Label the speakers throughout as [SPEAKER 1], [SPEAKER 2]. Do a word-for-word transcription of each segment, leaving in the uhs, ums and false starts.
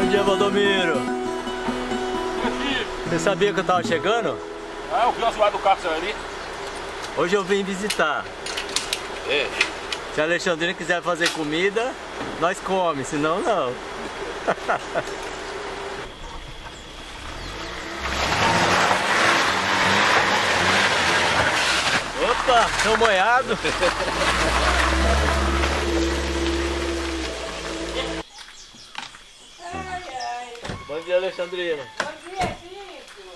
[SPEAKER 1] Bom dia, Valdomiro. Você sabia que eu tava chegando?
[SPEAKER 2] Ah, eu vi o zoado do carro seu ali.
[SPEAKER 1] Hoje eu vim visitar.
[SPEAKER 2] É.
[SPEAKER 1] Se a Alexandrina quiser fazer comida, nós come, senão não. Opa, tô molhado. Bom dia, Alexandrina.
[SPEAKER 3] Bom dia, Chico.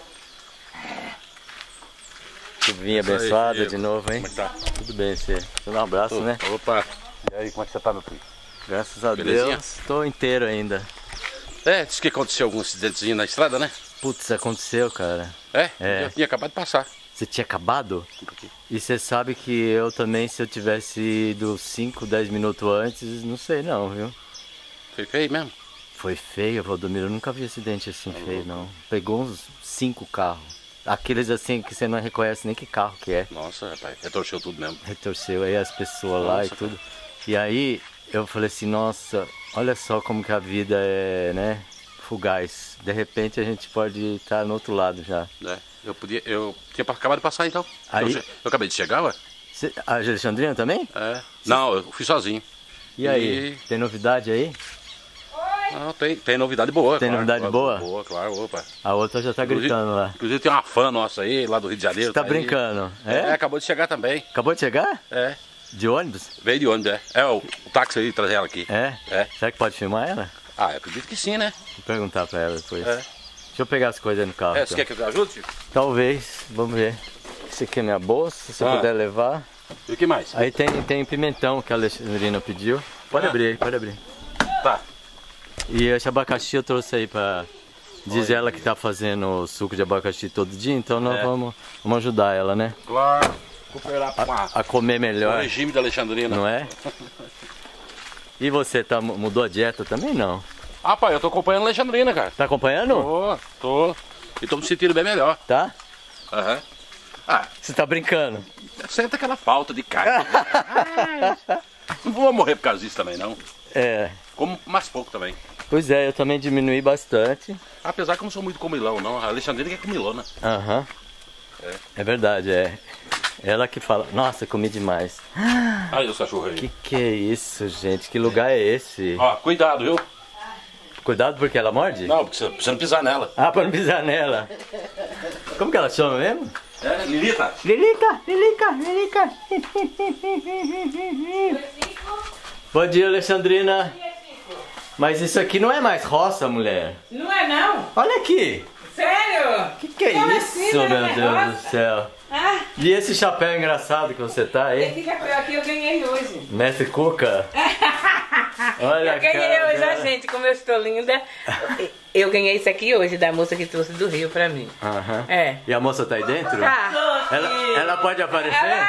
[SPEAKER 1] Chuvinha abençoada
[SPEAKER 2] aí,
[SPEAKER 1] de novo, hein?
[SPEAKER 2] Como é que tá?
[SPEAKER 1] Tudo bem, você? Você dá um abraço,
[SPEAKER 2] Tô.
[SPEAKER 1] né?
[SPEAKER 2] Opa. E aí, como é que você tá, meu filho?
[SPEAKER 1] Graças a
[SPEAKER 2] Belezinha?
[SPEAKER 1] Deus, tô inteiro ainda.
[SPEAKER 2] É, disse que aconteceu algum acidentezinho na estrada, né?
[SPEAKER 1] Putz, aconteceu, cara.
[SPEAKER 2] É?
[SPEAKER 1] É.
[SPEAKER 2] Eu tinha acabado de passar.
[SPEAKER 1] Você tinha acabado?
[SPEAKER 2] Um pouquinho.
[SPEAKER 1] E você sabe que eu também, se eu tivesse ido cinco, dez minutos antes, não sei não, viu?
[SPEAKER 2] Foi feio mesmo?
[SPEAKER 1] Foi feio, Valdomiro. Eu nunca vi acidente assim feio, não. Pegou uns cinco carros. Aqueles assim que você não reconhece nem que carro que é.
[SPEAKER 2] Nossa, rapaz, retorceu tudo mesmo.
[SPEAKER 1] Retorceu aí as pessoas lá e
[SPEAKER 2] Nossa,
[SPEAKER 1] tudo. E aí eu falei assim, nossa, olha só como que a vida é, né? Fugaz. De repente a gente pode estar no outro lado já.
[SPEAKER 2] É, eu podia, eu tinha acabado de passar então.
[SPEAKER 1] Aí-
[SPEAKER 2] Eu, che- eu acabei de chegar, ué?
[SPEAKER 1] Cê, a Alexandrina também?
[SPEAKER 2] É. Não, eu fui sozinho.
[SPEAKER 1] E aí, tem novidade aí?
[SPEAKER 2] Não, tem, tem novidade boa.
[SPEAKER 1] Tem
[SPEAKER 2] claro,
[SPEAKER 1] novidade
[SPEAKER 2] claro,
[SPEAKER 1] boa?
[SPEAKER 2] Boa, claro, opa.
[SPEAKER 1] A outra já tá
[SPEAKER 2] Inclusive-
[SPEAKER 1] gritando lá.
[SPEAKER 2] Inclusive tem uma fã nossa aí, lá do Rio de Janeiro.
[SPEAKER 1] Você tá
[SPEAKER 2] aí.
[SPEAKER 1] brincando?
[SPEAKER 2] É?
[SPEAKER 1] É?
[SPEAKER 2] acabou de chegar também.
[SPEAKER 1] Acabou de chegar?
[SPEAKER 2] É.
[SPEAKER 1] De ônibus?
[SPEAKER 2] Veio de ônibus, é. É, o, o táxi aí trazer ela aqui.
[SPEAKER 1] É?
[SPEAKER 2] É.
[SPEAKER 1] Será que pode filmar ela?
[SPEAKER 2] Ah, eu acredito que sim, né?
[SPEAKER 1] Vou perguntar pra ela depois.
[SPEAKER 2] É.
[SPEAKER 1] Deixa eu pegar as coisas aí no carro.
[SPEAKER 2] É, você
[SPEAKER 1] então.
[SPEAKER 2] quer que eu ajude, Chico?
[SPEAKER 1] Talvez, vamos ver. Esse aqui é minha bolsa, se
[SPEAKER 2] Ah.
[SPEAKER 1] puder levar.
[SPEAKER 2] E o que mais?
[SPEAKER 1] Aí tem, tem pimentão que a Alexandrina pediu. Pode
[SPEAKER 2] Ah.
[SPEAKER 1] abrir aí, pode abrir.
[SPEAKER 2] Tá.
[SPEAKER 1] E esse abacaxi eu trouxe aí pra... Diz ela que tá fazendo suco de abacaxi todo dia, então nós
[SPEAKER 2] É.
[SPEAKER 1] vamos, vamos ajudar ela, né?
[SPEAKER 2] Claro. Cooperar com a,
[SPEAKER 1] A comer
[SPEAKER 2] o
[SPEAKER 1] melhor,
[SPEAKER 2] regime da Alexandrina.
[SPEAKER 1] não é? E você, tá, mudou a dieta também, não?
[SPEAKER 2] Ah, pai, eu tô acompanhando a Alexandrina, cara.
[SPEAKER 1] Tá acompanhando?
[SPEAKER 2] Tô, tô. E tô me sentindo bem melhor.
[SPEAKER 1] Tá?
[SPEAKER 2] Aham. Ah,
[SPEAKER 1] Você tá brincando?
[SPEAKER 2] senta aquela falta de carne. Ah, não vou morrer por causa disso também, não.
[SPEAKER 1] É.
[SPEAKER 2] Como mais pouco também.
[SPEAKER 1] Pois é, eu também diminui bastante.
[SPEAKER 2] Apesar que eu não sou muito comilão, não. A Alexandrina que é comilona.
[SPEAKER 1] Aham.
[SPEAKER 2] É.
[SPEAKER 1] É verdade, é. Ela que fala, nossa, comi demais.
[SPEAKER 2] Aí os cachorros aí.
[SPEAKER 1] Que que é isso, gente? Que lugar é esse?
[SPEAKER 2] Ó, cuidado, viu?
[SPEAKER 1] Cuidado porque ela morde?
[SPEAKER 2] Não, porque você precisa não pisar nela.
[SPEAKER 1] Ah, pra não pisar nela. Como que ela chama mesmo?
[SPEAKER 2] É, Lilita?
[SPEAKER 1] Lilica, Lilica, Lilica. Bom dia, Alexandrina. Mas isso aqui não é mais roça, mulher.
[SPEAKER 3] Não é não?
[SPEAKER 1] Olha aqui.
[SPEAKER 3] Sério?
[SPEAKER 1] Que que é
[SPEAKER 3] Como
[SPEAKER 1] isso,
[SPEAKER 3] assim,
[SPEAKER 1] meu
[SPEAKER 3] não é
[SPEAKER 1] Deus
[SPEAKER 3] roça?
[SPEAKER 1] do céu?
[SPEAKER 3] Ah,
[SPEAKER 1] E esse chapéu engraçado que você tá aí?
[SPEAKER 3] esse chapéu aqui eu ganhei hoje.
[SPEAKER 1] Mestre Cuca? Olha,
[SPEAKER 3] Eu ganhei
[SPEAKER 1] cara.
[SPEAKER 3] hoje, ó, gente, como eu estou linda. Eu ganhei isso aqui hoje, da moça que trouxe do Rio pra mim.
[SPEAKER 1] Aham.
[SPEAKER 3] É.
[SPEAKER 1] E a moça tá aí dentro?
[SPEAKER 3] Tá.
[SPEAKER 1] Ela, ela pode aparecer?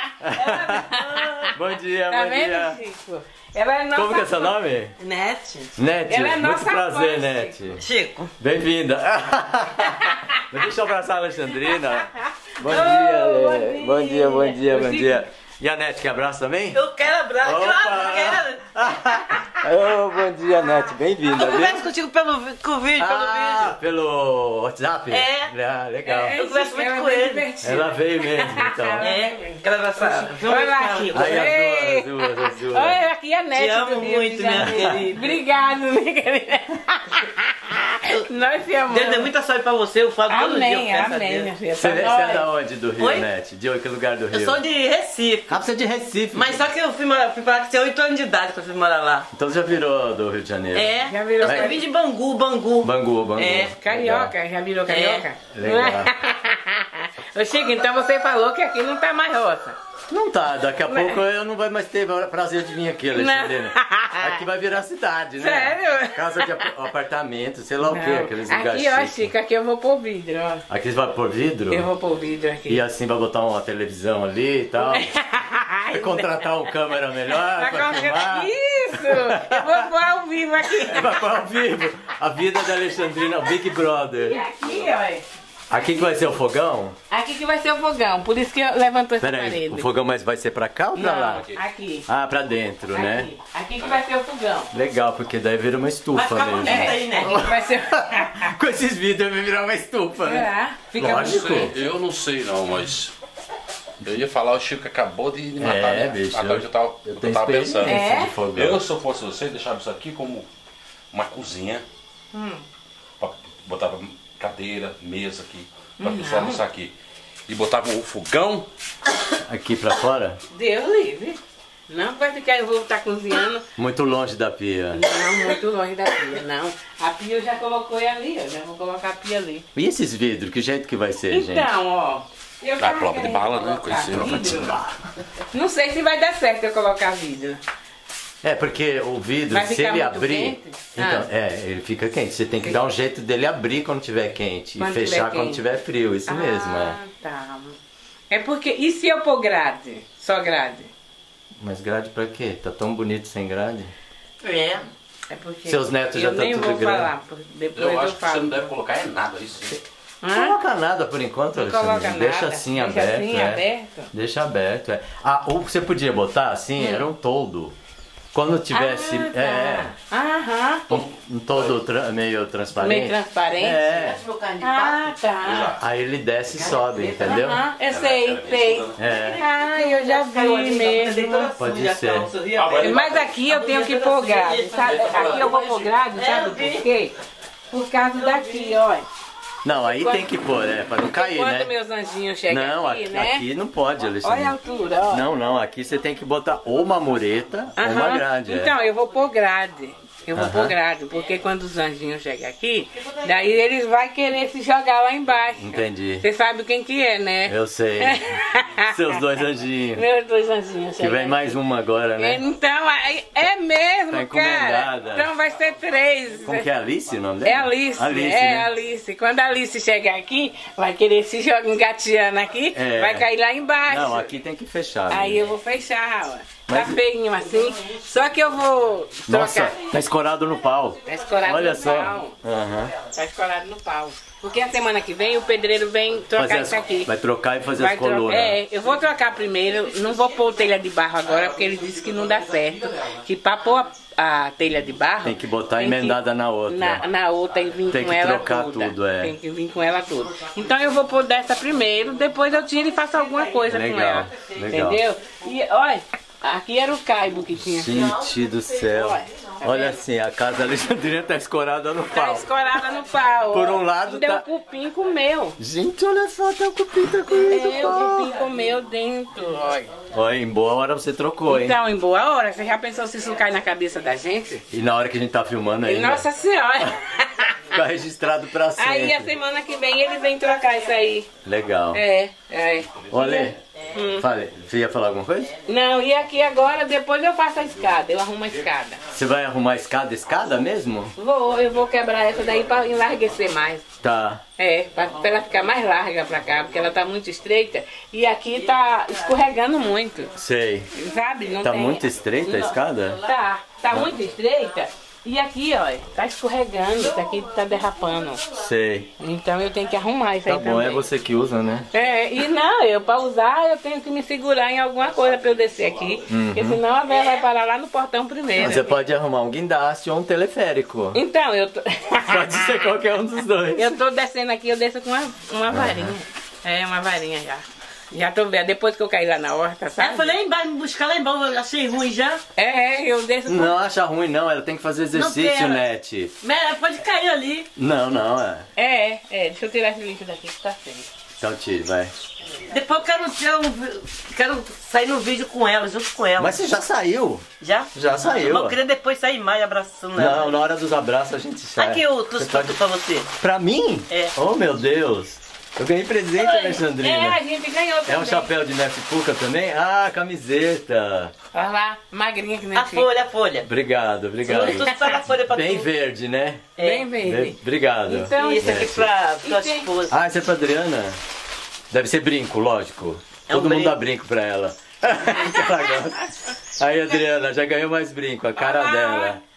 [SPEAKER 1] Bom dia,
[SPEAKER 3] Tá
[SPEAKER 1] bom
[SPEAKER 3] vendo,
[SPEAKER 1] dia.
[SPEAKER 3] Chico? Ela é nossa
[SPEAKER 1] Como que é seu nome?
[SPEAKER 4] Nete.
[SPEAKER 1] Nete,
[SPEAKER 3] Ela é
[SPEAKER 1] muito
[SPEAKER 3] nossa
[SPEAKER 1] prazer,
[SPEAKER 3] fã,
[SPEAKER 1] Nete.
[SPEAKER 4] Chico.
[SPEAKER 1] Bem-vinda. Deixa eu abraçar a Alexandrina. Bom
[SPEAKER 3] Oh,
[SPEAKER 1] dia,
[SPEAKER 3] bom
[SPEAKER 1] Ale.
[SPEAKER 3] dia.
[SPEAKER 1] Bom dia, bom dia, bom
[SPEAKER 3] Chico.
[SPEAKER 1] dia. E a Nete, quer abraço também?
[SPEAKER 4] Eu quero abraço.
[SPEAKER 1] Opa!
[SPEAKER 4] Claro que eu quero.
[SPEAKER 1] Oh, bom dia, Nete. Bem-vinda,
[SPEAKER 4] Eu converso
[SPEAKER 1] viu?
[SPEAKER 4] contigo pelo, vi- com o vídeo,
[SPEAKER 1] Ah, pelo WhatsApp?
[SPEAKER 4] É.
[SPEAKER 1] Ah, legal.
[SPEAKER 3] É,
[SPEAKER 4] Eu converso muito
[SPEAKER 3] ela é
[SPEAKER 4] com ele.
[SPEAKER 3] divertida.
[SPEAKER 1] Ela veio mesmo, então.
[SPEAKER 4] pelo vídeo. É, quero abraçar.
[SPEAKER 3] Olha lá, Chico.
[SPEAKER 1] Aí
[SPEAKER 3] Ei.
[SPEAKER 1] as duas, as duas, as duas.
[SPEAKER 3] Olha aqui a Nete
[SPEAKER 4] Te amo
[SPEAKER 3] do Rio
[SPEAKER 4] muito,
[SPEAKER 3] de
[SPEAKER 4] minha
[SPEAKER 3] Janeiro.
[SPEAKER 4] querida.
[SPEAKER 3] Obrigado, minha querida. Nós te amamos.
[SPEAKER 4] Deus dê muita sorte pra você, eu falo todo dia. eu
[SPEAKER 3] Amém,
[SPEAKER 4] peço a
[SPEAKER 3] amém,
[SPEAKER 4] Deus.
[SPEAKER 3] minha filha.
[SPEAKER 1] Você,
[SPEAKER 3] Pra
[SPEAKER 1] você
[SPEAKER 3] nós.
[SPEAKER 1] é da onde do Rio,
[SPEAKER 4] Oi?
[SPEAKER 1] Nete? De que lugar do Rio?
[SPEAKER 4] Eu sou de Recife.
[SPEAKER 1] Ah, você é de Recife.
[SPEAKER 4] Mas só que eu fui, morar, fui parar que tinha oito anos de idade quando eu fui morar lá.
[SPEAKER 1] Então já virou do Rio de Janeiro.
[SPEAKER 4] É,
[SPEAKER 3] Já virou.
[SPEAKER 4] eu vim de Bangu, Bangu.
[SPEAKER 1] Bangu, Bangu.
[SPEAKER 4] É,
[SPEAKER 3] Carioca, já virou carioca?
[SPEAKER 1] Legal.
[SPEAKER 3] Ô Chico, então você falou que aqui não tá mais roça.
[SPEAKER 1] Não tá, daqui a pouco eu não vai mais ter prazer de vir aqui, Alexandrina.
[SPEAKER 3] Não.
[SPEAKER 1] Aqui vai virar cidade, né?
[SPEAKER 3] Sério?
[SPEAKER 1] Casa de ap- apartamento, sei lá o que,
[SPEAKER 3] Não.
[SPEAKER 1] aqueles lugares
[SPEAKER 3] Aqui, ó,
[SPEAKER 1] chiques.
[SPEAKER 3] Chico, aqui eu vou pôr vidro, ó.
[SPEAKER 1] Aqui você vai pôr vidro?
[SPEAKER 3] Eu vou pôr vidro aqui.
[SPEAKER 1] E assim vai botar uma televisão ali e tal. Vai contratar um câmera melhor
[SPEAKER 3] Vai
[SPEAKER 1] pra filmar.
[SPEAKER 3] Isso! Eu vou pôr ao vivo aqui.
[SPEAKER 1] Vai pôr ao vivo a vida da Alexandrina, o Big
[SPEAKER 3] E
[SPEAKER 1] Brother.
[SPEAKER 3] aqui, ó.
[SPEAKER 1] Aqui que vai ser o fogão?
[SPEAKER 3] Aqui que vai ser o fogão, por isso que eu levantou essa
[SPEAKER 1] Pera aí,
[SPEAKER 3] parede.
[SPEAKER 1] o fogão mas vai ser pra cá ou pra
[SPEAKER 3] Não,
[SPEAKER 1] lá?
[SPEAKER 3] aqui.
[SPEAKER 1] Ah, pra dentro,
[SPEAKER 3] Aqui.
[SPEAKER 1] né?
[SPEAKER 3] Aqui que vai ser o fogão.
[SPEAKER 1] Legal, porque daí vira uma estufa
[SPEAKER 4] Vai ficar
[SPEAKER 1] mesmo.
[SPEAKER 4] bonito aí, né?
[SPEAKER 3] Aqui que vai ser...
[SPEAKER 1] Com esses vídeos vai virar uma estufa, né?
[SPEAKER 3] É, fica
[SPEAKER 1] Lógico.
[SPEAKER 3] bonito.
[SPEAKER 2] Eu não sei não, mas. Eu ia falar, o Chico acabou de me matar.
[SPEAKER 1] É,
[SPEAKER 2] né?
[SPEAKER 1] bicho.
[SPEAKER 2] Agora
[SPEAKER 1] Eu,
[SPEAKER 2] que eu tava,
[SPEAKER 1] eu
[SPEAKER 2] eu
[SPEAKER 1] tenho
[SPEAKER 2] tava
[SPEAKER 1] experiência
[SPEAKER 2] pensando.
[SPEAKER 3] É?
[SPEAKER 1] de fogão.
[SPEAKER 2] Eu, se eu fosse você, deixava isso aqui como uma cozinha.
[SPEAKER 3] Hum.
[SPEAKER 2] Pra, botava cadeira, mesa aqui, pra
[SPEAKER 3] Não.
[SPEAKER 2] pessoal almoçar aqui. E botava o fogão.
[SPEAKER 1] Aqui pra fora?
[SPEAKER 3] Deus livre. Não vai ficar, eu vou estar cozinhando.
[SPEAKER 1] Muito longe da pia.
[SPEAKER 3] Não, muito longe da pia, não. A pia eu já colocou ali, eu já vou colocar a pia ali.
[SPEAKER 1] E esses vidros, que jeito que vai ser, gente?
[SPEAKER 3] Então, ó. Eu
[SPEAKER 2] Ah,
[SPEAKER 3] tava
[SPEAKER 2] prova de
[SPEAKER 3] querendo
[SPEAKER 2] bala, né?
[SPEAKER 3] colocar
[SPEAKER 2] Conhecido.
[SPEAKER 3] vidro. Não sei se vai dar certo eu colocar vidro.
[SPEAKER 1] É, porque o vidro,
[SPEAKER 3] Vai
[SPEAKER 1] se
[SPEAKER 3] ficar
[SPEAKER 1] ele
[SPEAKER 3] muito
[SPEAKER 1] abrir...
[SPEAKER 3] quente?
[SPEAKER 1] Então,
[SPEAKER 3] Ah.
[SPEAKER 1] é, ele fica quente. Você tem que dar um jeito dele abrir quando tiver quente.
[SPEAKER 3] Quando
[SPEAKER 1] e fechar
[SPEAKER 3] tiver
[SPEAKER 1] quando
[SPEAKER 3] quente.
[SPEAKER 1] tiver frio, isso mesmo, é.
[SPEAKER 3] Ah, tá. É porque, e se eu pôr grade? Só grade?
[SPEAKER 1] Mas grade pra quê? Tá tão bonito sem grade?
[SPEAKER 4] É.
[SPEAKER 3] É porque
[SPEAKER 1] Seus netos
[SPEAKER 3] eu
[SPEAKER 1] já tá
[SPEAKER 3] nem
[SPEAKER 1] tudo
[SPEAKER 3] vou
[SPEAKER 1] grande.
[SPEAKER 3] falar, por- depois
[SPEAKER 2] Eu
[SPEAKER 3] eu,
[SPEAKER 2] acho que você
[SPEAKER 3] falo.
[SPEAKER 2] não deve colocar é nada isso.
[SPEAKER 1] Não
[SPEAKER 3] Hã?
[SPEAKER 1] coloca nada por enquanto,
[SPEAKER 3] Não
[SPEAKER 1] Alexandre.
[SPEAKER 3] coloca nada.
[SPEAKER 1] Deixa assim
[SPEAKER 3] Deixa
[SPEAKER 1] aberto,
[SPEAKER 3] assim,
[SPEAKER 1] é.
[SPEAKER 3] aberto?
[SPEAKER 1] Deixa aberto, é. Ah, ou você podia botar assim, era um toldo. Quando tivesse...
[SPEAKER 3] Ah, tá.
[SPEAKER 1] É,
[SPEAKER 3] Aham.
[SPEAKER 1] um, um toldo tra- meio transparente.
[SPEAKER 3] Meio transparente?
[SPEAKER 1] É.
[SPEAKER 3] Ah, tá.
[SPEAKER 1] Aí ele desce e sobe, entendeu?
[SPEAKER 3] Aham, eu sei, sei.
[SPEAKER 1] É.
[SPEAKER 3] Ah, eu já vi mesmo.
[SPEAKER 1] Pode ser.
[SPEAKER 3] Mas aqui eu tenho que pôr grade, sabe? Aqui eu vou pôr grade, sabe por quê? Por causa daqui, olha.
[SPEAKER 1] Não, aí tem que pôr, né? Pra não cair,
[SPEAKER 3] Quando
[SPEAKER 1] né?
[SPEAKER 3] meus anjinhos chegam
[SPEAKER 1] Não,
[SPEAKER 3] aqui,
[SPEAKER 1] aqui,
[SPEAKER 3] né?
[SPEAKER 1] aqui não pode, Alexandre.
[SPEAKER 3] Olha a altura, ó.
[SPEAKER 1] Não, não, aqui você tem que botar ou uma mureta ou uma
[SPEAKER 3] Aham.
[SPEAKER 1] grade. é.
[SPEAKER 3] Então, eu vou pôr grade. Eu vou
[SPEAKER 1] Aham.
[SPEAKER 3] pôr grade, porque quando os anjinhos chegam aqui, daí eles vão querer se jogar lá embaixo.
[SPEAKER 1] Entendi.
[SPEAKER 3] Você sabe quem que é, né?
[SPEAKER 1] Eu sei. Seus dois anjinhos.
[SPEAKER 3] Meus dois anjinhos
[SPEAKER 1] Que
[SPEAKER 3] chegam
[SPEAKER 1] vem mais uma agora, né?
[SPEAKER 3] Então, aí- é mesmo,
[SPEAKER 1] Tá
[SPEAKER 3] cara.
[SPEAKER 1] encomendada.
[SPEAKER 3] Então vai ser três.
[SPEAKER 1] Como que é Alice o nome dela?
[SPEAKER 3] É Alice,
[SPEAKER 1] Alice,
[SPEAKER 3] é
[SPEAKER 1] né?
[SPEAKER 3] Alice. Quando a Alice chegar aqui, vai querer se jogar engateando aqui,
[SPEAKER 1] É.
[SPEAKER 3] vai cair lá embaixo.
[SPEAKER 1] Não, aqui tem que fechar.
[SPEAKER 3] Aí
[SPEAKER 1] né?
[SPEAKER 3] eu vou fechar, ó. Tá
[SPEAKER 1] Mas-
[SPEAKER 3] feinho assim. Só que eu vou
[SPEAKER 1] Nossa,
[SPEAKER 3] trocar.
[SPEAKER 1] tá escorado no pau.
[SPEAKER 3] Tá escorado
[SPEAKER 1] Olha
[SPEAKER 3] no
[SPEAKER 1] só.
[SPEAKER 3] pau.
[SPEAKER 1] Aham.
[SPEAKER 3] Tá escorado no pau. Porque a semana que vem o pedreiro vem trocar
[SPEAKER 1] Fazer
[SPEAKER 3] isso
[SPEAKER 1] as-
[SPEAKER 3] aqui.
[SPEAKER 1] Vai trocar e fazer
[SPEAKER 3] Vai
[SPEAKER 1] as
[SPEAKER 3] tro-
[SPEAKER 1] colunas.
[SPEAKER 3] É, eu vou trocar primeiro, não vou pôr telha de barro agora, porque ele disse que não dá certo. Que pra pôr a, a telha de barro.
[SPEAKER 1] Tem que botar
[SPEAKER 3] tem
[SPEAKER 1] emendada na outra.
[SPEAKER 3] Na, na outra e vir
[SPEAKER 1] Tem
[SPEAKER 3] com
[SPEAKER 1] que
[SPEAKER 3] ela
[SPEAKER 1] trocar
[SPEAKER 3] toda.
[SPEAKER 1] tudo, é.
[SPEAKER 3] Tem que vir com ela toda. Então eu vou pôr dessa primeiro, depois eu tiro e faço alguma coisa com
[SPEAKER 1] Legal,
[SPEAKER 3] ela.
[SPEAKER 1] legal.
[SPEAKER 3] Entendeu? E olha, aqui era o caibo que tinha.
[SPEAKER 1] Gente do céu.
[SPEAKER 3] Olha, tá
[SPEAKER 1] Olha
[SPEAKER 3] vendo?
[SPEAKER 1] assim, a casa Alexandrina tá escorada no
[SPEAKER 3] Tá
[SPEAKER 1] pau.
[SPEAKER 3] escorada no pau.
[SPEAKER 1] Por
[SPEAKER 3] ó.
[SPEAKER 1] um lado
[SPEAKER 3] Ainda
[SPEAKER 1] tá-
[SPEAKER 3] o cupim comeu.
[SPEAKER 1] Gente, olha só, até o cupim tá com isso,
[SPEAKER 3] É, o
[SPEAKER 1] pau.
[SPEAKER 3] cupim comeu dentro, olha.
[SPEAKER 1] Olha, em boa hora você trocou, hein?
[SPEAKER 3] Então, em boa hora, você já pensou se isso cai na cabeça da gente?
[SPEAKER 1] E na hora que a gente tá filmando aí,
[SPEAKER 3] Nossa Senhora!
[SPEAKER 1] fica registrado pra sempre.
[SPEAKER 3] Aí a semana que vem ele vem trocar isso aí.
[SPEAKER 1] Legal.
[SPEAKER 3] É, é.
[SPEAKER 1] Olha, fale, você ia falar alguma coisa?
[SPEAKER 3] Não, e aqui agora, depois eu faço a escada, eu arrumo a escada.
[SPEAKER 1] Você vai arrumar a escada, escada mesmo?
[SPEAKER 3] Vou, eu vou quebrar essa daí pra enlarguecer mais.
[SPEAKER 1] Tá.
[SPEAKER 3] É, pra, pra ela ficar mais larga pra cá, porque ela tá muito estreita. E aqui tá escorregando muito,
[SPEAKER 1] Sei.
[SPEAKER 3] sabe? Não
[SPEAKER 1] Tá
[SPEAKER 3] tem-
[SPEAKER 1] muito estreita a
[SPEAKER 3] Não.
[SPEAKER 1] escada?
[SPEAKER 3] Tá, tá muito estreita. E aqui, ó, tá escorregando, isso aqui tá derrapando.
[SPEAKER 1] Sei.
[SPEAKER 3] Então eu tenho que arrumar isso
[SPEAKER 1] Tá
[SPEAKER 3] aí
[SPEAKER 1] bom,
[SPEAKER 3] também.
[SPEAKER 1] é você que usa, né?
[SPEAKER 3] É, e não, eu pra usar eu tenho que me segurar em alguma coisa pra eu descer aqui. Porque senão a véia vai parar lá no portão primeiro.
[SPEAKER 1] Você pode arrumar um guindaste ou um teleférico.
[SPEAKER 3] Então, eu tô.
[SPEAKER 1] Pode ser qualquer um dos dois.
[SPEAKER 3] Eu tô descendo aqui, eu desço com uma, uma varinha. É, uma varinha já. Já tô vendo, depois que eu caí lá na horta,
[SPEAKER 4] Ela
[SPEAKER 3] sabe?
[SPEAKER 4] foi lá embaixo, me buscar lá embaixo, eu achei ruim já.
[SPEAKER 3] É, eu desço com.
[SPEAKER 1] Não acha ruim, não. Ela tem que fazer exercício,
[SPEAKER 4] quero.
[SPEAKER 1] Net.
[SPEAKER 4] Mas ela pode cair ali.
[SPEAKER 1] Não, não, é.
[SPEAKER 3] É, é, deixa eu tirar esse lixo daqui que tá feio.
[SPEAKER 1] Então tire, vai.
[SPEAKER 4] Depois eu quero, ter um, quero sair no vídeo com ela, junto com ela.
[SPEAKER 1] Mas você já saiu.
[SPEAKER 4] Já?
[SPEAKER 1] Já saiu.
[SPEAKER 4] Mas eu queria depois sair mais abraçando ela.
[SPEAKER 1] Não, na hora dos abraços a gente sai.
[SPEAKER 4] Aqui o
[SPEAKER 1] Você
[SPEAKER 4] tudo
[SPEAKER 1] pode-
[SPEAKER 4] pra você.
[SPEAKER 1] Pra mim?
[SPEAKER 4] É.
[SPEAKER 1] Oh, meu Deus. Eu ganhei presente,
[SPEAKER 3] É,
[SPEAKER 1] Alexandrina.
[SPEAKER 3] a gente ganhou também.
[SPEAKER 1] É um chapéu de Nefipuca também? Ah, camiseta.
[SPEAKER 3] Olha lá, magrinha que nem
[SPEAKER 4] A
[SPEAKER 3] fica.
[SPEAKER 4] folha, a folha.
[SPEAKER 1] Obrigado, obrigado.
[SPEAKER 4] Tu só a folha pra
[SPEAKER 1] Bem
[SPEAKER 4] tu.
[SPEAKER 1] verde, né?
[SPEAKER 3] Bem verde.
[SPEAKER 1] Bem- Obrigado.
[SPEAKER 3] Então,
[SPEAKER 4] E esse aqui pra tua
[SPEAKER 3] E tem-
[SPEAKER 4] esposa.
[SPEAKER 1] Ah, esse é pra Adriana? Deve ser brinco, lógico.
[SPEAKER 4] É um
[SPEAKER 1] Todo mundo
[SPEAKER 4] brinco.
[SPEAKER 1] dá brinco pra ela. Que ela gosta. Aí, Adriana, já ganhou mais brinco, a cara
[SPEAKER 3] Ah,
[SPEAKER 1] dela.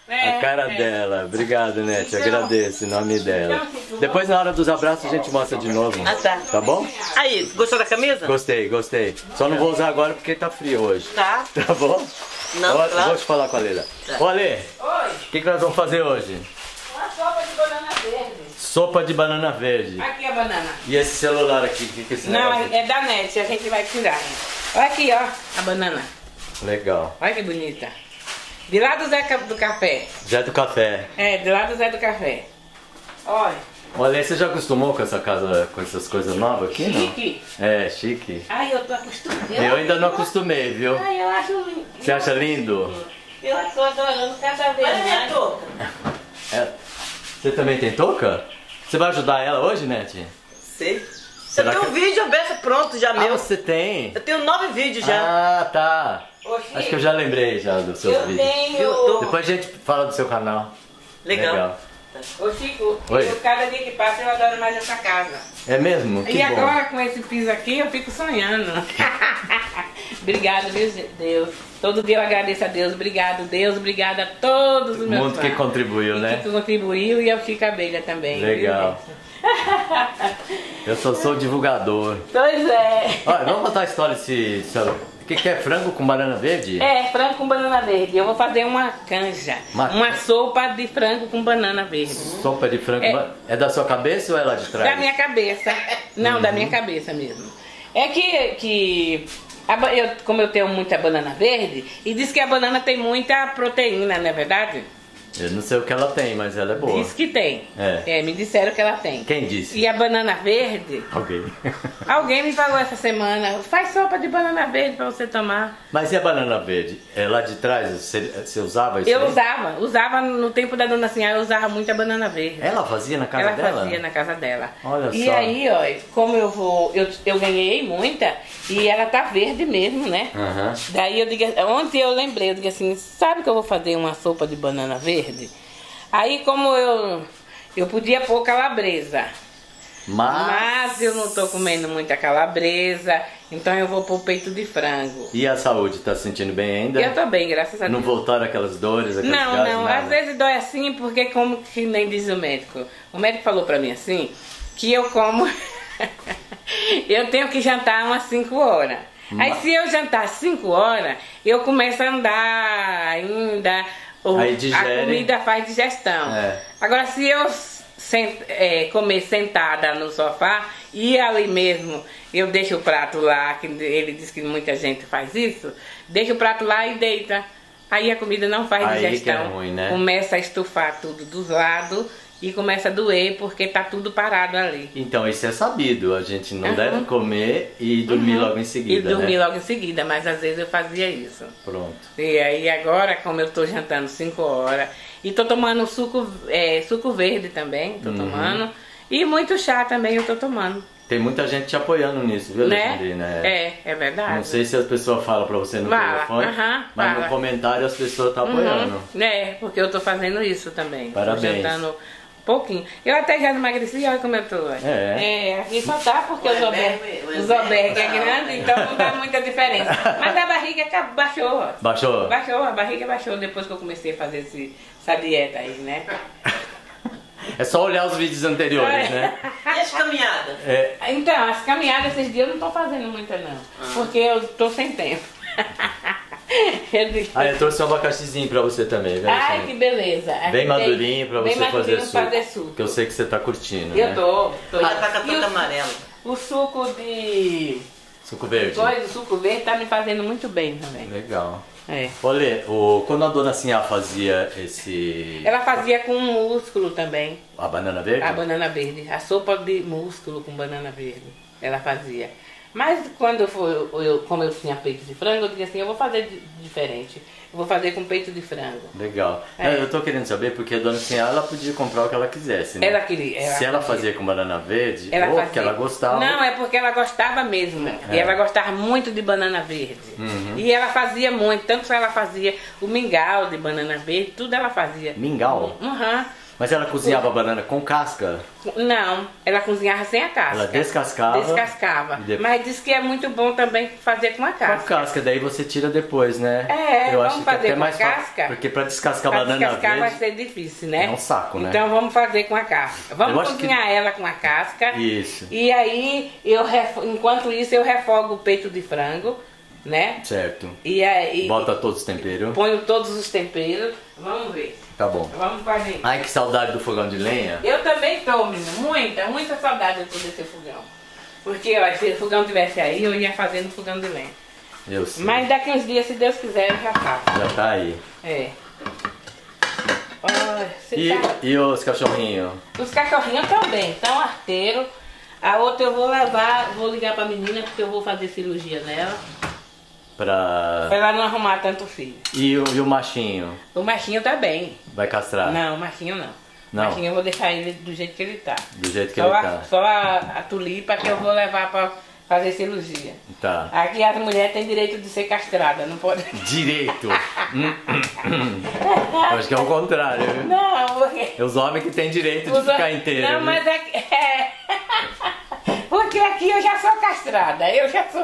[SPEAKER 3] É,
[SPEAKER 1] a cara
[SPEAKER 3] é.
[SPEAKER 1] dela. Obrigado, Nete.
[SPEAKER 3] Então-
[SPEAKER 1] Agradeço em nome dela.
[SPEAKER 3] Então,
[SPEAKER 1] Depois, na hora dos abraços, a gente mostra de novo.
[SPEAKER 4] Ah, tá.
[SPEAKER 1] Tá bom?
[SPEAKER 4] Aí, gostou da camisa?
[SPEAKER 1] Gostei, gostei. Só não vou usar agora porque tá frio hoje.
[SPEAKER 4] Tá.
[SPEAKER 1] Tá bom?
[SPEAKER 4] Não,
[SPEAKER 1] Ó,
[SPEAKER 4] claro.
[SPEAKER 1] Vou te falar com a Leila.
[SPEAKER 4] Tá.
[SPEAKER 1] Ô, Ale,
[SPEAKER 3] Oi,
[SPEAKER 1] o que, que nós vamos fazer hoje?
[SPEAKER 3] uma sopa de banana verde.
[SPEAKER 1] Sopa de banana verde.
[SPEAKER 3] Aqui a banana.
[SPEAKER 1] E esse celular aqui? O que, que é esse
[SPEAKER 3] Não,
[SPEAKER 1] negócio?
[SPEAKER 3] é da Net, a gente vai tirar. Olha aqui, ó, a banana.
[SPEAKER 1] Legal.
[SPEAKER 3] Olha que bonita. De lá do Zé Ca- do Café.
[SPEAKER 1] Zé do Café.
[SPEAKER 3] É, de lá do Zé do Café. Olha,
[SPEAKER 1] Olha, você já acostumou com essa casa, com essas coisas novas aqui, não?
[SPEAKER 3] chique.
[SPEAKER 1] É, chique.
[SPEAKER 3] Ai, eu tô acostumada.
[SPEAKER 1] Eu ainda não acostumei, viu?
[SPEAKER 3] Ai, eu acho lindo.
[SPEAKER 1] Você acha lindo?
[SPEAKER 3] Eu tô adorando cada vez
[SPEAKER 4] Olha a minha
[SPEAKER 3] mais.
[SPEAKER 4] touca.
[SPEAKER 1] É. Você também tem touca? Você vai ajudar ela hoje, Nete?
[SPEAKER 4] Sei.
[SPEAKER 1] Será
[SPEAKER 4] Eu tenho
[SPEAKER 1] que-
[SPEAKER 4] um vídeo aberto pronto já
[SPEAKER 1] Ah,
[SPEAKER 4] meu.
[SPEAKER 1] você tem?
[SPEAKER 4] Eu tenho nove vídeos já.
[SPEAKER 1] Ah, tá.
[SPEAKER 3] Ô, Chico,
[SPEAKER 1] Acho que eu já lembrei já dos seus
[SPEAKER 3] eu
[SPEAKER 1] vídeos.
[SPEAKER 3] tenho...
[SPEAKER 4] Eu
[SPEAKER 1] Depois a gente fala do seu canal.
[SPEAKER 4] Legal.
[SPEAKER 3] Ô, Chico,
[SPEAKER 1] Oi.
[SPEAKER 3] eu, cada dia que passa eu adoro mais essa casa.
[SPEAKER 1] É mesmo? Que
[SPEAKER 3] e
[SPEAKER 1] bom.
[SPEAKER 3] agora com esse piso aqui eu fico sonhando. Obrigado, viu, Deus. Todo dia eu agradeço a Deus. Obrigado, Deus. Obrigado a todos os
[SPEAKER 1] O
[SPEAKER 3] meus
[SPEAKER 1] mundo que
[SPEAKER 3] fãs.
[SPEAKER 1] contribuiu,
[SPEAKER 3] E
[SPEAKER 1] né?
[SPEAKER 3] que contribuiu e ao Chico Abelha também. viu,
[SPEAKER 1] Legal.
[SPEAKER 3] gente?
[SPEAKER 1] Eu só sou divulgador.
[SPEAKER 3] Pois é.
[SPEAKER 1] Olha, vamos contar a história desse... O que, que é frango com banana verde?
[SPEAKER 3] É, frango com banana verde. Eu vou fazer uma canja.
[SPEAKER 1] Uma-
[SPEAKER 3] Uma sopa de frango com banana verde.
[SPEAKER 1] Sopa de frango.
[SPEAKER 3] É.
[SPEAKER 1] É, da sua cabeça ou é lá de trás?
[SPEAKER 3] Da minha cabeça. Não, da minha cabeça mesmo. É que, que a ba- eu, como eu tenho muita banana verde, e diz que a banana tem muita proteína, não é verdade?
[SPEAKER 1] Eu não sei o que ela tem, mas ela é boa.
[SPEAKER 3] Diz que tem.
[SPEAKER 1] É.
[SPEAKER 3] me disseram que ela tem.
[SPEAKER 1] Quem disse?
[SPEAKER 3] E a banana verde,
[SPEAKER 1] Alguém.
[SPEAKER 3] alguém me falou essa semana, faz sopa de banana verde pra você tomar.
[SPEAKER 1] Mas e a banana verde? É lá de trás? Você, você usava isso
[SPEAKER 3] Eu
[SPEAKER 1] aí?
[SPEAKER 3] usava, usava no tempo da dona Senhora, eu usava muita banana verde.
[SPEAKER 1] Ela fazia na casa
[SPEAKER 3] Ela
[SPEAKER 1] dela?
[SPEAKER 3] fazia na casa dela.
[SPEAKER 1] Olha
[SPEAKER 3] e
[SPEAKER 1] só.
[SPEAKER 3] aí, ó, como eu vou, eu, eu ganhei muita e ela tá verde mesmo, né?
[SPEAKER 1] Aham.
[SPEAKER 3] Daí eu digo, ontem eu lembrei, eu digo assim, sabe que eu vou fazer uma sopa de banana verde? Aí como eu, eu podia pôr calabresa,
[SPEAKER 1] Mas...
[SPEAKER 3] mas eu não tô comendo muita calabresa, então eu vou pôr peito de frango.
[SPEAKER 1] E a saúde? Tá se sentindo bem ainda?
[SPEAKER 3] Eu tô bem, graças a Deus.
[SPEAKER 1] Não voltaram aquelas dores, aqueles
[SPEAKER 3] Não,
[SPEAKER 1] gases,
[SPEAKER 3] não,
[SPEAKER 1] nada?
[SPEAKER 3] às vezes dói assim, porque como que nem diz o médico. O médico falou pra mim assim, que eu como... eu tenho que jantar umas cinco horas. Aí se eu jantar cinco horas, eu começo a andar ainda, o-
[SPEAKER 1] Aí
[SPEAKER 3] a
[SPEAKER 1] digere.
[SPEAKER 3] comida faz digestão.
[SPEAKER 1] É.
[SPEAKER 3] Agora se eu sent, é, comer sentada no sofá e ali mesmo eu deixo o prato lá, que ele diz que muita gente faz isso, deixa o prato lá e deita. Aí a comida não faz
[SPEAKER 1] Aí que é
[SPEAKER 3] digestão.
[SPEAKER 1] ruim, né?
[SPEAKER 3] Começa a estufar tudo dos lados e começa a doer porque tá tudo parado ali.
[SPEAKER 1] Então, isso é sabido. A gente não
[SPEAKER 3] Uhum.
[SPEAKER 1] deve comer e dormir logo em
[SPEAKER 3] E
[SPEAKER 1] seguida,
[SPEAKER 3] dormir
[SPEAKER 1] né?
[SPEAKER 3] logo em seguida, mas às vezes eu fazia isso.
[SPEAKER 1] Pronto.
[SPEAKER 3] E aí agora, como eu tô jantando cinco horas, e tô tomando suco, é, suco verde também, tô
[SPEAKER 1] Uhum.
[SPEAKER 3] tomando. E muito chá também eu tô tomando.
[SPEAKER 1] Tem muita gente te apoiando nisso, viu,
[SPEAKER 3] Né?
[SPEAKER 1] Alexandrina?
[SPEAKER 3] É, é verdade.
[SPEAKER 1] Não sei se as pessoas falam pra você no
[SPEAKER 3] Fala,
[SPEAKER 1] telefone,
[SPEAKER 3] aham,
[SPEAKER 1] mas
[SPEAKER 3] fala.
[SPEAKER 1] no comentário as pessoas estão apoiando.
[SPEAKER 3] Uhum. É, porque eu tô fazendo isso também.
[SPEAKER 1] Parabéns.
[SPEAKER 3] Tô jantando um pouquinho. Eu até já emagreci, olha como eu tô.
[SPEAKER 1] É.
[SPEAKER 3] É, aqui só tá porque
[SPEAKER 4] O
[SPEAKER 3] o Zober,
[SPEAKER 4] Zober- o
[SPEAKER 3] o Zober que é
[SPEAKER 4] Zober-
[SPEAKER 3] grande, então não dá muita diferença. Mas a barriga ca- baixou.
[SPEAKER 1] Baixou?
[SPEAKER 3] Baixou, a barriga baixou depois que eu comecei a fazer esse, essa dieta aí, né?
[SPEAKER 1] É só olhar os vídeos anteriores, né?
[SPEAKER 4] E as caminhadas?
[SPEAKER 1] É,
[SPEAKER 3] Então, as caminhadas esses dias eu não tô fazendo muita não, porque eu tô sem tempo. Eu digo-
[SPEAKER 1] ah, eu trouxe um abacaxizinho pra você também, viu,
[SPEAKER 3] Ai,
[SPEAKER 1] Alexandre?
[SPEAKER 3] que beleza. Aqui
[SPEAKER 1] Bem
[SPEAKER 3] tem-
[SPEAKER 1] madurinho pra
[SPEAKER 3] bem
[SPEAKER 1] você fazer
[SPEAKER 3] madurinho
[SPEAKER 1] suco.
[SPEAKER 3] fazer suco.
[SPEAKER 1] Que eu sei que você tá curtindo,
[SPEAKER 3] Eu
[SPEAKER 1] né?
[SPEAKER 3] tô, tô.
[SPEAKER 4] Ah, tá com a
[SPEAKER 3] E
[SPEAKER 4] touca
[SPEAKER 3] o-
[SPEAKER 4] amarela.
[SPEAKER 3] O suco de
[SPEAKER 1] Suco verde.
[SPEAKER 3] coisa, o suco verde tá me fazendo muito bem também.
[SPEAKER 1] Legal.
[SPEAKER 3] É.
[SPEAKER 1] Olha, o, quando a dona Sinhá fazia esse...
[SPEAKER 3] Ela fazia com músculo também,
[SPEAKER 1] A banana verde?
[SPEAKER 3] a banana verde, a sopa de músculo com banana verde. Ela fazia. Mas quando eu, for, eu, como eu tinha peito de frango, eu disse assim, eu vou fazer di- diferente. Eu vou fazer com peito de frango.
[SPEAKER 1] Legal.
[SPEAKER 3] É.
[SPEAKER 1] Não, eu tô querendo saber porque a dona Sinhá, ela podia comprar o que ela quisesse, né?
[SPEAKER 3] Ela queria. Ela
[SPEAKER 1] Se ela
[SPEAKER 3] fazia.
[SPEAKER 1] fazia com banana verde,
[SPEAKER 3] Ela
[SPEAKER 1] ou
[SPEAKER 3] fazia.
[SPEAKER 1] porque ela gostava...
[SPEAKER 3] Não, é porque ela gostava mesmo. E
[SPEAKER 1] É.
[SPEAKER 3] ela gostava muito de banana verde.
[SPEAKER 1] Uhum.
[SPEAKER 3] E ela fazia muito, tanto que ela fazia o mingau de banana verde, tudo ela fazia.
[SPEAKER 1] Mingau?
[SPEAKER 3] Uhum.
[SPEAKER 1] Mas ela cozinhava a banana com casca?
[SPEAKER 3] Não, ela cozinhava sem a casca.
[SPEAKER 1] Ela descascava?
[SPEAKER 3] Descascava.
[SPEAKER 1] E depois...
[SPEAKER 3] Mas diz que é muito bom também fazer com a casca.
[SPEAKER 1] Com a casca, daí você tira depois, né?
[SPEAKER 3] É,
[SPEAKER 1] Eu
[SPEAKER 3] vamos
[SPEAKER 1] acho que
[SPEAKER 3] fazer
[SPEAKER 1] até
[SPEAKER 3] com
[SPEAKER 1] mais
[SPEAKER 3] a
[SPEAKER 1] fácil,
[SPEAKER 3] casca.
[SPEAKER 1] porque pra descascar a
[SPEAKER 3] Pra
[SPEAKER 1] banana
[SPEAKER 3] descascar
[SPEAKER 1] verde
[SPEAKER 3] vai ser difícil, né?
[SPEAKER 1] é um saco, né?
[SPEAKER 3] Então vamos fazer com a casca. Vamos
[SPEAKER 1] Eu acho
[SPEAKER 3] cozinhar
[SPEAKER 1] que-
[SPEAKER 3] ela com a casca.
[SPEAKER 1] Isso.
[SPEAKER 3] E aí, eu refo- enquanto isso, eu refogo o peito de frango, né?
[SPEAKER 1] Certo.
[SPEAKER 3] E aí,
[SPEAKER 1] Bota todos os temperos.
[SPEAKER 3] ponho todos os temperos. Vamos ver.
[SPEAKER 1] Tá bom.
[SPEAKER 3] Vamos fazer.
[SPEAKER 1] Ai, que saudade do fogão de lenha.
[SPEAKER 3] Eu também tô, menina. Muita, muita saudade de poder ter fogão. Porque, ó, se o fogão tivesse aí, eu ia fazer no fogão de lenha.
[SPEAKER 1] Eu sei.
[SPEAKER 3] Mas daqui uns dias, se Deus quiser, eu já faço.
[SPEAKER 1] Já tá aí.
[SPEAKER 3] É. Olha, você
[SPEAKER 1] E,
[SPEAKER 3] tá...
[SPEAKER 1] e os cachorrinhos?
[SPEAKER 3] Os cachorrinhos também, estão arteiros. A outra eu vou levar, vou ligar pra menina porque eu vou fazer cirurgia nela. Pra
[SPEAKER 1] Pra...
[SPEAKER 3] ela não arrumar tanto filho.
[SPEAKER 1] E, o, e o machinho?
[SPEAKER 3] O machinho tá bem.
[SPEAKER 1] Vai castrar?
[SPEAKER 3] Não, o machinho não.
[SPEAKER 1] Não.
[SPEAKER 3] O machinho eu vou deixar ele do jeito que ele tá.
[SPEAKER 1] Do jeito que
[SPEAKER 3] só
[SPEAKER 1] ele
[SPEAKER 3] a,
[SPEAKER 1] tá.
[SPEAKER 3] Só a, a tulipa que eu vou levar pra fazer cirurgia.
[SPEAKER 1] Tá.
[SPEAKER 3] Aqui as mulheres têm direito de ser castrada, não pode.
[SPEAKER 1] Direito. Hum, hum, hum. Eu acho que é o contrário. Viu?
[SPEAKER 3] Não, porque.
[SPEAKER 1] É os homens que têm direito de
[SPEAKER 3] Os-
[SPEAKER 1] ficar inteiro.
[SPEAKER 3] Não,
[SPEAKER 1] viu?
[SPEAKER 3] mas é, que- é. Porque aqui eu já sou castrada, eu já sou.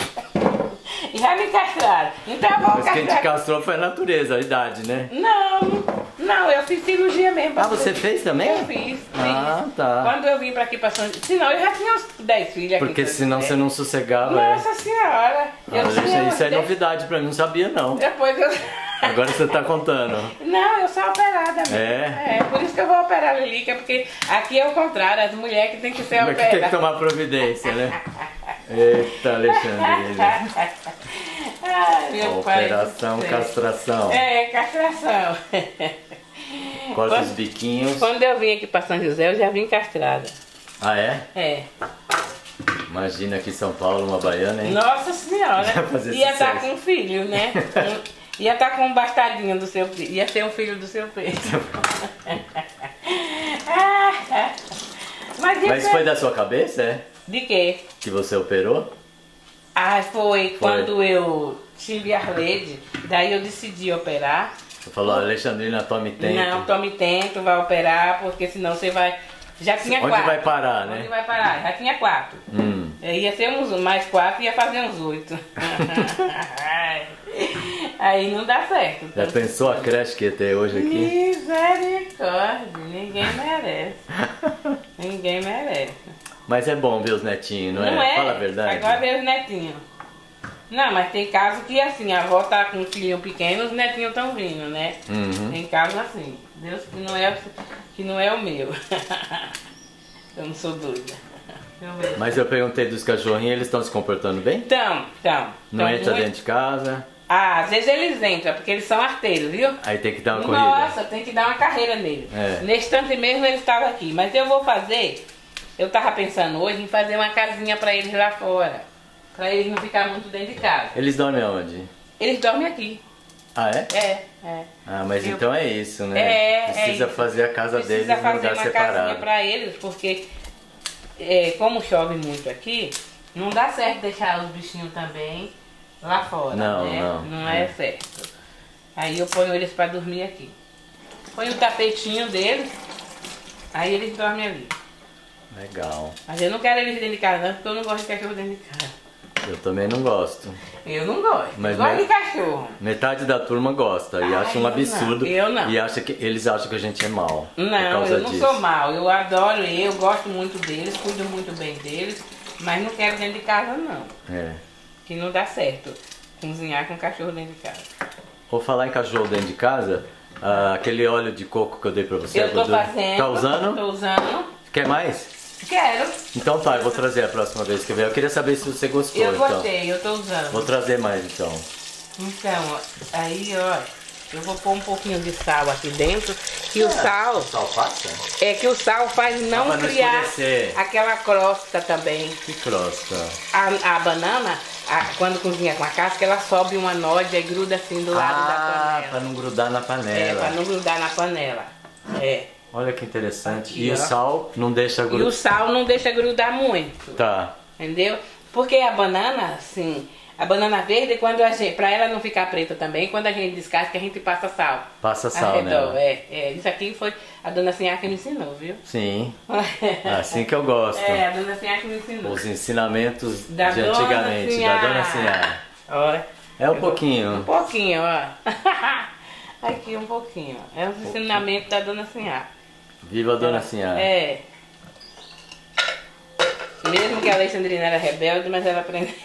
[SPEAKER 3] Já me castraram. Então eu vou
[SPEAKER 1] Mas quem te
[SPEAKER 3] castrar.
[SPEAKER 1] castrou foi a natureza, a idade, né?
[SPEAKER 3] Não, não, eu fiz cirurgia mesmo.
[SPEAKER 1] Ah, você fez também?
[SPEAKER 3] Eu fiz, fiz.
[SPEAKER 1] Ah, tá.
[SPEAKER 3] Quando eu vim pra aqui pra São José. Senão eu já tinha uns dez filhos aqui.
[SPEAKER 1] Porque
[SPEAKER 3] em São
[SPEAKER 1] senão
[SPEAKER 3] José.
[SPEAKER 1] você não sossegava. é.
[SPEAKER 3] Nossa senhora! Eu
[SPEAKER 1] Ah,
[SPEAKER 3] tinha uns
[SPEAKER 1] isso é
[SPEAKER 3] dez-
[SPEAKER 1] novidade pra mim, não sabia não.
[SPEAKER 3] Depois eu.
[SPEAKER 1] Agora você tá contando.
[SPEAKER 3] Não, eu sou operada mesmo.
[SPEAKER 1] É?
[SPEAKER 3] É, por isso que eu vou operar a Lilica, porque aqui é o contrário, as mulheres que tem que ser
[SPEAKER 1] Mas que tem que
[SPEAKER 3] operadas.
[SPEAKER 1] tomar providência, né? Eita, Alexandre.
[SPEAKER 3] Ai, meu pai.
[SPEAKER 1] Operação
[SPEAKER 3] do céu.
[SPEAKER 1] castração.
[SPEAKER 3] É, castração.
[SPEAKER 1] Corta
[SPEAKER 3] Quando-
[SPEAKER 1] os biquinhos.
[SPEAKER 3] Quando eu vim aqui pra São José, eu já vim castrada.
[SPEAKER 1] Ah, é?
[SPEAKER 3] É.
[SPEAKER 1] Imagina aqui em São Paulo, uma baiana, hein?
[SPEAKER 3] Nossa senhora.
[SPEAKER 1] Vai fazer
[SPEAKER 3] Ia estar
[SPEAKER 1] sucesso.
[SPEAKER 3] com um filho, né? Um- Ia estar com um bastardinho do seu filho. Ia ser um filho do seu peito. Mas,
[SPEAKER 1] Mas
[SPEAKER 3] isso
[SPEAKER 1] foi
[SPEAKER 3] é-
[SPEAKER 1] da sua cabeça, é?
[SPEAKER 3] De quê?
[SPEAKER 1] Que você operou?
[SPEAKER 3] Ah, foi, quando eu tive Arlede. Daí eu decidi operar.
[SPEAKER 1] Você falou, Alexandrina, tome tempo.
[SPEAKER 3] Não, tome tempo, vai operar, porque senão você vai... Já tinha
[SPEAKER 1] Onde
[SPEAKER 3] quatro.
[SPEAKER 1] vai parar, né?
[SPEAKER 3] Onde vai parar? Já tinha quatro.
[SPEAKER 1] Hum.
[SPEAKER 3] Ia ser uns mais quatro, ia fazer uns oito. Aí não dá certo.
[SPEAKER 1] Já pensou a creche que ia ter hoje aqui?
[SPEAKER 3] Misericórdia, ninguém merece. Ninguém merece.
[SPEAKER 1] Mas é bom ver os netinhos, não,
[SPEAKER 3] Não
[SPEAKER 1] é?
[SPEAKER 3] é?
[SPEAKER 1] Fala a verdade.
[SPEAKER 3] Agora vê os netinhos. Não, mas tem caso que assim, a avó tá com um filhinho pequeno, os netinhos estão vindo, né?
[SPEAKER 1] Uhum.
[SPEAKER 3] Tem caso assim. Deus que não é, que não é o meu. Eu não sou doida. Deixa eu ver.
[SPEAKER 1] Mas eu perguntei dos cachorrinhos, eles estão se comportando bem?
[SPEAKER 3] Então, então.
[SPEAKER 1] Não
[SPEAKER 3] então,
[SPEAKER 1] entra
[SPEAKER 3] muito-
[SPEAKER 1] dentro de casa,
[SPEAKER 3] Ah, às vezes eles entram, porque eles são arteiros, viu?
[SPEAKER 1] aí tem que dar uma corrida.
[SPEAKER 3] Nossa, tem que dar uma carreira nele.
[SPEAKER 1] É.
[SPEAKER 3] Nesse instante mesmo ele estava aqui. Mas eu vou fazer, eu tava pensando hoje em fazer uma casinha pra eles lá fora. Pra eles não ficarem muito dentro de casa.
[SPEAKER 1] Eles dormem aonde?
[SPEAKER 3] Eles dormem aqui.
[SPEAKER 1] Ah, é?
[SPEAKER 3] É, é.
[SPEAKER 1] Ah, mas
[SPEAKER 3] Eu-
[SPEAKER 1] então é isso, né?
[SPEAKER 3] É,
[SPEAKER 1] Precisa
[SPEAKER 3] é isso.
[SPEAKER 1] fazer a casa
[SPEAKER 3] Precisa
[SPEAKER 1] deles num
[SPEAKER 3] fazer
[SPEAKER 1] lugar
[SPEAKER 3] uma
[SPEAKER 1] separado.
[SPEAKER 3] casinha pra eles, porque é, como chove muito aqui, não dá certo deixar os bichinhos também lá fora,
[SPEAKER 1] Não,
[SPEAKER 3] né?
[SPEAKER 1] não.
[SPEAKER 3] Não é certo. Aí eu ponho eles pra dormir aqui. Põe o tapetinho deles, aí eles dormem ali.
[SPEAKER 1] Legal.
[SPEAKER 3] Mas eu não quero eles dentro de casa, não, porque eu não gosto de cachorro dentro de casa.
[SPEAKER 1] Eu também não gosto.
[SPEAKER 3] Eu não gosto.
[SPEAKER 1] Mas
[SPEAKER 3] eu gosto
[SPEAKER 1] me-
[SPEAKER 3] de cachorro.
[SPEAKER 1] Metade da turma gosta e
[SPEAKER 3] Ai,
[SPEAKER 1] acha um
[SPEAKER 3] eu não.
[SPEAKER 1] absurdo.
[SPEAKER 3] Eu não.
[SPEAKER 1] E acha que, eles acham que a gente é mal. por
[SPEAKER 3] Não,
[SPEAKER 1] causa
[SPEAKER 3] eu não
[SPEAKER 1] disso.
[SPEAKER 3] sou mal. Eu adoro eu, gosto muito deles, cuido muito bem deles, mas não quero dentro de casa não.
[SPEAKER 1] É.
[SPEAKER 3] Que não dá certo cozinhar com cachorro dentro de casa.
[SPEAKER 1] Vou falar em cachorro dentro de casa. ah, aquele óleo de coco que eu dei pra você.
[SPEAKER 3] Eu tô
[SPEAKER 1] Dudu.
[SPEAKER 3] fazendo.
[SPEAKER 1] Tá usando?
[SPEAKER 3] Tô usando.
[SPEAKER 1] Quer mais?
[SPEAKER 3] Quero.
[SPEAKER 1] Então tá, eu vou trazer a próxima vez que eu vier. Eu queria saber se você gostou,
[SPEAKER 3] Eu
[SPEAKER 1] então.
[SPEAKER 3] gostei, eu tô usando.
[SPEAKER 1] Vou trazer mais então.
[SPEAKER 3] Então, ó, aí ó, eu vou pôr um pouquinho de sal aqui dentro. Que o sal,
[SPEAKER 1] Sal passa?
[SPEAKER 3] é que o sal faz não
[SPEAKER 1] pra não
[SPEAKER 3] criar
[SPEAKER 1] escurecer.
[SPEAKER 3] aquela crosta também.
[SPEAKER 1] Que crosta.
[SPEAKER 3] A, a banana, a- quando cozinha com a casca, ela sobe uma nódia e gruda assim do lado
[SPEAKER 1] ah,
[SPEAKER 3] da
[SPEAKER 1] pra
[SPEAKER 3] panela.
[SPEAKER 1] não grudar na
[SPEAKER 3] É,
[SPEAKER 1] panela.
[SPEAKER 3] pra não grudar na panela. É.
[SPEAKER 1] Olha que interessante.
[SPEAKER 3] Aqui,
[SPEAKER 1] e
[SPEAKER 3] ó.
[SPEAKER 1] o sal não deixa
[SPEAKER 3] E o
[SPEAKER 1] grudar.
[SPEAKER 3] sal não deixa grudar muito.
[SPEAKER 1] Tá.
[SPEAKER 3] Entendeu? Porque a banana, assim, A banana verde, quando a gente, pra ela não ficar preta também, quando a gente descasca, a gente passa sal.
[SPEAKER 1] Passa sal,
[SPEAKER 3] ao redor.
[SPEAKER 1] né?
[SPEAKER 3] É, é, isso aqui foi a dona Sinhá que me ensinou, viu?
[SPEAKER 1] Sim. Assim que eu gosto.
[SPEAKER 3] É, a dona Sinhá que me ensinou.
[SPEAKER 1] Os ensinamentos
[SPEAKER 3] Da
[SPEAKER 1] de
[SPEAKER 3] dona
[SPEAKER 1] antigamente,
[SPEAKER 3] Sinhá.
[SPEAKER 1] da dona Sinhá.
[SPEAKER 3] Olha.
[SPEAKER 1] É um pouquinho.
[SPEAKER 3] Um pouquinho, ó. Aqui um pouquinho. É os ensinamentos da dona Sinhá.
[SPEAKER 1] Viva a dona Sinhá.
[SPEAKER 3] É. Mesmo que a Alexandrina era rebelde, mas ela aprendeu.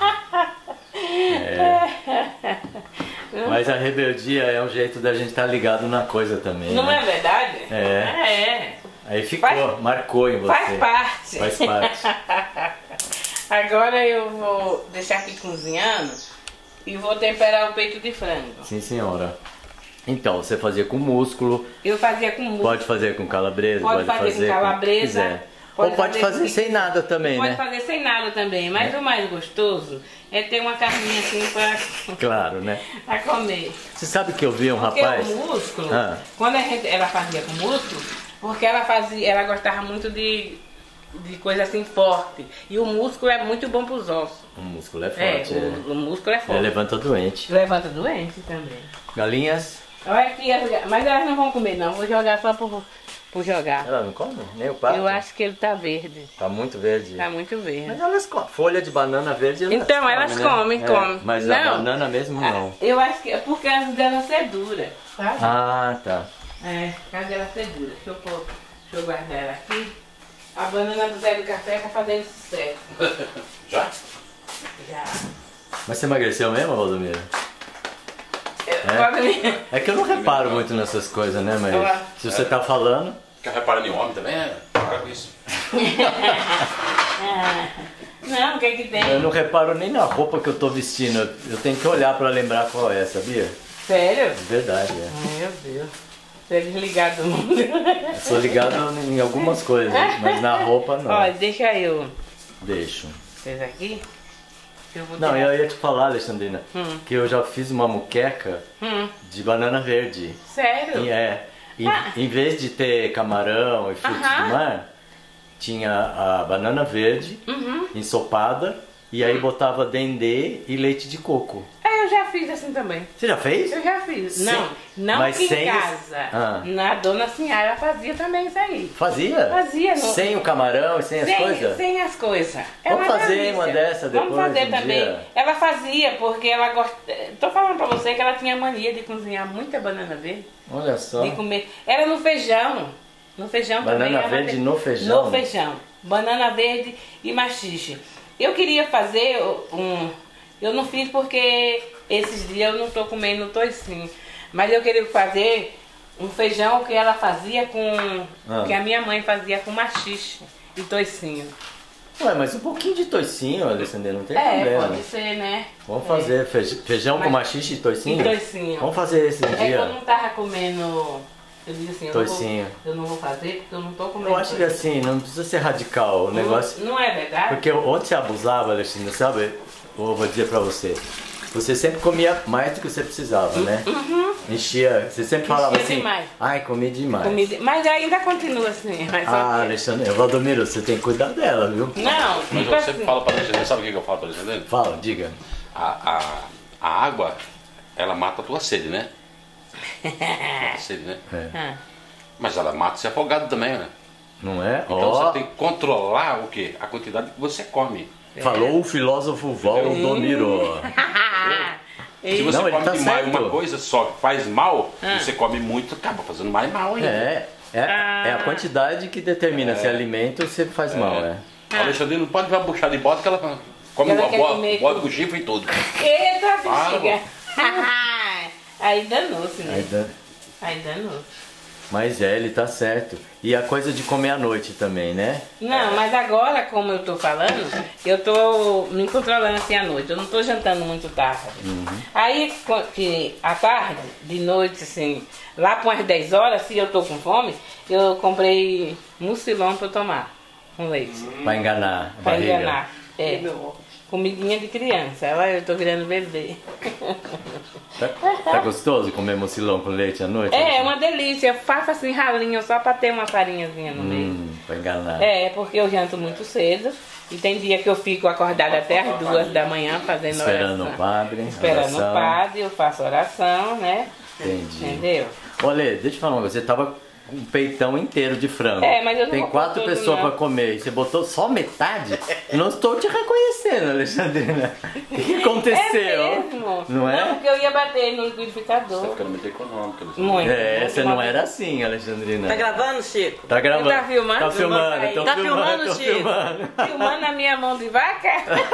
[SPEAKER 1] É. Mas a rebeldia é um jeito da gente estar ligado na coisa também.
[SPEAKER 3] Não
[SPEAKER 1] né?
[SPEAKER 3] é verdade?
[SPEAKER 1] É.
[SPEAKER 3] É.
[SPEAKER 1] Aí ficou,
[SPEAKER 3] Faz-
[SPEAKER 1] marcou em você.
[SPEAKER 3] Faz parte.
[SPEAKER 1] Faz parte.
[SPEAKER 3] Agora eu vou deixar aqui cozinhando e vou temperar o peito de frango.
[SPEAKER 1] Sim, senhora. Então, você fazia com músculo,
[SPEAKER 3] Eu fazia com músculo.
[SPEAKER 1] pode fazer com calabresa,
[SPEAKER 3] Pode fazer com calabresa,
[SPEAKER 1] quiser.
[SPEAKER 3] pode
[SPEAKER 1] Ou pode
[SPEAKER 3] fazer
[SPEAKER 1] fazer
[SPEAKER 3] com-
[SPEAKER 1] sem nada também,
[SPEAKER 3] Pode
[SPEAKER 1] né?
[SPEAKER 3] fazer sem nada também, mas o mais gostoso é ter uma carninha assim pra,
[SPEAKER 1] Claro, né?
[SPEAKER 3] pra comer.
[SPEAKER 1] Você sabe que eu vi um
[SPEAKER 3] Porque
[SPEAKER 1] rapaz...
[SPEAKER 3] o músculo,
[SPEAKER 1] Ah.
[SPEAKER 3] quando a gente, ela fazia com músculo, porque ela fazia, ela gostava muito de, de coisa assim forte. E o músculo é muito bom pros ossos.
[SPEAKER 1] O músculo é
[SPEAKER 3] É,
[SPEAKER 1] forte.
[SPEAKER 3] o, o músculo é
[SPEAKER 1] é.
[SPEAKER 3] forte.
[SPEAKER 1] É, levanta doente.
[SPEAKER 3] Levanta doente também.
[SPEAKER 1] Galinhas,
[SPEAKER 3] Olha aqui, as ga- mas elas não vão comer não, vou jogar só por, por jogar.
[SPEAKER 1] ela não come? Nem o pato?
[SPEAKER 3] Eu acho que ele tá verde,
[SPEAKER 1] Tá muito verde.
[SPEAKER 3] tá muito verde.
[SPEAKER 1] Mas elas comem. Folha de banana verde elas
[SPEAKER 3] Então,
[SPEAKER 1] comem,
[SPEAKER 3] elas
[SPEAKER 1] né?
[SPEAKER 3] comem,
[SPEAKER 1] É,
[SPEAKER 3] comem.
[SPEAKER 1] Mas a
[SPEAKER 3] Não.
[SPEAKER 1] banana mesmo não.
[SPEAKER 3] Eu acho que é porque as dela ser dura, sabe?
[SPEAKER 1] Ah, tá.
[SPEAKER 3] É, a dela ser dura. Deixa eu, pôr, deixa eu guardar ela aqui. A banana do Zé do Café tá fazendo sucesso.
[SPEAKER 2] Já?
[SPEAKER 3] Já.
[SPEAKER 1] Mas você emagreceu mesmo, Valdomiro?
[SPEAKER 3] Eu- pode me-
[SPEAKER 1] É que eu não reparo muito nessas coisas, né? Mas
[SPEAKER 3] Ah.
[SPEAKER 1] se você tá falando...
[SPEAKER 2] Quer reparar em homem também? É, para com isso.
[SPEAKER 3] Ah, não, o que é que tem?
[SPEAKER 1] Eu não reparo nem na roupa que eu tô vestindo. Eu tenho que olhar pra lembrar qual é, sabia?
[SPEAKER 3] Sério?
[SPEAKER 1] Verdade, é.
[SPEAKER 3] Ai, meu Deus. Você é desligado do mundo.
[SPEAKER 1] Eu sou ligado em algumas coisas, mas na roupa não.
[SPEAKER 3] Olha, deixa eu.
[SPEAKER 1] Deixo.
[SPEAKER 3] Vocês aqui? Eu vou
[SPEAKER 1] Não,
[SPEAKER 3] tirar-
[SPEAKER 1] eu ia te falar, Alexandrina,
[SPEAKER 3] Hum.
[SPEAKER 1] que eu já fiz uma muqueca
[SPEAKER 3] Hum,
[SPEAKER 1] de banana verde.
[SPEAKER 3] sério?
[SPEAKER 1] E é, em,
[SPEAKER 3] Ah.
[SPEAKER 1] em vez de ter camarão e frutos
[SPEAKER 3] Aham.
[SPEAKER 1] do mar, tinha a banana verde
[SPEAKER 3] Uhum.
[SPEAKER 1] ensopada e aí botava dendê e leite de coco.
[SPEAKER 3] É, eu já fiz assim também.
[SPEAKER 1] Você já fez?
[SPEAKER 3] Eu já fiz.
[SPEAKER 1] Sim.
[SPEAKER 3] Não, não
[SPEAKER 1] Mas
[SPEAKER 3] aqui
[SPEAKER 1] sem
[SPEAKER 3] em
[SPEAKER 1] os-
[SPEAKER 3] casa.
[SPEAKER 1] Ah.
[SPEAKER 3] Na dona Sinhara fazia também isso aí.
[SPEAKER 1] Fazia?
[SPEAKER 3] Fazia, não-
[SPEAKER 1] Sem o camarão e sem, as
[SPEAKER 3] Sem,
[SPEAKER 1] coisas?
[SPEAKER 3] sem as coisas. É
[SPEAKER 1] Vamos
[SPEAKER 3] uma
[SPEAKER 1] fazer
[SPEAKER 3] delícia.
[SPEAKER 1] uma dessa
[SPEAKER 3] Vamos
[SPEAKER 1] depois,
[SPEAKER 3] fazer
[SPEAKER 1] um
[SPEAKER 3] também.
[SPEAKER 1] dia?
[SPEAKER 3] Ela fazia porque ela gosta. Tô falando pra você que ela tinha mania de cozinhar muita banana verde.
[SPEAKER 1] Olha só.
[SPEAKER 3] De comer. Era no feijão. No feijão
[SPEAKER 1] Banana
[SPEAKER 3] também. ela
[SPEAKER 1] verde
[SPEAKER 3] fez-
[SPEAKER 1] no feijão?
[SPEAKER 3] No feijão. Banana verde e machixe. Eu queria fazer um. Eu não fiz porque esses dias eu não tô comendo toicinho. Mas eu queria fazer um feijão que ela fazia com.
[SPEAKER 1] Ah.
[SPEAKER 3] Que a minha mãe fazia com machixe e toicinho.
[SPEAKER 1] Ué, mas um pouquinho de toicinho, Alessandra, não tem
[SPEAKER 3] É,
[SPEAKER 1] problema.
[SPEAKER 3] pode ser, né?
[SPEAKER 1] Vamos
[SPEAKER 3] É.
[SPEAKER 1] fazer feij- feijão com
[SPEAKER 3] Mas-
[SPEAKER 1] machixe e toicinho?
[SPEAKER 3] E toicinho.
[SPEAKER 1] Vamos fazer esse
[SPEAKER 3] É que
[SPEAKER 1] dia.
[SPEAKER 3] eu não tava comendo. Eu disse assim, eu não, vou,
[SPEAKER 1] Toicinho.
[SPEAKER 3] eu não vou fazer porque eu não tô comendo.
[SPEAKER 1] Eu acho que assim, não precisa ser radical o negócio.
[SPEAKER 3] Não, não é verdade?
[SPEAKER 1] Porque onde você abusava, Alexandre, sabe? Eu vou dizer pra você. Você sempre comia mais do que você precisava, né? Enchia. Você sempre falava
[SPEAKER 3] Enchia
[SPEAKER 1] assim.
[SPEAKER 3] demais.
[SPEAKER 1] Ai, comi demais.
[SPEAKER 3] Comida- Mas ainda continua assim. Mas só
[SPEAKER 1] Ah,
[SPEAKER 3] que-
[SPEAKER 1] Alexandre, Valdomiro, você tem que cuidar dela, viu?
[SPEAKER 3] Não,
[SPEAKER 2] Mas
[SPEAKER 3] tipo
[SPEAKER 2] eu
[SPEAKER 3] assim.
[SPEAKER 2] sempre falo pra Alexandre, sabe o que que eu falo pra Alexandre?
[SPEAKER 1] Fala, diga.
[SPEAKER 2] A, a, a água, ela mata a tua sede, né? Mata a sede, né?
[SPEAKER 1] É.
[SPEAKER 3] Ah,
[SPEAKER 2] Mas ela mata se afogado também, né?
[SPEAKER 1] Não é?
[SPEAKER 2] Então
[SPEAKER 1] Ó,
[SPEAKER 2] você tem que controlar o quê? A quantidade que você come.
[SPEAKER 1] falou o filósofo Valdomiro.
[SPEAKER 2] Se você
[SPEAKER 1] Não, ele
[SPEAKER 2] come
[SPEAKER 1] tá
[SPEAKER 2] demais
[SPEAKER 1] certo.
[SPEAKER 2] uma coisa só que faz mal,
[SPEAKER 3] Ah.
[SPEAKER 2] e você come muito, acaba fazendo mais mal ainda.
[SPEAKER 1] É, é, é a quantidade que determina se alimenta ou se faz mal, né?
[SPEAKER 2] A Alexandre não pode ver uma buchada de bota que ela come
[SPEAKER 3] Ela
[SPEAKER 2] uma
[SPEAKER 3] quer
[SPEAKER 2] bola,
[SPEAKER 3] comer
[SPEAKER 2] bola
[SPEAKER 3] com-
[SPEAKER 2] com chifre e tudo.
[SPEAKER 3] Eita,
[SPEAKER 2] Para,
[SPEAKER 3] bexiga. Aí danou-se,
[SPEAKER 1] Aí
[SPEAKER 3] né?
[SPEAKER 1] dá-
[SPEAKER 3] Aí danou-se.
[SPEAKER 1] Mas é, ele tá certo. E a coisa de comer à noite também, né?
[SPEAKER 3] Não, mas agora, como eu tô falando, eu tô me controlando assim à noite. Eu não tô jantando muito tarde. Aí, co- que à tarde, de noite, assim, lá para umas dez horas, se eu tô com fome, eu comprei mucilão pra eu tomar com leite.
[SPEAKER 1] Pra enganar a
[SPEAKER 3] Pra
[SPEAKER 1] barriga.
[SPEAKER 3] enganar. É. comidinha de criança. Olha, eu tô virando bebê.
[SPEAKER 1] Tá, tá gostoso comer mucilão com leite à noite?
[SPEAKER 3] É, é uma delícia. Eu faço assim ralinho só pra ter uma farinhazinha no meio.
[SPEAKER 1] Hum, pra enganar.
[SPEAKER 3] É, porque eu janto muito cedo. E tem dia que eu fico acordada até as duas da manhã fazendo
[SPEAKER 1] Esperando
[SPEAKER 3] oração.
[SPEAKER 1] o padre.
[SPEAKER 3] Esperando
[SPEAKER 1] oração.
[SPEAKER 3] o padre, eu faço oração, né?
[SPEAKER 1] Entendi.
[SPEAKER 3] Entendeu?
[SPEAKER 1] Olha, deixa eu falar uma coisa. Você tava com um peitão inteiro de frango.
[SPEAKER 3] É, mas eu não
[SPEAKER 1] Tem
[SPEAKER 3] vou
[SPEAKER 1] quatro
[SPEAKER 3] pôr tudo,
[SPEAKER 1] pessoas
[SPEAKER 3] não.
[SPEAKER 1] pra comer e você botou só metade? Eu não estou te reconhecendo, Alexandrina. O que, que aconteceu?
[SPEAKER 3] É mesmo?
[SPEAKER 1] Não é?
[SPEAKER 3] Não, porque eu ia bater no
[SPEAKER 2] Tá
[SPEAKER 3] liquidificador.
[SPEAKER 2] ficando muito econômico. Luciano.
[SPEAKER 3] Muito.
[SPEAKER 1] É,
[SPEAKER 3] muito
[SPEAKER 1] você não
[SPEAKER 3] uma-
[SPEAKER 1] era assim, Alexandrina.
[SPEAKER 4] Tá gravando, Chico?
[SPEAKER 1] Tá gravando?
[SPEAKER 3] Tá filmando?
[SPEAKER 1] Tá filmando,
[SPEAKER 3] Tá
[SPEAKER 1] tô
[SPEAKER 4] Tá
[SPEAKER 1] filmando,
[SPEAKER 4] filmando,
[SPEAKER 1] tô
[SPEAKER 4] Chico?
[SPEAKER 1] filmando.
[SPEAKER 3] Filmando a minha mão de vaca?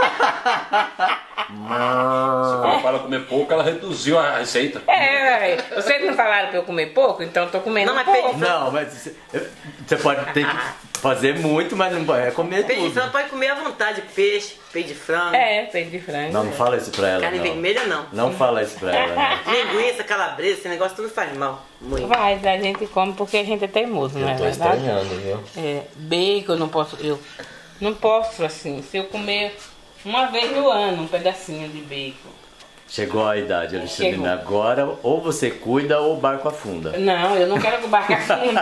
[SPEAKER 2] Se for para ela comer pouco, ela reduziu a receita.
[SPEAKER 3] É, velho. Vocês não falaram pra eu comer pouco, então eu tô comendo
[SPEAKER 4] Não, mas
[SPEAKER 3] pouco.
[SPEAKER 1] Não, mas você, você pode ter que fazer muito, mas não pode é comer
[SPEAKER 4] Peito de
[SPEAKER 1] tudo.
[SPEAKER 4] frango pode comer à vontade. Peixe, peito de frango.
[SPEAKER 3] É, peito de frango.
[SPEAKER 1] Não, não fala isso pra ela,
[SPEAKER 4] Carne
[SPEAKER 1] não.
[SPEAKER 4] vermelha não.
[SPEAKER 1] Não fala isso pra ela, não.
[SPEAKER 4] Linguiça, calabresa, esse negócio tudo faz mal. Muito.
[SPEAKER 3] Mas a gente come porque a gente é teimoso, não é verdade?
[SPEAKER 1] viu?
[SPEAKER 3] É, bacon eu não posso, eu não posso assim, se eu comer uma vez no ano um pedacinho de bacon.
[SPEAKER 1] Chegou a idade, Alexandrina.
[SPEAKER 3] Chegou.
[SPEAKER 1] Agora ou você cuida ou o barco afunda.
[SPEAKER 3] Não, eu não quero que o barco afunde.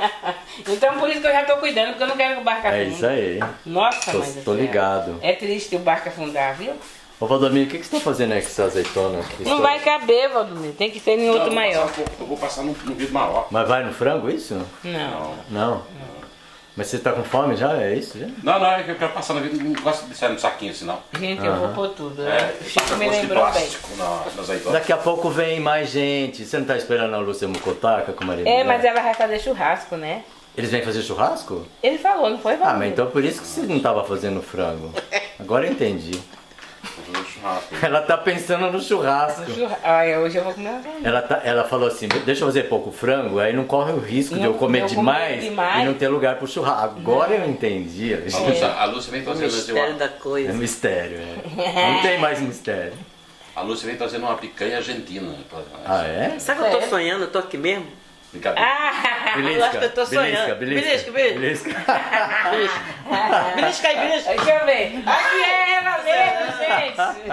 [SPEAKER 3] Então por isso que eu já tô cuidando, porque eu não quero que o barco afunde.
[SPEAKER 1] É isso aí.
[SPEAKER 3] Nossa,
[SPEAKER 1] Tô-
[SPEAKER 3] mãe do
[SPEAKER 1] tô
[SPEAKER 3] céu.
[SPEAKER 1] ligado.
[SPEAKER 3] É triste o barco afundar, viu?
[SPEAKER 1] Ô Valdomiro, o que, que você tá fazendo aí com essa azeitona? aqui?
[SPEAKER 3] Não vai caber, Valdomiro, tem que ser em
[SPEAKER 2] Não,
[SPEAKER 3] outro
[SPEAKER 2] eu vou
[SPEAKER 3] maior.
[SPEAKER 2] passar um pouco, eu vou passar num, num vidro maior.
[SPEAKER 1] Mas vai no frango isso?
[SPEAKER 3] Não.
[SPEAKER 1] Não. Mas você tá com fome já? É isso já?
[SPEAKER 2] Não, não, é que eu quero passar no vidro, não gosto de sair no saquinho assim, não.
[SPEAKER 3] Gente, eu vou
[SPEAKER 1] Aham.
[SPEAKER 3] pôr tudo.
[SPEAKER 2] É,
[SPEAKER 3] O Chico
[SPEAKER 2] passa
[SPEAKER 3] me
[SPEAKER 2] gosto de
[SPEAKER 3] lembrou bem.
[SPEAKER 2] plástico na, nas azeitonas.
[SPEAKER 1] Daqui a pouco vem mais gente. Você não tá esperando a Lúcia Mucotaca com a Maria
[SPEAKER 3] É,
[SPEAKER 1] Mulher?
[SPEAKER 3] mas ela vai fazer churrasco, né?
[SPEAKER 1] Eles vêm fazer churrasco?
[SPEAKER 3] Ele falou, não foi,
[SPEAKER 1] Ah,
[SPEAKER 3] Valdomiro?
[SPEAKER 1] mas então por isso que você não tava fazendo frango. Agora eu entendi.
[SPEAKER 2] Vou fazer um churrasco.
[SPEAKER 1] Ela tá pensando no churrasco.
[SPEAKER 3] Churra- Ai, hoje eu vou comer uma carne.
[SPEAKER 1] Ela, tá, ela falou assim, deixa eu fazer pouco frango, aí não corre o risco de
[SPEAKER 3] Não,
[SPEAKER 1] eu comer
[SPEAKER 3] eu comer
[SPEAKER 1] demais,
[SPEAKER 3] demais.
[SPEAKER 1] e não ter lugar pro churrasco. Agora eu entendi.
[SPEAKER 2] A
[SPEAKER 1] Alexandre.
[SPEAKER 2] Lúcia, a Lúcia vem
[SPEAKER 4] O
[SPEAKER 2] trazendo assim,
[SPEAKER 4] mistério
[SPEAKER 2] uma,
[SPEAKER 4] da
[SPEAKER 1] É
[SPEAKER 4] coisa.
[SPEAKER 1] mistério, é. Não tem mais mistério.
[SPEAKER 2] a Lúcia vem trazendo uma picanha argentina. pra-
[SPEAKER 1] Ah, é?
[SPEAKER 4] Sabe que eu tô
[SPEAKER 3] Sério?
[SPEAKER 4] sonhando? Eu tô aqui mesmo?
[SPEAKER 2] Brincadeira.
[SPEAKER 3] Ah!
[SPEAKER 4] Eu acho que eu tô sonhando.
[SPEAKER 1] Belisca,
[SPEAKER 4] Belisca, belisca.
[SPEAKER 1] belisca.
[SPEAKER 4] Belisca aí, belisca.
[SPEAKER 3] Deixa eu ver. Aqui é ela mesmo,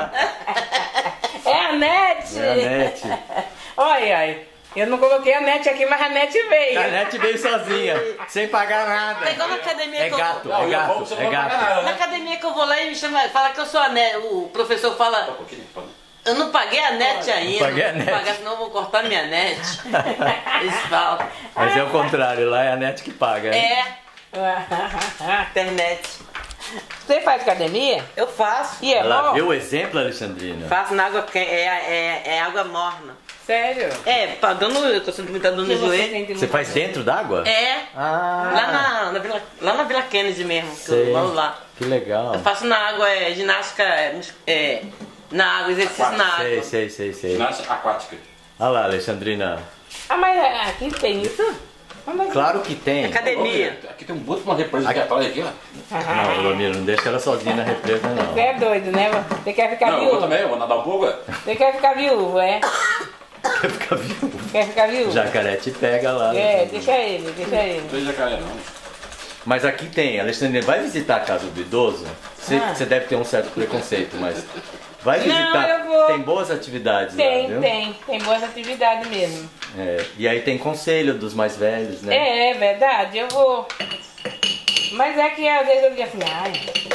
[SPEAKER 3] gente. É a Nete.
[SPEAKER 1] É a Nete.
[SPEAKER 3] Olha, olha. Eu não coloquei a Nete aqui, mas a Nete veio.
[SPEAKER 1] A Nete veio sozinha, sem pagar
[SPEAKER 4] É
[SPEAKER 1] nada.
[SPEAKER 4] igual na academia
[SPEAKER 1] É
[SPEAKER 4] que eu
[SPEAKER 1] gato,
[SPEAKER 4] vou...
[SPEAKER 1] é
[SPEAKER 2] Não, e a pouco
[SPEAKER 1] gato,
[SPEAKER 2] você
[SPEAKER 1] é
[SPEAKER 2] não vai pagar
[SPEAKER 1] gato.
[SPEAKER 2] nada,
[SPEAKER 4] Na
[SPEAKER 2] né?
[SPEAKER 4] academia que eu vou lá e me chama, fala que eu sou a Nete. O professor fala,
[SPEAKER 2] Um pouquinho, pode.
[SPEAKER 4] eu não paguei a net ainda.
[SPEAKER 1] paguei a
[SPEAKER 4] não
[SPEAKER 1] net.
[SPEAKER 4] vou pagar, senão eu vou cortar minha net. Eles falam.
[SPEAKER 1] Mas é o contrário, lá é a Nete que paga. hein?
[SPEAKER 4] É, internet.
[SPEAKER 3] Você faz academia?
[SPEAKER 4] Eu faço.
[SPEAKER 3] E é
[SPEAKER 1] Ela
[SPEAKER 3] bom?
[SPEAKER 1] viu o exemplo, Alexandrina?
[SPEAKER 4] Faço na água quente, é, é, é água morna.
[SPEAKER 3] Sério?
[SPEAKER 4] É, tá dando, eu tô sentindo muita dor no
[SPEAKER 3] Que você
[SPEAKER 4] joelho.
[SPEAKER 3] sente
[SPEAKER 1] Você
[SPEAKER 3] muito
[SPEAKER 1] faz
[SPEAKER 3] bom.
[SPEAKER 1] dentro d'água?
[SPEAKER 4] É,
[SPEAKER 1] Ah,
[SPEAKER 4] lá na, na Vila, lá na Vila Kennedy mesmo, que
[SPEAKER 1] sei.
[SPEAKER 4] eu moro lá.
[SPEAKER 1] Que legal.
[SPEAKER 4] Eu faço na água, é, ginástica, é, mus- é, na água, exercício na água.
[SPEAKER 1] Sei, sei, sei, sei.
[SPEAKER 2] Ginástica aquática.
[SPEAKER 1] Olha lá, Alexandrina.
[SPEAKER 3] Ah, mas aqui tem isso? Onde é que-
[SPEAKER 1] Claro que tem.
[SPEAKER 4] Academia.
[SPEAKER 2] Aqui tem um monte de uma represa aqui atrás aqui, ó.
[SPEAKER 1] Não, Valdomiro, não deixa ela sozinha na represa, não.
[SPEAKER 3] Você é doido, né? Você quer ficar
[SPEAKER 2] Não, eu vou
[SPEAKER 3] viúvo?
[SPEAKER 2] também, eu vou nadar um pouco, ué.
[SPEAKER 3] Você quer ficar viúvo, é?
[SPEAKER 1] Quer ficar viúvo?
[SPEAKER 3] Quer ficar viúvo?
[SPEAKER 1] O jacaré te pega lá.
[SPEAKER 3] É,
[SPEAKER 1] Alexandrina.
[SPEAKER 3] deixa ele, deixa ele.
[SPEAKER 2] Não tem jacaré, não.
[SPEAKER 1] Mas aqui tem, Alexandrina, vai visitar a casa do idoso? Você,
[SPEAKER 3] Ah.
[SPEAKER 1] você deve ter um certo preconceito, mas vai
[SPEAKER 3] Não,
[SPEAKER 1] visitar.
[SPEAKER 3] eu vou.
[SPEAKER 1] Tem boas atividades lá,
[SPEAKER 3] Tem,
[SPEAKER 1] viu?
[SPEAKER 3] tem. Tem boas atividades mesmo.
[SPEAKER 1] É, e aí tem conselho dos mais velhos, né?
[SPEAKER 3] É, é verdade, eu vou. Mas é que às vezes eu digo assim, ai,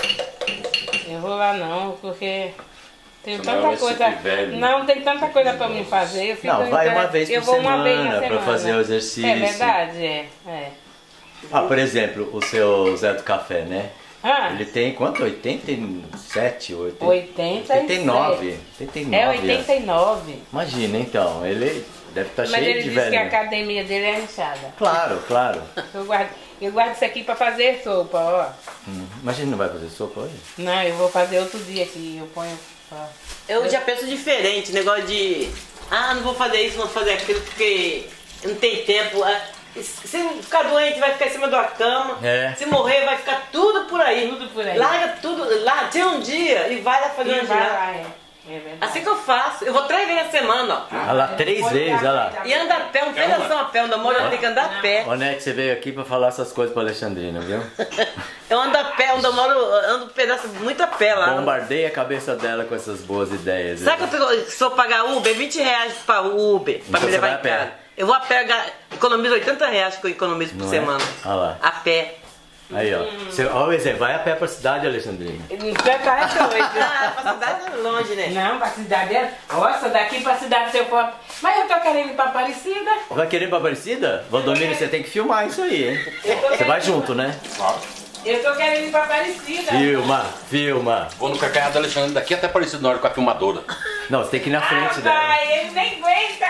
[SPEAKER 3] eu vou lá não, porque tem
[SPEAKER 2] Você não
[SPEAKER 3] tanta
[SPEAKER 2] vai
[SPEAKER 3] coisa.
[SPEAKER 2] ser velho.
[SPEAKER 3] Não, tem tanta coisa pra mim fazer. Eu fico
[SPEAKER 1] Não, vai uma
[SPEAKER 3] inter-
[SPEAKER 1] vez por
[SPEAKER 3] eu vou uma vez na
[SPEAKER 1] semana pra
[SPEAKER 3] semana.
[SPEAKER 1] fazer o exercício.
[SPEAKER 3] É verdade, é. é.
[SPEAKER 1] Ah, por exemplo, o seu Zé do Café, né?
[SPEAKER 3] Ah,
[SPEAKER 1] Ele tem quanto? oitenta e sete, oitenta,
[SPEAKER 3] oitenta e
[SPEAKER 1] oitenta e nove. oitenta e nove.
[SPEAKER 3] É oitenta e nove.
[SPEAKER 1] Imagina então, ele deve estar
[SPEAKER 3] Mas
[SPEAKER 1] cheio
[SPEAKER 3] ele
[SPEAKER 1] de
[SPEAKER 3] disse que a
[SPEAKER 1] velho.
[SPEAKER 3] academia dele é inchada.
[SPEAKER 1] Claro, claro.
[SPEAKER 3] Eu guardo, eu guardo isso aqui pra fazer sopa, ó.
[SPEAKER 1] Hum, Imagina, não vai fazer sopa hoje?
[SPEAKER 3] Não, eu vou fazer outro dia aqui. Eu ponho. Ó.
[SPEAKER 4] Eu já penso diferente, negócio de. Ah, não vou fazer isso, não vou fazer aquilo, porque não tem tempo. Ah, se ficar doente, vai ficar em cima da cama.
[SPEAKER 1] É.
[SPEAKER 4] Se morrer, vai ficar tudo por aí.
[SPEAKER 3] Tudo por aí.
[SPEAKER 4] Larga tudo, lá, tira um dia e vai lá fazer
[SPEAKER 3] E
[SPEAKER 4] uma
[SPEAKER 3] vai
[SPEAKER 4] ginástica.
[SPEAKER 3] lá, é. É verdade.
[SPEAKER 4] Assim que eu faço. Eu vou três vezes na semana, ó.
[SPEAKER 1] Olha lá, três vezes, olha lá.
[SPEAKER 4] E anda a pé, não tem noção a pé. Onde eu moro, eu tenho que andar a pé.
[SPEAKER 1] Ô, Nete, você veio aqui pra falar essas coisas pra Alexandrina, viu?
[SPEAKER 4] Eu ando a pé, onde eu moro, eu ando um pedaço muito a pé lá.
[SPEAKER 1] Bombardeia a cabeça dela com essas boas ideias.
[SPEAKER 4] Sabe que eu tô, se eu pagar Uber, vinte reais pra Uber, pra
[SPEAKER 1] Então
[SPEAKER 4] me
[SPEAKER 1] você
[SPEAKER 4] levar
[SPEAKER 1] vai
[SPEAKER 4] em
[SPEAKER 1] a pé.
[SPEAKER 4] casa. Eu vou a pé, ga- economizo oitenta reais que eu economizo por
[SPEAKER 1] Não é?
[SPEAKER 4] semana.
[SPEAKER 1] Olha lá.
[SPEAKER 4] A pé.
[SPEAKER 1] Aí, ó. Você, ó o exemplo, vai a pé pra cidade, Alexandrina.
[SPEAKER 3] Você tá é doido.
[SPEAKER 4] Ah, pra cidade é longe, né?
[SPEAKER 3] Não, pra cidade é. Nossa, daqui pra cidade se eu for. Mas eu tô querendo ir pra Aparecida.
[SPEAKER 1] Vai querer ir pra Aparecida? Valdomiro, você tem que filmar isso aí, hein? Você vai junto, né?
[SPEAKER 2] Claro.
[SPEAKER 3] Eu tô querendo ir pra Aparecida.
[SPEAKER 1] Filma, filma.
[SPEAKER 2] Vou no Cacaiá da Alexandre daqui até Aparecido na hora com a filmadora.
[SPEAKER 1] Não, você tem que ir na frente
[SPEAKER 3] Ah,
[SPEAKER 1] dela.
[SPEAKER 3] pai, ele nem aguenta.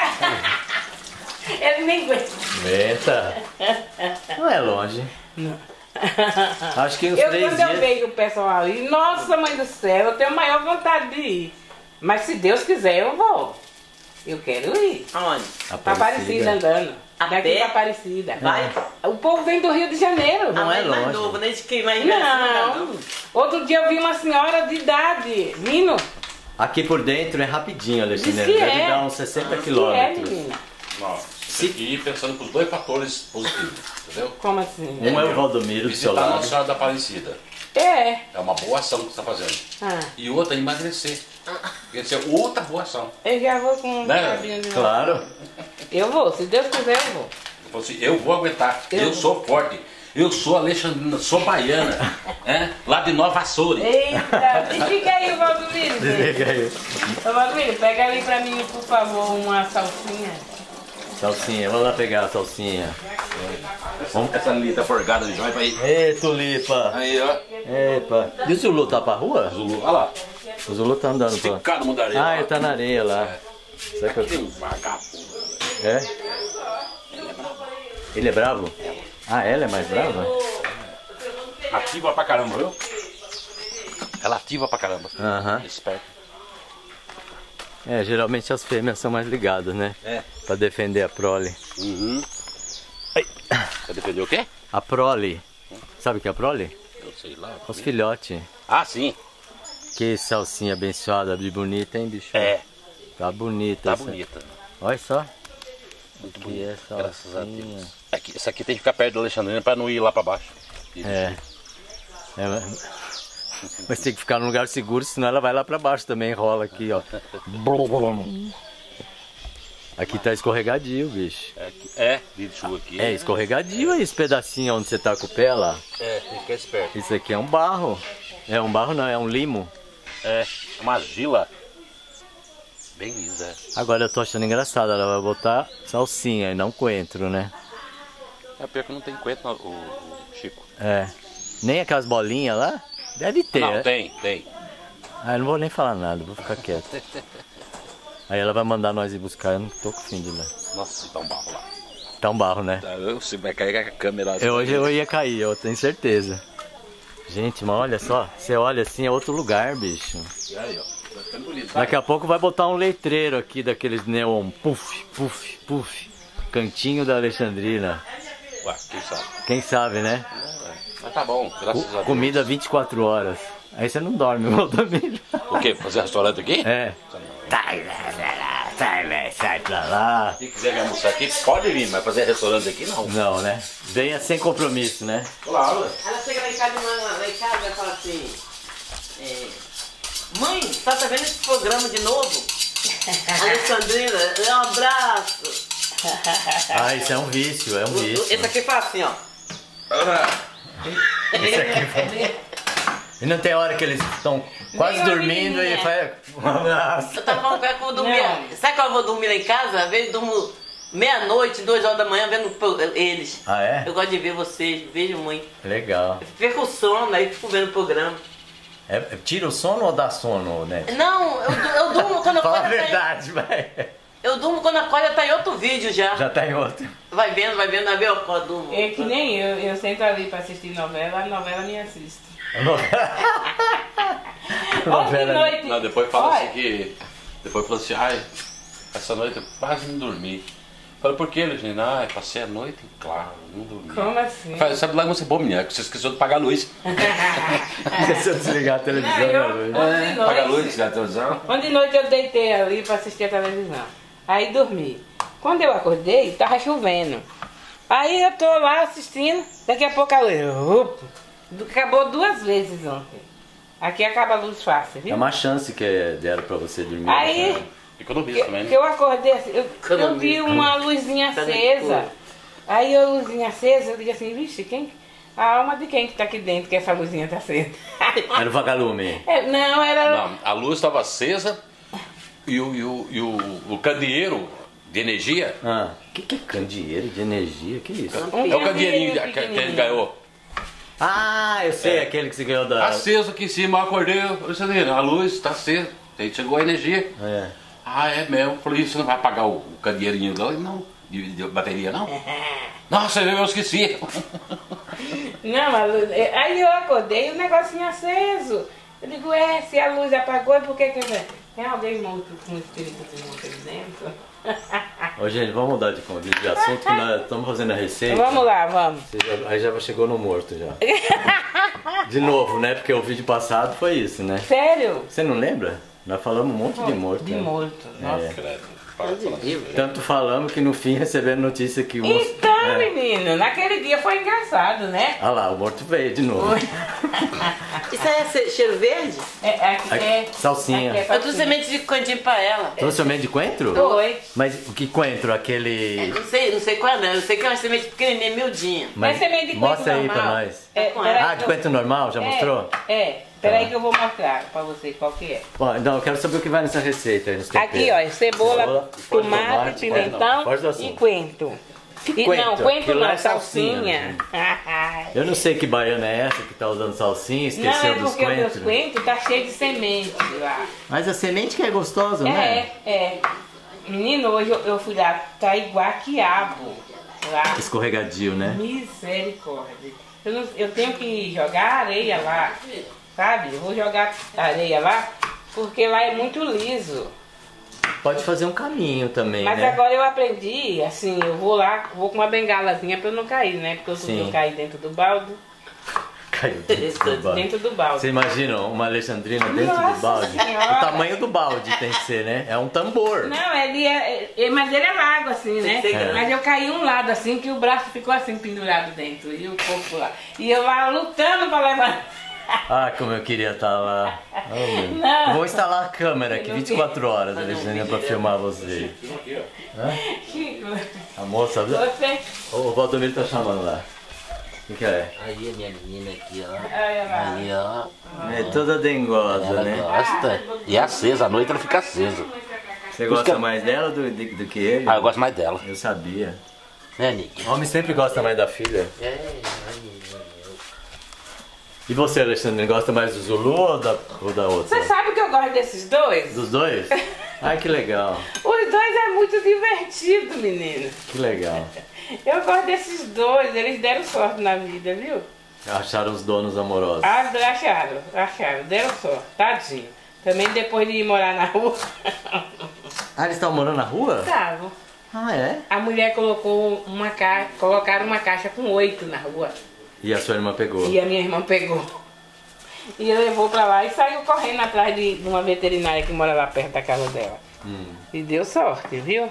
[SPEAKER 3] Ele nem aguenta.
[SPEAKER 1] Eita. Não é longe. Acho que uns
[SPEAKER 3] Eu,
[SPEAKER 1] três
[SPEAKER 3] quando eu
[SPEAKER 1] dias.
[SPEAKER 3] vejo o pessoal ali, nossa mãe do céu, eu tenho a maior vontade de ir. Mas se Deus quiser, eu vou. Eu quero ir.
[SPEAKER 4] Aonde?
[SPEAKER 3] Pra Aparecida andando.
[SPEAKER 4] A
[SPEAKER 3] Daqui
[SPEAKER 4] pé?
[SPEAKER 3] pra Aparecida.
[SPEAKER 4] Vai?
[SPEAKER 3] O povo vem do Rio de Janeiro.
[SPEAKER 1] Não é
[SPEAKER 4] Ah, mais
[SPEAKER 1] longe.
[SPEAKER 4] novo, né? De que mais velho,
[SPEAKER 3] Não.
[SPEAKER 4] não.
[SPEAKER 3] Outro dia eu vi uma senhora de idade, Nino.
[SPEAKER 1] Aqui por dentro é rapidinho, Alexandrina.
[SPEAKER 3] Diz que
[SPEAKER 1] Deve
[SPEAKER 3] é.
[SPEAKER 1] dar uns sessenta
[SPEAKER 3] Que é,
[SPEAKER 1] quilômetros.
[SPEAKER 3] menina?
[SPEAKER 2] Nossa. E pensando pros dois fatores positivos, entendeu?
[SPEAKER 3] Como assim?
[SPEAKER 1] Um é o Valdomiro do seu
[SPEAKER 2] Visitar Nossa
[SPEAKER 1] lado.
[SPEAKER 2] Senhora da Aparecida.
[SPEAKER 3] É.
[SPEAKER 2] É uma boa ação que você está fazendo.
[SPEAKER 3] Ah,
[SPEAKER 2] E outra, emagrecer. Quer dizer, outra boa ação.
[SPEAKER 3] eu já vou com um
[SPEAKER 2] Né?
[SPEAKER 3] cabinho de
[SPEAKER 1] Claro.
[SPEAKER 3] Eu vou, se Deus quiser eu vou.
[SPEAKER 2] Eu falei assim, eu vou aguentar.
[SPEAKER 3] Eu
[SPEAKER 2] Eu,
[SPEAKER 3] vou.
[SPEAKER 2] sou forte. Eu sou alexandrina, sou baiana. é? Lá de Nova Açores.
[SPEAKER 3] Eita, desliga aí o Valdomiro. gente.
[SPEAKER 1] Desliga aí.
[SPEAKER 3] Ô Valdomiro, pega ali pra mim, por favor, uma salsinha.
[SPEAKER 1] Salsinha, vamos lá pegar a salsinha.
[SPEAKER 2] Essa linda forgada de joia aí.
[SPEAKER 1] Ei, Tulipa.
[SPEAKER 2] Aí, ó.
[SPEAKER 1] Epa. E o Zulu tá pra rua?
[SPEAKER 2] Zulu, olha lá.
[SPEAKER 1] O Zulu tá andando pra...
[SPEAKER 2] Esticado no areia.
[SPEAKER 1] Ah, ele tá na areia lá. Será que eu...
[SPEAKER 2] Tem um vagabundo.
[SPEAKER 1] É? Ele é bravo? Ah, ela é mais brava?
[SPEAKER 2] Ativa pra caramba, viu? Ela ativa pra caramba.
[SPEAKER 1] Aham.
[SPEAKER 2] Esperto.
[SPEAKER 1] É, geralmente as fêmeas são mais ligadas, né?
[SPEAKER 2] É.
[SPEAKER 1] Pra defender a prole.
[SPEAKER 2] Uhum.
[SPEAKER 1] Ai.
[SPEAKER 2] Você defendeu o quê?
[SPEAKER 1] A prole. Sabe o que é a prole?
[SPEAKER 2] Eu sei lá.
[SPEAKER 1] Os filhotes.
[SPEAKER 2] Ah, sim.
[SPEAKER 1] Que salsinha abençoada, de bonita, hein, bicho?
[SPEAKER 2] É.
[SPEAKER 1] Tá bonita.
[SPEAKER 2] Tá
[SPEAKER 1] essa.
[SPEAKER 2] bonita.
[SPEAKER 1] Olha só.
[SPEAKER 2] Muito
[SPEAKER 1] Que
[SPEAKER 2] bonita.
[SPEAKER 1] é
[SPEAKER 2] Graças a
[SPEAKER 1] salsinha.
[SPEAKER 2] Deus. Aqui, essa aqui tem que ficar perto da Alexandrina pra não ir lá pra baixo. Isso.
[SPEAKER 1] É. É, mas- mas tem que ficar num lugar seguro, senão ela vai lá pra baixo também, rola aqui, ó. Aqui tá escorregadio, bicho.
[SPEAKER 2] É, aqui- é, isso aqui.
[SPEAKER 1] É escorregadio aí, esse pedacinho onde você tá com o pé lá.
[SPEAKER 2] É, tem que ficar esperto.
[SPEAKER 1] Isso aqui é um barro. É um barro não, é um limo.
[SPEAKER 2] É, uma argila. Bem lisa. é.
[SPEAKER 1] Agora eu tô achando engraçado, ela vai botar salsinha e não coentro, né?
[SPEAKER 2] É pior que não tem coentro, não, o, o Chico.
[SPEAKER 1] É. Nem aquelas bolinhas lá? Deve ter.
[SPEAKER 2] Não,
[SPEAKER 1] né?
[SPEAKER 2] tem, tem.
[SPEAKER 1] Ah, eu não vou nem falar nada, vou ficar quieto. Aí ela vai mandar nós ir buscar, eu não tô com fim de ler.
[SPEAKER 2] Nossa, tá um barro lá.
[SPEAKER 1] Tá um barro, né?
[SPEAKER 2] Tá, Você vai cair com a câmera.
[SPEAKER 1] Eu, hoje eu ia cair, eu tenho certeza. Gente, mas olha só, você olha assim, é outro lugar, bicho.
[SPEAKER 2] E aí, ó. Tá ficando bonito. tá?
[SPEAKER 1] Daqui a pouco vai botar um letreiro aqui daqueles neon, puf, puf, puf. Cantinho da Alexandrina.
[SPEAKER 2] Ué, quem sabe?
[SPEAKER 1] Quem sabe, né?
[SPEAKER 2] Mas tá bom, graças a Deus.
[SPEAKER 1] Comida vinte e quatro horas. Aí você não dorme, Valdomiro.
[SPEAKER 2] O quê? Fazer restaurante aqui?
[SPEAKER 1] É. Sai, sai, sai, sai pra lá.
[SPEAKER 2] Se quiser me almoçar aqui, pode vir, mas fazer restaurante aqui não.
[SPEAKER 1] Não, né? Venha sem compromisso, né?
[SPEAKER 2] Claro.
[SPEAKER 4] Ela chega lá em casa, lá em casa e fala assim, é, mãe, tá vendo esse programa de novo? Alexandrina, é um abraço.
[SPEAKER 1] Ah, isso é um vício, é um vício.
[SPEAKER 4] Esse aqui fala assim, ó.
[SPEAKER 1] Esse aqui. E não tem hora que eles estão quase
[SPEAKER 3] Nem a
[SPEAKER 1] dormindo e
[SPEAKER 3] menininha.
[SPEAKER 1] faz um abraço.
[SPEAKER 4] Eu tava falando com ela que eu vou dormir.
[SPEAKER 3] Não.
[SPEAKER 4] Sabe que eu vou dormir lá em casa? Às vezes eu durmo meia-noite, duas horas da manhã vendo pro- eles.
[SPEAKER 1] Ah, é?
[SPEAKER 4] Eu gosto de ver vocês, vejo muito.
[SPEAKER 1] Legal.
[SPEAKER 4] Eu perco o sono, aí fico vendo o programa.
[SPEAKER 1] É, tira o sono ou dá sono, né?
[SPEAKER 4] Não, eu, du- eu durmo quando a
[SPEAKER 1] Fala a
[SPEAKER 4] corda tá
[SPEAKER 1] verdade, vai.
[SPEAKER 4] em, eu durmo quando a corda tá em outro vídeo já.
[SPEAKER 1] Já tá em outro.
[SPEAKER 4] Vai vendo, vai vendo, vai ver o corda durmo.
[SPEAKER 3] É que nem eu, eu sento ali pra assistir novela, a novela me assiste. Ontem
[SPEAKER 1] Novela.
[SPEAKER 3] noite.
[SPEAKER 2] Não, depois fala
[SPEAKER 3] Olha,
[SPEAKER 2] assim que. Depois fala assim, ai, essa noite eu quase não dormi. Falei, por que, Legenda? Ah, eu passei a noite em claro, não dormi.
[SPEAKER 3] Como assim?
[SPEAKER 2] Falei, sabe lá que você é bom, menina, que você esqueceu de pagar a luz.
[SPEAKER 1] Esqueceu de desligar a televisão,
[SPEAKER 3] Não, eu-
[SPEAKER 1] né, Luiz?
[SPEAKER 3] Ontem de noite.
[SPEAKER 2] Paga a luz, desligar a televisão.
[SPEAKER 3] Ontem de noite eu deitei ali pra assistir a televisão. Aí dormi. Quando eu acordei, tava chovendo. Aí eu tô lá assistindo, daqui a pouco a luz. Up, acabou duas vezes ontem. Aqui acaba a luz fácil,
[SPEAKER 1] É
[SPEAKER 3] viu?
[SPEAKER 1] uma chance que deram pra você dormir.
[SPEAKER 3] Aí
[SPEAKER 1] né?
[SPEAKER 2] Economista
[SPEAKER 3] que,
[SPEAKER 2] também,
[SPEAKER 3] que
[SPEAKER 2] né?
[SPEAKER 3] eu acordei assim, eu, eu vi uma luzinha
[SPEAKER 4] Tá no
[SPEAKER 3] acesa.
[SPEAKER 4] escuro.
[SPEAKER 3] Aí a luzinha acesa, eu digo assim, vixe, quem, a alma de quem que tá aqui dentro que essa luzinha tá acesa?
[SPEAKER 1] Era o vagalume.
[SPEAKER 3] É, não, era.
[SPEAKER 2] Não, a luz estava acesa e o, e o, e o, o candeeiro de energia
[SPEAKER 1] Ah, o que, que é candeeiro de energia? Que isso?
[SPEAKER 3] Um
[SPEAKER 2] é o candeirinho que, que a
[SPEAKER 3] pequenininho.
[SPEAKER 2] gente ganhou.
[SPEAKER 1] Ah, eu sei,
[SPEAKER 2] É.
[SPEAKER 1] aquele que você ganhou da.
[SPEAKER 2] Aceso aqui em cima, eu acordei, eu falei, a luz está acesa, aí chegou a energia.
[SPEAKER 1] É.
[SPEAKER 2] Ah, é mesmo? Eu falei, você não vai apagar o, o candeeirinho não? Ele, não, de, de bateria não? Nossa, eu esqueci.
[SPEAKER 3] Não, a luz, é, aí eu acordei e o negocinho aceso. Eu digo, é, se a luz apagou, por que que tem alguém morto com o espírito de morto ali dentro?
[SPEAKER 1] Ô, gente, vamos mudar de, de, de assunto que nós estamos fazendo a receita.
[SPEAKER 3] Vamos lá, vamos.
[SPEAKER 1] Você já- aí já chegou no morto já. De novo, né? Porque o vídeo passado foi isso, né?
[SPEAKER 3] Sério?
[SPEAKER 1] Você não lembra? Nós falamos um monte de morto.
[SPEAKER 3] De
[SPEAKER 1] né?
[SPEAKER 3] morto, nossa.
[SPEAKER 1] É.
[SPEAKER 2] Credo, para de falar assim.
[SPEAKER 1] Tanto falamos que no fim recebendo notícia que o.
[SPEAKER 3] Então,
[SPEAKER 1] é.
[SPEAKER 3] menino, naquele dia foi engraçado, né?
[SPEAKER 1] Ah lá, o morto veio de novo.
[SPEAKER 4] Isso aí é ce- cheiro verde?
[SPEAKER 3] É, é, é,
[SPEAKER 1] Salsinha.
[SPEAKER 3] aqui é
[SPEAKER 4] Eu trouxe
[SPEAKER 3] salsinha.
[SPEAKER 4] semente de cantinho pra ela.
[SPEAKER 1] Trouxe semente de coentro?
[SPEAKER 3] Foi.
[SPEAKER 1] Mas o que coentro? Aquele.
[SPEAKER 4] Não sei, não sei qual é, não. Eu sei que é uma semente pequenininha, miudinha.
[SPEAKER 1] Mas
[SPEAKER 3] É semente de coentro
[SPEAKER 1] mostra aí pra
[SPEAKER 3] normal.
[SPEAKER 1] nós.
[SPEAKER 3] É, peraí
[SPEAKER 1] Ah,
[SPEAKER 3] que
[SPEAKER 1] de
[SPEAKER 3] eu-
[SPEAKER 1] coentro normal? Já
[SPEAKER 3] é,
[SPEAKER 1] mostrou?
[SPEAKER 3] É, peraí
[SPEAKER 1] Tá.
[SPEAKER 3] que eu vou mostrar pra vocês qual que é.
[SPEAKER 1] Bom, então eu quero saber o que vai nessa receita aí nos temperos.
[SPEAKER 3] Aqui, ó, cebola,
[SPEAKER 1] Cebola,
[SPEAKER 3] tomate,
[SPEAKER 1] tomate,
[SPEAKER 3] pimentão
[SPEAKER 1] pode dar assim.
[SPEAKER 3] e coentro. E,
[SPEAKER 1] coentro?
[SPEAKER 3] não, coentro
[SPEAKER 1] Aquilo lá
[SPEAKER 3] não,
[SPEAKER 1] é salsinha,
[SPEAKER 3] salsinha.
[SPEAKER 1] Eu não sei que baiana é essa que tá usando salsinha,
[SPEAKER 3] Não,
[SPEAKER 1] esqueceu
[SPEAKER 3] é
[SPEAKER 1] dos
[SPEAKER 3] porque os meus
[SPEAKER 1] coentros.
[SPEAKER 3] coentros tá cheio de semente lá.
[SPEAKER 1] Mas a semente que é gostosa, né?
[SPEAKER 3] É, é. Menino, hoje eu, eu fui lá, tá igual quiabo lá.
[SPEAKER 1] Escorregadio, né?
[SPEAKER 3] Misericórdia. Eu, não- eu tenho que jogar areia lá, sabe? Eu vou jogar areia lá, porque lá é muito liso.
[SPEAKER 1] Pode fazer um caminho também,
[SPEAKER 3] Mas
[SPEAKER 1] né?
[SPEAKER 3] agora eu aprendi, assim, eu vou lá, vou com uma bengalazinha pra eu não cair, né? Porque eu
[SPEAKER 1] Sim.
[SPEAKER 3] não cair dentro do balde.
[SPEAKER 1] Caiu dentro do balde.
[SPEAKER 3] Dentro do balde.
[SPEAKER 1] Você imagina uma Alexandrina dentro
[SPEAKER 3] Nossa
[SPEAKER 1] do balde?
[SPEAKER 3] Senhora.
[SPEAKER 1] O tamanho do balde tem que ser, né? É um tambor.
[SPEAKER 3] Não, ele é, é- mas ele é largo assim, né?
[SPEAKER 4] Tem que ser
[SPEAKER 1] grande.
[SPEAKER 3] Mas eu caí um lado assim, que o braço ficou assim pendurado dentro e o corpo lá. E eu lá lutando pra levar.
[SPEAKER 1] Ah, como eu queria estar lá. Oh, meu.
[SPEAKER 3] Não.
[SPEAKER 1] Vou instalar a câmera aqui vinte e quatro horas, Alexandrina, pra filmar você.
[SPEAKER 3] Chico,
[SPEAKER 1] A moça.
[SPEAKER 3] você.
[SPEAKER 1] O Valdomiro tá chamando lá. O que, que é?
[SPEAKER 5] Aí a minha menina aqui, ó.
[SPEAKER 3] Olha lá.
[SPEAKER 5] Aí, ó.
[SPEAKER 1] É toda dengosa,
[SPEAKER 5] Ela
[SPEAKER 1] né?
[SPEAKER 5] gosta. E é acesa, à noite ela fica acesa.
[SPEAKER 1] Você gosta mais dela do, do, do que ele?
[SPEAKER 5] Ah, eu gosto mais dela.
[SPEAKER 1] Eu sabia.
[SPEAKER 5] Né, Nick?
[SPEAKER 1] Homem sempre gosta mais da filha.
[SPEAKER 5] É, aí,
[SPEAKER 1] E você, Alexandre, gosta mais do Zulu ou da, ou da outra?
[SPEAKER 3] Você sabe que eu gosto desses dois?
[SPEAKER 1] Dos dois? Ai, que legal.
[SPEAKER 3] Os dois é muito divertido, menino.
[SPEAKER 1] Que legal.
[SPEAKER 3] Eu gosto desses dois, eles deram sorte na vida, viu?
[SPEAKER 1] Acharam os donos amorosos.
[SPEAKER 3] Ah, acharam, acharam, deram sorte, tadinho. Também depois de ir morar na rua.
[SPEAKER 1] Ah, eles estão morando na rua?
[SPEAKER 3] Estavam.
[SPEAKER 1] Ah, é?
[SPEAKER 3] A mulher colocou uma caixa, colocaram uma caixa com oito na rua.
[SPEAKER 1] E a sua irmã pegou?
[SPEAKER 3] E a minha irmã pegou. E levou pra lá e saiu correndo atrás de uma veterinária que mora lá perto da casa dela.
[SPEAKER 1] Hum.
[SPEAKER 3] E deu sorte, viu?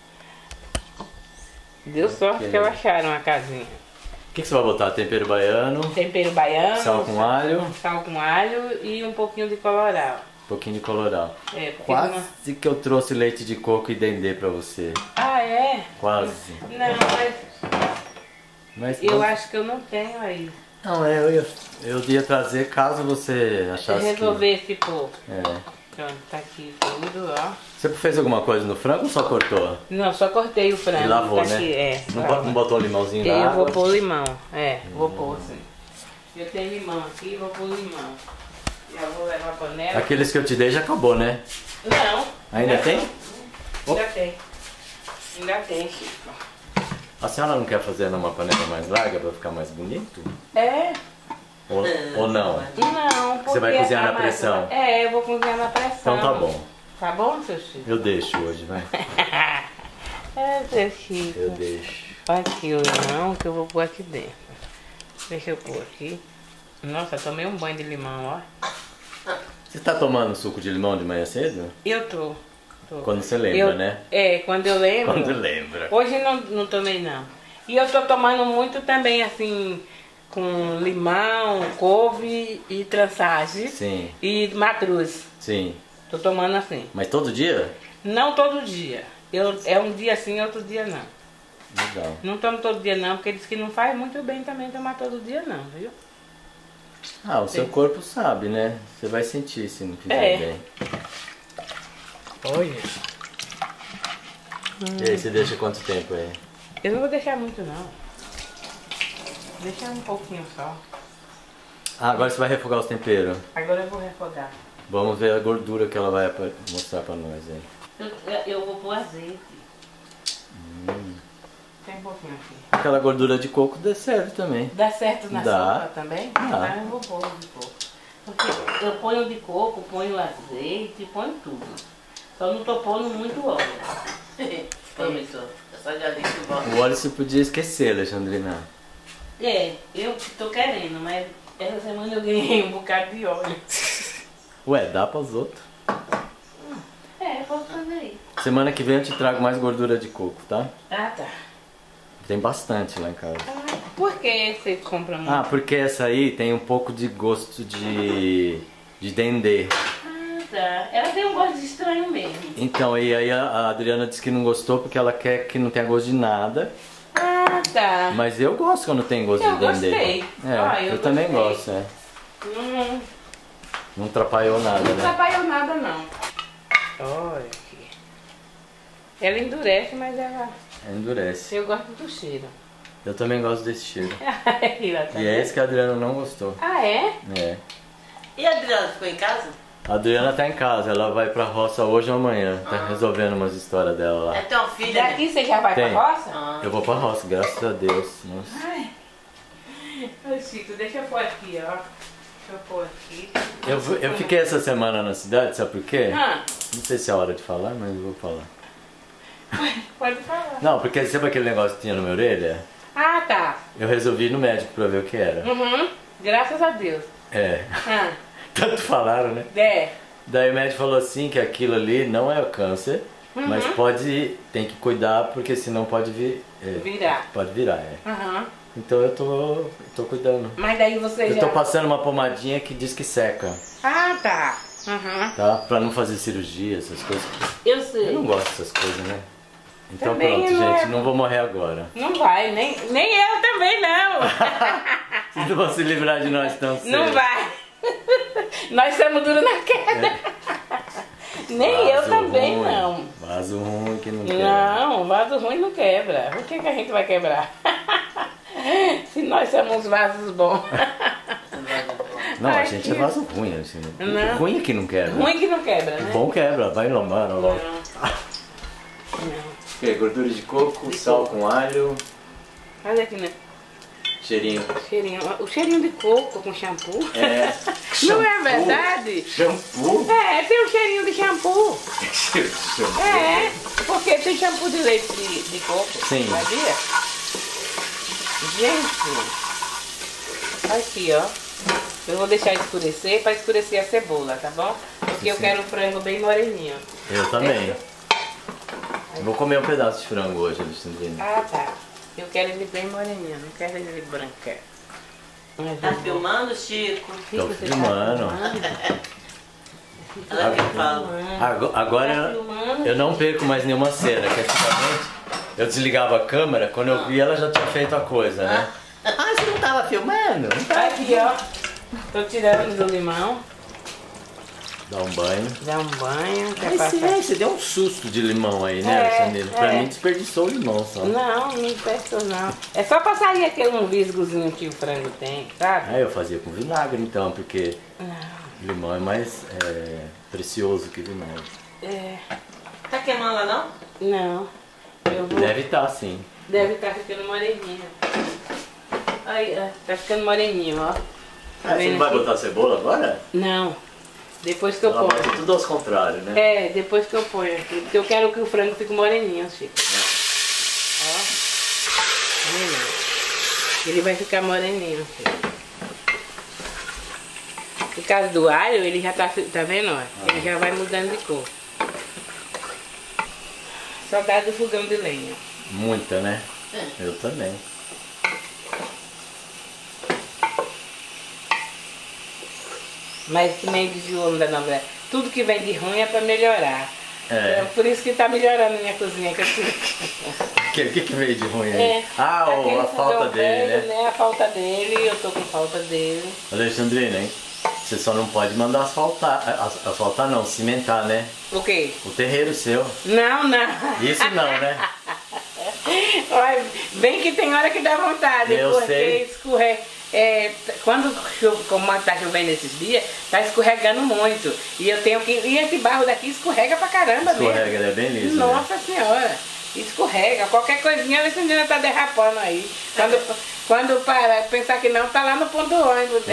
[SPEAKER 3] Deu sorte
[SPEAKER 1] Ok.
[SPEAKER 3] que elas acharam a casinha.
[SPEAKER 1] O que, que você vai botar? Tempero baiano,
[SPEAKER 3] Tempero baiano,
[SPEAKER 1] sal com alho,
[SPEAKER 3] sal com alho e um pouquinho de colorau.
[SPEAKER 1] um pouquinho de colorau.
[SPEAKER 3] É, porque
[SPEAKER 1] Quase
[SPEAKER 3] não-
[SPEAKER 1] que eu trouxe leite de coco e dendê pra você.
[SPEAKER 3] Ah, é?
[SPEAKER 1] Quase.
[SPEAKER 3] Não, mas
[SPEAKER 1] Mas
[SPEAKER 3] eu acho que eu não tenho aí.
[SPEAKER 1] Não, é, eu ia, eu ia trazer caso você
[SPEAKER 3] Se
[SPEAKER 1] achasse
[SPEAKER 3] resolvesse pôr.
[SPEAKER 1] que... É.
[SPEAKER 3] Pronto, tá aqui tudo, ó.
[SPEAKER 1] Você fez alguma coisa no frango ou só cortou?
[SPEAKER 3] Não, só cortei o frango.
[SPEAKER 1] E lavou,
[SPEAKER 3] tá
[SPEAKER 1] né?
[SPEAKER 3] aqui, é.
[SPEAKER 1] Não,
[SPEAKER 3] lava.
[SPEAKER 1] bo- não botou limãozinho
[SPEAKER 3] Eu
[SPEAKER 1] na
[SPEAKER 3] vou
[SPEAKER 1] água?
[SPEAKER 3] pôr limão, é, vou pôr sim. Eu tenho limão aqui, vou pôr limão. Já vou levar a panela.
[SPEAKER 1] Aqueles que eu te dei já acabou, né?
[SPEAKER 3] Não.
[SPEAKER 1] Ainda tem?
[SPEAKER 3] Ainda tem. Ainda tem, Chico.
[SPEAKER 1] A senhora não quer fazer numa panela mais larga pra ficar mais bonito?
[SPEAKER 3] É?
[SPEAKER 1] Ou, ou não?
[SPEAKER 3] Não, porque...
[SPEAKER 1] Você vai cozinhar
[SPEAKER 3] a
[SPEAKER 1] na
[SPEAKER 3] mais-
[SPEAKER 1] pressão?
[SPEAKER 3] É, eu vou cozinhar na pressão.
[SPEAKER 1] Então tá bom.
[SPEAKER 3] Tá bom, seu Chico?
[SPEAKER 1] Eu deixo hoje, vai.
[SPEAKER 3] É, Deus, Chico.
[SPEAKER 1] Eu deixo.
[SPEAKER 3] Olha aqui o limão que eu vou pôr aqui dentro. Deixa eu pôr aqui. Nossa, tomei um banho de limão, ó.
[SPEAKER 1] Você tá tomando suco de limão de manhã cedo?
[SPEAKER 3] Eu tô. tô.
[SPEAKER 1] Quando você lembra,
[SPEAKER 3] Eu-
[SPEAKER 1] né?
[SPEAKER 3] É, quando eu lembro.
[SPEAKER 1] Quando lembra.
[SPEAKER 3] Hoje não, não tomei não. E eu tô tomando muito também assim, com limão, couve e trançagem.
[SPEAKER 1] Sim,
[SPEAKER 3] E matruz.
[SPEAKER 1] sim.
[SPEAKER 3] Tô tomando assim.
[SPEAKER 1] Mas todo dia?
[SPEAKER 3] Não todo dia. Eu, é um dia sim, outro dia não.
[SPEAKER 1] Legal.
[SPEAKER 3] Não tomo todo dia não, porque diz que não faz muito bem também tomar todo dia não, viu?
[SPEAKER 1] Ah, o seu corpo sabe, né? Você vai sentir se não fizer
[SPEAKER 3] É.
[SPEAKER 1] bem.
[SPEAKER 3] Olha.
[SPEAKER 1] E aí, você deixa quanto tempo aí?
[SPEAKER 3] Eu não vou deixar muito não. Deixar um pouquinho só.
[SPEAKER 1] Ah, agora você vai refogar os temperos.
[SPEAKER 3] Agora eu vou refogar.
[SPEAKER 1] Vamos ver a gordura que ela vai apa- mostrar pra nós aí.
[SPEAKER 3] Eu, eu vou pôr azeite. Tem um pouquinho aqui.
[SPEAKER 1] Aquela gordura de coco dá certo também.
[SPEAKER 3] Dá certo na
[SPEAKER 1] Dá.
[SPEAKER 3] sopa também?
[SPEAKER 1] Dá.
[SPEAKER 3] Ah, eu vou pôr de coco. Porque eu ponho de coco, ponho azeite, ponho tudo. Só não tô pondo muito óleo.
[SPEAKER 4] Tome só. Só já disse que volta.
[SPEAKER 1] O óleo você podia esquecer, Alexandrina.
[SPEAKER 3] É, eu que tô querendo, mas essa semana eu ganhei um bocado de óleo.
[SPEAKER 1] Ué, dá pros outros.
[SPEAKER 3] É, posso fazer isso.
[SPEAKER 1] Semana que vem eu te trago mais gordura de coco, tá?
[SPEAKER 3] Ah, tá.
[SPEAKER 1] Tem bastante lá em casa.
[SPEAKER 3] Ah, por que você compra muito?
[SPEAKER 1] Ah, porque essa aí tem um pouco de gosto de, de dendê.
[SPEAKER 3] Ah, tá. Ela tem um gosto estranho mesmo.
[SPEAKER 1] Então, e aí a a Adriana disse que não gostou porque ela quer que não tenha gosto de nada.
[SPEAKER 3] Ah, tá.
[SPEAKER 1] Mas eu gosto quando tem gosto
[SPEAKER 3] Eu
[SPEAKER 1] de dendê.
[SPEAKER 3] gostei.
[SPEAKER 1] É,
[SPEAKER 3] Ah, eu
[SPEAKER 1] eu, também
[SPEAKER 3] gostei.
[SPEAKER 1] gosto, é.
[SPEAKER 3] Hum,
[SPEAKER 1] Não atrapalhou nada,
[SPEAKER 3] não
[SPEAKER 1] né?
[SPEAKER 3] atrapalhou nada, não. Olha aqui. Ela endurece, mas ela...
[SPEAKER 1] Endurece.
[SPEAKER 3] Eu gosto do cheiro.
[SPEAKER 1] Eu também gosto desse cheiro.
[SPEAKER 3] Aí, ó, tá
[SPEAKER 1] E é
[SPEAKER 3] vendo?
[SPEAKER 1] esse que a Adriana não gostou.
[SPEAKER 3] Ah, é?
[SPEAKER 1] É.
[SPEAKER 4] E a Adriana ficou em casa?
[SPEAKER 1] A Adriana tá em casa, ela vai pra roça hoje ou amanhã. Tá resolvendo umas histórias dela
[SPEAKER 4] É
[SPEAKER 1] lá.
[SPEAKER 4] tem uma filha, né?
[SPEAKER 3] Daqui você já vai
[SPEAKER 1] Tem.
[SPEAKER 3] pra roça?
[SPEAKER 4] Ah.
[SPEAKER 1] Eu vou pra roça, graças a Deus. Nossa.
[SPEAKER 3] Ai. Ô, Chico, deixa eu pôr aqui, ó. Deixa eu pôr aqui.
[SPEAKER 1] Eu, eu fiquei essa semana na cidade, sabe por quê?
[SPEAKER 3] Ah,
[SPEAKER 1] Não sei se é a hora de falar, mas eu vou falar.
[SPEAKER 3] pode falar.
[SPEAKER 1] Não, porque sabe aquele negócio que tinha na minha orelha?
[SPEAKER 3] Ah, tá.
[SPEAKER 1] Eu resolvi ir no médico pra ver o que era.
[SPEAKER 3] Uhum. Graças a Deus.
[SPEAKER 1] É.
[SPEAKER 3] Ah,
[SPEAKER 1] Tanto falaram, né?
[SPEAKER 3] é.
[SPEAKER 1] Daí o médico falou assim que aquilo ali não é o câncer, mas pode, tem que cuidar porque senão pode vir, é,
[SPEAKER 3] Virar.
[SPEAKER 1] pode virar, é.
[SPEAKER 3] Aham.
[SPEAKER 1] Então eu tô, tô cuidando.
[SPEAKER 3] Mas daí você
[SPEAKER 1] Eu
[SPEAKER 3] já...
[SPEAKER 1] tô passando uma pomadinha que diz que seca,
[SPEAKER 3] Ah, tá. Aham.
[SPEAKER 1] tá? Pra não fazer cirurgia, essas coisas.
[SPEAKER 3] Eu sei.
[SPEAKER 1] Eu não gosto dessas coisas, né? Então
[SPEAKER 3] Também
[SPEAKER 1] pronto,
[SPEAKER 3] não é-
[SPEAKER 1] gente, não vou morrer agora.
[SPEAKER 3] Não vai, nem, nem eu também não.
[SPEAKER 1] Vocês não vão se livrar de nós tão cedo.
[SPEAKER 3] Não vai. Nós somos duros na queda. Nem eu
[SPEAKER 1] Vaso
[SPEAKER 3] também
[SPEAKER 1] ruim,
[SPEAKER 3] não.
[SPEAKER 1] Vaso ruim que não quer.
[SPEAKER 3] Não, vaso ruim não quebra. O que, que a gente vai quebrar? Se nós somos vasos bons.
[SPEAKER 1] Não, a
[SPEAKER 3] Ai,
[SPEAKER 1] gente
[SPEAKER 3] que-
[SPEAKER 1] é vaso ruim, assim.
[SPEAKER 3] Não.
[SPEAKER 1] Ruim é que não quebra.
[SPEAKER 3] Ruim que não quebra, né?
[SPEAKER 1] Bom quebra, vai lombar logo.
[SPEAKER 3] Não. Não.
[SPEAKER 1] Ok, gordura de coco, sal com alho,
[SPEAKER 3] Olha aqui, né?
[SPEAKER 1] cheirinho.
[SPEAKER 3] Cheirinho. O cheirinho de coco com shampoo.
[SPEAKER 1] É.
[SPEAKER 3] Não é
[SPEAKER 1] shampoo.
[SPEAKER 3] verdade?
[SPEAKER 1] Shampoo?
[SPEAKER 3] É, tem um cheirinho de shampoo.
[SPEAKER 1] Shampoo.
[SPEAKER 3] É, porque tem shampoo de leite de, de coco.
[SPEAKER 1] Sim.
[SPEAKER 3] Sabia? Gente, aqui ó. Eu vou deixar escurecer para escurecer a cebola, tá bom? Porque eu
[SPEAKER 1] Sim.
[SPEAKER 3] quero o frango bem moreninho.
[SPEAKER 1] Eu também. Eu vou comer um pedaço de frango hoje, Alexandrina.
[SPEAKER 3] Ah, tá. Eu quero ele bem moreninho, não quero ele branca. Mas
[SPEAKER 4] Tá
[SPEAKER 3] eu vou-
[SPEAKER 4] filmando, Chico?
[SPEAKER 3] O que
[SPEAKER 1] Tô
[SPEAKER 3] você
[SPEAKER 1] filmando.
[SPEAKER 3] Tá filmando?
[SPEAKER 4] Ela que fala.
[SPEAKER 1] Ago-
[SPEAKER 3] Tá
[SPEAKER 1] Agora
[SPEAKER 3] filmando?
[SPEAKER 1] eu não perco mais nenhuma cena, que antigamente eu desligava a câmera, quando eu vi ela já tinha feito a coisa, né? Ah, você não tava filmando?
[SPEAKER 3] Aqui, ó. Tô tirando do limão.
[SPEAKER 1] Dá um banho.
[SPEAKER 3] Dá um banho. Quer
[SPEAKER 1] Mas
[SPEAKER 3] passar?
[SPEAKER 1] sim, você deu um susto de limão aí, né,
[SPEAKER 3] É,
[SPEAKER 1] Alexandrina? Pra
[SPEAKER 3] é.
[SPEAKER 1] mim desperdiçou o limão só.
[SPEAKER 3] Não, não peço não. É só pra sair aquele um visgozinho que o frango tem, sabe?
[SPEAKER 1] Aí eu fazia com vinagre então, porque
[SPEAKER 3] Não.
[SPEAKER 1] limão é mais é, precioso que vinagre.
[SPEAKER 3] É,
[SPEAKER 4] Tá queimando lá não?
[SPEAKER 3] não. Eu vou...
[SPEAKER 1] Deve estar sim.
[SPEAKER 3] Deve estar ficando moreninho. Aí, ó, tá ficando moreninho, ó. Tá
[SPEAKER 1] Ah, você
[SPEAKER 3] vendo
[SPEAKER 1] não vai
[SPEAKER 3] aqui?
[SPEAKER 1] botar cebola agora?
[SPEAKER 3] Não. Depois que eu
[SPEAKER 1] Ela
[SPEAKER 3] ponho.
[SPEAKER 1] bota tudo aos contrários, né?
[SPEAKER 3] É, depois que eu ponho aqui. Porque eu quero que o frango fique moreninho, Chico. não. Ele vai ficar moreninho. Por causa do alho, ele já tá, tá vendo? Ó? Ele já vai mudando de cor. Saudade do fogão de lenha.
[SPEAKER 1] Muita, né? Eu também.
[SPEAKER 3] Mas que nem dizia o homem da novela, tudo que vem de ruim é pra melhorar.
[SPEAKER 1] É.
[SPEAKER 3] Então, por isso que tá melhorando a minha cozinha. Que eu tive.
[SPEAKER 1] O que, que, que veio de ruim aí?
[SPEAKER 3] É,
[SPEAKER 1] ah, o,
[SPEAKER 3] aquele
[SPEAKER 1] a falta
[SPEAKER 3] fogão
[SPEAKER 1] dele,
[SPEAKER 3] velho,
[SPEAKER 1] né?
[SPEAKER 3] A falta dele, eu tô com falta dele.
[SPEAKER 1] Alexandrina, hein? Você só não pode mandar asfaltar. as- Asfaltar não, cimentar, né?
[SPEAKER 3] O quê?
[SPEAKER 1] O terreiro seu.
[SPEAKER 3] Não, não.
[SPEAKER 1] Isso não, né?
[SPEAKER 3] Olha, bem que tem hora que dá vontade,
[SPEAKER 1] Eu
[SPEAKER 3] porque
[SPEAKER 1] sei.
[SPEAKER 3] escorrega. É, quando chove, como está chovendo esses dias, tá escorregando muito. E eu tenho que. E esse barro daqui escorrega pra caramba
[SPEAKER 1] Escorrega,
[SPEAKER 3] mesmo.
[SPEAKER 1] ele é bem liso.
[SPEAKER 3] Nossa senhora, escorrega. Qualquer coisinha a Alexandrina tá derrapando aí. Quando, quando para, pensar que não, tá lá no ponto do ônibus.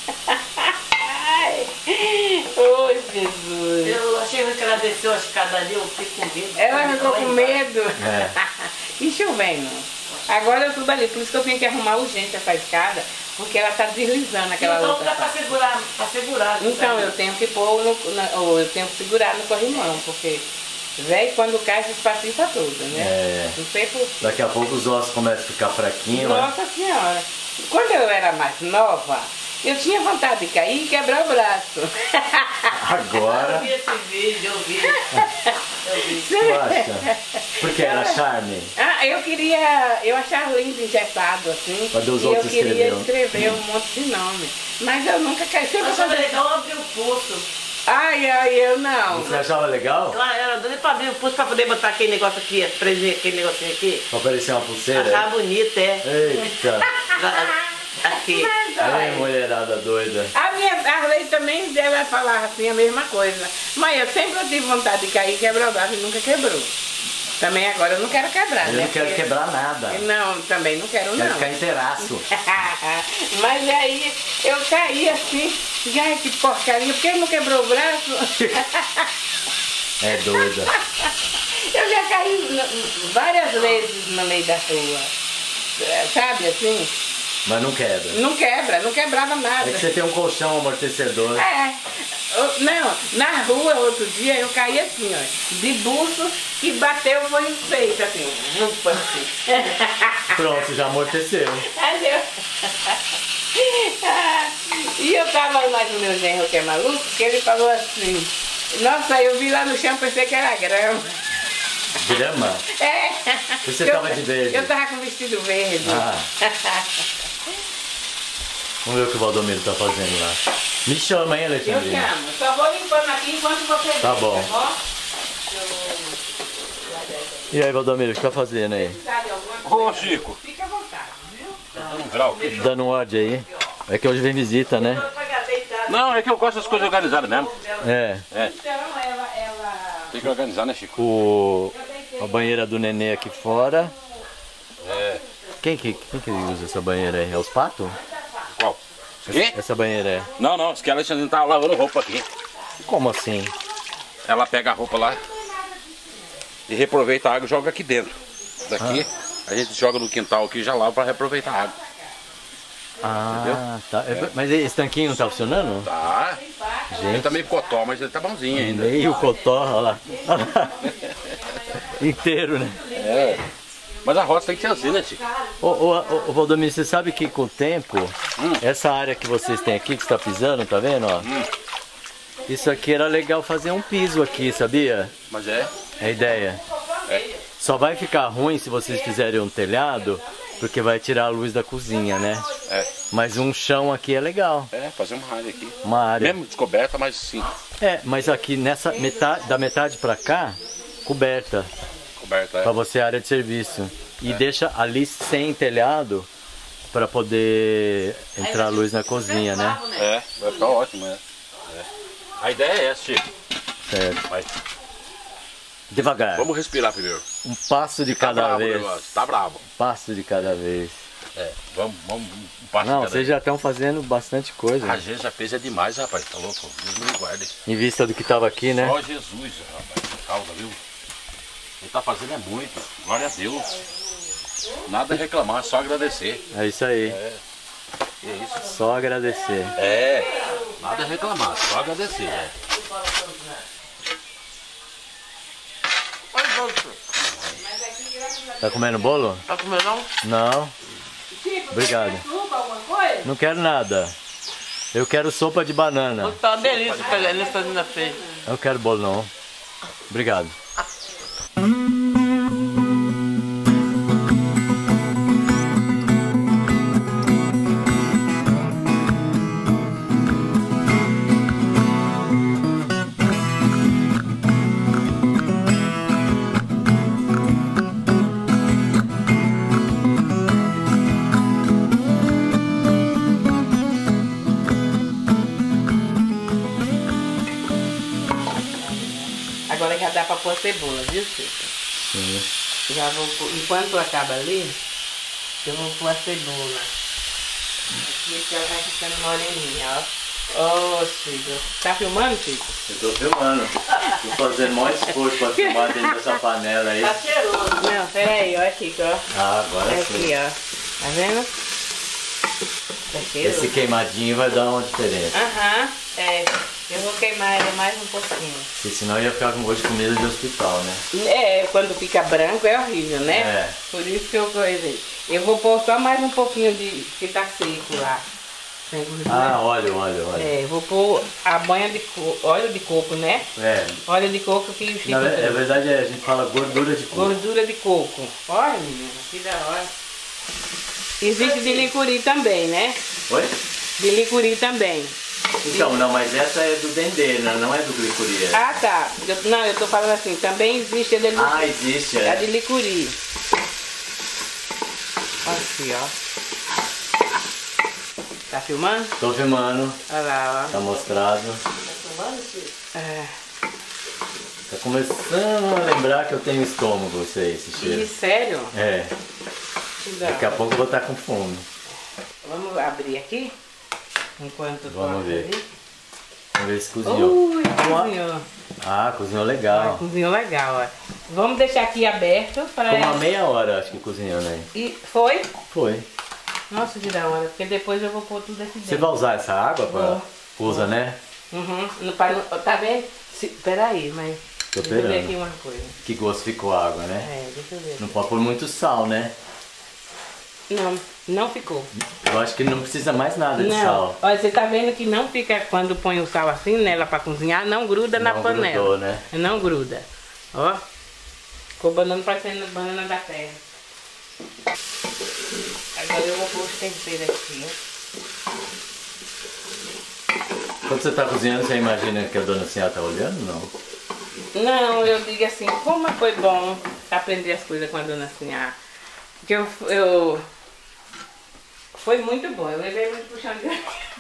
[SPEAKER 3] Ai, oi, Jesus.
[SPEAKER 4] Eu achei que ela desceu a escada ali, eu fiquei com medo.
[SPEAKER 3] Ela ficou com medo.
[SPEAKER 1] É.
[SPEAKER 3] E chovendo. Agora eu tudo ali, por isso que eu tenho que arrumar urgente essa escada, porque ela tá deslizando aquela
[SPEAKER 4] Então
[SPEAKER 3] outra
[SPEAKER 4] dá pra
[SPEAKER 3] parte.
[SPEAKER 4] segurar, pra segurar.
[SPEAKER 3] Então
[SPEAKER 4] sabe?
[SPEAKER 3] eu tenho que pôr no, na, ou eu tenho que segurar no corrimão, porque velho quando cai se espacifa tudo, né?
[SPEAKER 1] É.
[SPEAKER 3] Não sei por quê.
[SPEAKER 1] Daqui a pouco os ossos começam a ficar fraquinhos, né?
[SPEAKER 3] Nossa senhora. Quando eu era mais nova, eu tinha vontade de cair e quebrar o braço.
[SPEAKER 4] Eu
[SPEAKER 1] Agora,
[SPEAKER 4] vi esse vídeo, eu vi. Eu vi.
[SPEAKER 1] tu acha? Porque era charme.
[SPEAKER 3] Ah, eu queria, eu achava lindo engessado assim,
[SPEAKER 1] Mas os
[SPEAKER 3] e eu
[SPEAKER 1] outros
[SPEAKER 3] queria
[SPEAKER 1] escreveram.
[SPEAKER 3] escrever um monte de nome, mas eu nunca caí, sempre
[SPEAKER 4] Mas era
[SPEAKER 3] fazer.
[SPEAKER 4] legal abrir o pulso.
[SPEAKER 3] Ai, ai, eu não.
[SPEAKER 1] Você achava legal?
[SPEAKER 4] Eu era doida pra abrir o pulso pra poder botar aquele negócio aqui, prender aquele negocinho aqui.
[SPEAKER 1] Pra parecer uma pulseira?
[SPEAKER 4] Achava bonito, é.
[SPEAKER 1] Eita!
[SPEAKER 4] Aqui.
[SPEAKER 3] Mas,
[SPEAKER 1] Ai,
[SPEAKER 3] olha,
[SPEAKER 1] mulherada doida.
[SPEAKER 3] a minha Arley também deve falar assim a mesma coisa, mas eu sempre tive vontade de cair e quebrar o braço e nunca quebrou. Também agora eu não quero quebrar,
[SPEAKER 1] Eu
[SPEAKER 3] né?
[SPEAKER 1] não quero
[SPEAKER 3] Porque-
[SPEAKER 1] quebrar nada.
[SPEAKER 3] Não, também não quero
[SPEAKER 1] Quero
[SPEAKER 3] não.
[SPEAKER 1] ficar inteiraço.
[SPEAKER 3] Mas aí eu caí assim, ai que porcaria, por que ele não quebrou o braço?
[SPEAKER 1] É doida.
[SPEAKER 3] Eu já caí n- várias vezes no meio da rua, sabe assim?
[SPEAKER 1] Mas não quebra.
[SPEAKER 3] Não quebra, não quebrava nada.
[SPEAKER 1] É que você tem um colchão amortecedor.
[SPEAKER 3] É, eu- não, na rua outro dia eu caí assim, ó, de buço e bateu foi no peito, assim, não foi assim.
[SPEAKER 1] Pronto, já amorteceu.
[SPEAKER 3] Aí eu- E eu tava lá com o meu genro que é maluco, que ele falou assim, nossa, eu vi lá no chão, pensei que era grama.
[SPEAKER 1] Grama?
[SPEAKER 3] É.
[SPEAKER 1] Você
[SPEAKER 3] Eu-
[SPEAKER 1] tava de verde?
[SPEAKER 3] Eu tava com vestido verde.
[SPEAKER 1] Ah. Vamos ver o que o Valdomiro tá fazendo lá. Me chama, hein,
[SPEAKER 3] Eu
[SPEAKER 1] Alexandrina?
[SPEAKER 3] chamo. Só vou limpando aqui enquanto você
[SPEAKER 1] Tá
[SPEAKER 3] vem,
[SPEAKER 1] bom.
[SPEAKER 3] Tá bom?
[SPEAKER 1] E aí, Valdomiro, o que tá fazendo aí?
[SPEAKER 3] Precisar de alguma coisa,
[SPEAKER 2] Ô, Chico,
[SPEAKER 3] fica à vontade, viu?
[SPEAKER 2] um grau aqui.
[SPEAKER 1] Dando um ordem aí. É que hoje vem visita, né?
[SPEAKER 2] Não, é que eu gosto das coisas organizadas mesmo.
[SPEAKER 1] É.
[SPEAKER 2] É,
[SPEAKER 3] Então ela, ela...
[SPEAKER 2] tem que organizar, né, Chico?
[SPEAKER 1] O... A banheira do nenê aqui fora.
[SPEAKER 2] É.
[SPEAKER 1] Quem que, quem que usa essa banheira aí? É os patos?
[SPEAKER 2] Qual? Isso aqui?
[SPEAKER 1] Essa banheira é.
[SPEAKER 2] Não, não, isso que a Alexandrina tá lavando roupa aqui.
[SPEAKER 1] Como assim?
[SPEAKER 2] Ela pega a roupa lá e reaproveita a água e joga aqui dentro. Daqui, a gente joga no quintal aqui e já lava pra reaproveitar a água.
[SPEAKER 1] Ah, tá. É, mas esse tanquinho não tá funcionando?
[SPEAKER 2] Tá. Ele
[SPEAKER 1] Gente,
[SPEAKER 2] tá meio cotó, mas ele tá bonzinho ainda.
[SPEAKER 1] meio cotó, olha lá. Inteiro, né?
[SPEAKER 2] É. Mas a roça tem que ser assim, né, Chico?
[SPEAKER 1] Ô, ô, ô, ô Valdomiro, você sabe que com o tempo, essa área que vocês têm aqui, que você tá pisando, tá vendo, ó? Isso aqui era legal fazer um piso aqui, sabia?
[SPEAKER 2] Mas é.
[SPEAKER 1] É a ideia. Só vai ficar ruim se vocês fizerem um telhado, porque vai tirar a luz da cozinha, né?
[SPEAKER 2] É.
[SPEAKER 1] Mas um chão aqui é legal,
[SPEAKER 2] É, fazer uma área aqui.
[SPEAKER 1] uma área.
[SPEAKER 2] Mesmo descoberta, mas sim,
[SPEAKER 1] É, mas aqui nessa metade, da metade pra cá, coberta,
[SPEAKER 2] coberta.
[SPEAKER 1] pra
[SPEAKER 2] É.
[SPEAKER 1] você área de serviço. E deixa ali sem telhado, pra poder entrar a luz na cozinha, né?
[SPEAKER 2] É, vai ficar ótimo, é. É. A ideia é essa, Chico.
[SPEAKER 1] Certo.
[SPEAKER 2] Vai.
[SPEAKER 1] Devagar.
[SPEAKER 2] Vamos respirar primeiro.
[SPEAKER 1] Um passo de
[SPEAKER 2] Tá
[SPEAKER 1] cada
[SPEAKER 2] bravo o
[SPEAKER 1] vez.
[SPEAKER 2] negócio, tá bravo.
[SPEAKER 1] Um passo de cada vez.
[SPEAKER 2] É, vamos, vamos, um passo
[SPEAKER 1] Não,
[SPEAKER 2] de cada
[SPEAKER 1] vocês já estão fazendo bastante coisa.
[SPEAKER 2] A gente já fez é demais, rapaz, tá louco? Deus me guarde.
[SPEAKER 1] Em vista do que tava aqui, né?
[SPEAKER 2] Só Jesus, rapaz, por causa, viu? Ele tá fazendo é muito, glória a Deus. Nada a reclamar, só agradecer.
[SPEAKER 1] É isso aí.
[SPEAKER 2] É, é isso.
[SPEAKER 1] Só agradecer.
[SPEAKER 2] É, nada a reclamar, só agradecer. É.
[SPEAKER 1] Tá comendo bolo?
[SPEAKER 4] Tá comendo não?
[SPEAKER 1] Não. Obrigado. Não quero nada. Eu quero sopa de banana.
[SPEAKER 4] Tá uma delícia pegar ele fazendo a feira.
[SPEAKER 1] Eu não quero bolo não. Obrigado.
[SPEAKER 3] Agora já dá pra pôr cebola, viu, Cícero?
[SPEAKER 1] Sim.
[SPEAKER 3] Já vou pôr, enquanto acaba ali, eu vou pôr a cebola. Aqui que ela vai ficando moreninha, ó. Ô, Cícero. Tá filmando, Cícero?
[SPEAKER 1] Eu tô filmando. Tô fazendo muito esforço pra filmar dentro dessa panela aí.
[SPEAKER 4] Tá cheiroso.
[SPEAKER 3] Não, peraí, ó aqui, ó.
[SPEAKER 1] Ah, agora
[SPEAKER 3] É
[SPEAKER 1] sim.
[SPEAKER 3] aqui, ó. Tá vendo? Tá cheiroso.
[SPEAKER 1] Esse queimadinho vai dar uma diferença.
[SPEAKER 3] Aham, é. Eu vou queimar ele mais um pouquinho.
[SPEAKER 1] Porque senão ia ficar com gosto de comida de hospital, né?
[SPEAKER 3] É, quando fica branco é horrível, né?
[SPEAKER 1] É.
[SPEAKER 3] Por isso que eu coisei. Eu vou pôr só mais um pouquinho de que tá seco lá. Sem gordura.
[SPEAKER 1] Ah, óleo, óleo, óleo.
[SPEAKER 3] É, eu vou pôr a banha de coco, óleo de coco, né?
[SPEAKER 1] É.
[SPEAKER 3] Óleo de coco que fica.
[SPEAKER 1] Na ve- é verdade, é, a gente fala gordura de coco.
[SPEAKER 3] Gordura de coco. Olha, menina, que da hora. Existe de licuri também, né?
[SPEAKER 1] Oi?
[SPEAKER 3] De licuri também.
[SPEAKER 1] Então, não, mas essa é do dendê, não, não é do licuri. É.
[SPEAKER 3] Ah, tá. Eu- não, eu tô falando assim, também existe a de licuri.
[SPEAKER 1] Ah, existe,
[SPEAKER 3] A
[SPEAKER 1] é.
[SPEAKER 3] de licuri. Aqui, ó. Tá filmando?
[SPEAKER 1] Tô filmando,
[SPEAKER 3] Olha lá, ó.
[SPEAKER 1] tá mostrado.
[SPEAKER 3] É.
[SPEAKER 1] Tá começando a lembrar que eu tenho estômago, sei, esse
[SPEAKER 3] E
[SPEAKER 1] cheiro.
[SPEAKER 3] sério?
[SPEAKER 1] É,
[SPEAKER 3] Que da
[SPEAKER 1] daqui a
[SPEAKER 3] hora.
[SPEAKER 1] pouco eu vou estar com fome.
[SPEAKER 3] Vamos abrir aqui? Enquanto
[SPEAKER 1] Vamos
[SPEAKER 3] toca
[SPEAKER 1] ver.
[SPEAKER 3] ali.
[SPEAKER 1] Vamos ver se cozinhou.
[SPEAKER 3] Ui, cozinhou.
[SPEAKER 1] Ah, cozinhou
[SPEAKER 3] Ah,
[SPEAKER 1] legal.
[SPEAKER 3] cozinhou legal, ó. Vamos deixar aqui aberto para
[SPEAKER 1] Ficou uma meia hora, acho que cozinhando aí.
[SPEAKER 3] E foi?
[SPEAKER 1] Foi.
[SPEAKER 3] Nossa, que da hora. Porque depois eu vou pôr tudo aqui
[SPEAKER 1] Você
[SPEAKER 3] dentro.
[SPEAKER 1] vai usar essa água? Pra...
[SPEAKER 3] Vou.
[SPEAKER 1] Usa, né?
[SPEAKER 3] Uhum. No, para, não- tá vendo? Se, peraí, mas.
[SPEAKER 1] Tô
[SPEAKER 3] deixa eu ver
[SPEAKER 1] esperando.
[SPEAKER 3] aqui uma coisa.
[SPEAKER 1] Que gosto ficou a água, né?
[SPEAKER 3] É, deixa eu ver.
[SPEAKER 1] Não pode pôr muito sal, né?
[SPEAKER 3] Não, não ficou.
[SPEAKER 1] Eu acho que não precisa mais nada de
[SPEAKER 3] Não.
[SPEAKER 1] sal.
[SPEAKER 3] Olha, você tá vendo que não fica quando põe o sal assim nela pra cozinhar, não gruda na
[SPEAKER 1] Não
[SPEAKER 3] panela.
[SPEAKER 1] grudou, né?
[SPEAKER 3] Não gruda. Ó. Ficou banana parecendo banana da terra. Agora eu vou pôr os temperos aqui, ó.
[SPEAKER 1] Quando você tá cozinhando, você imagina que a dona Sinha tá olhando? Não.
[SPEAKER 3] Não, eu digo assim, como foi bom aprender as coisas com a dona Sinhá. Porque eu, eu. Foi muito bom, eu levei muito pro chão de.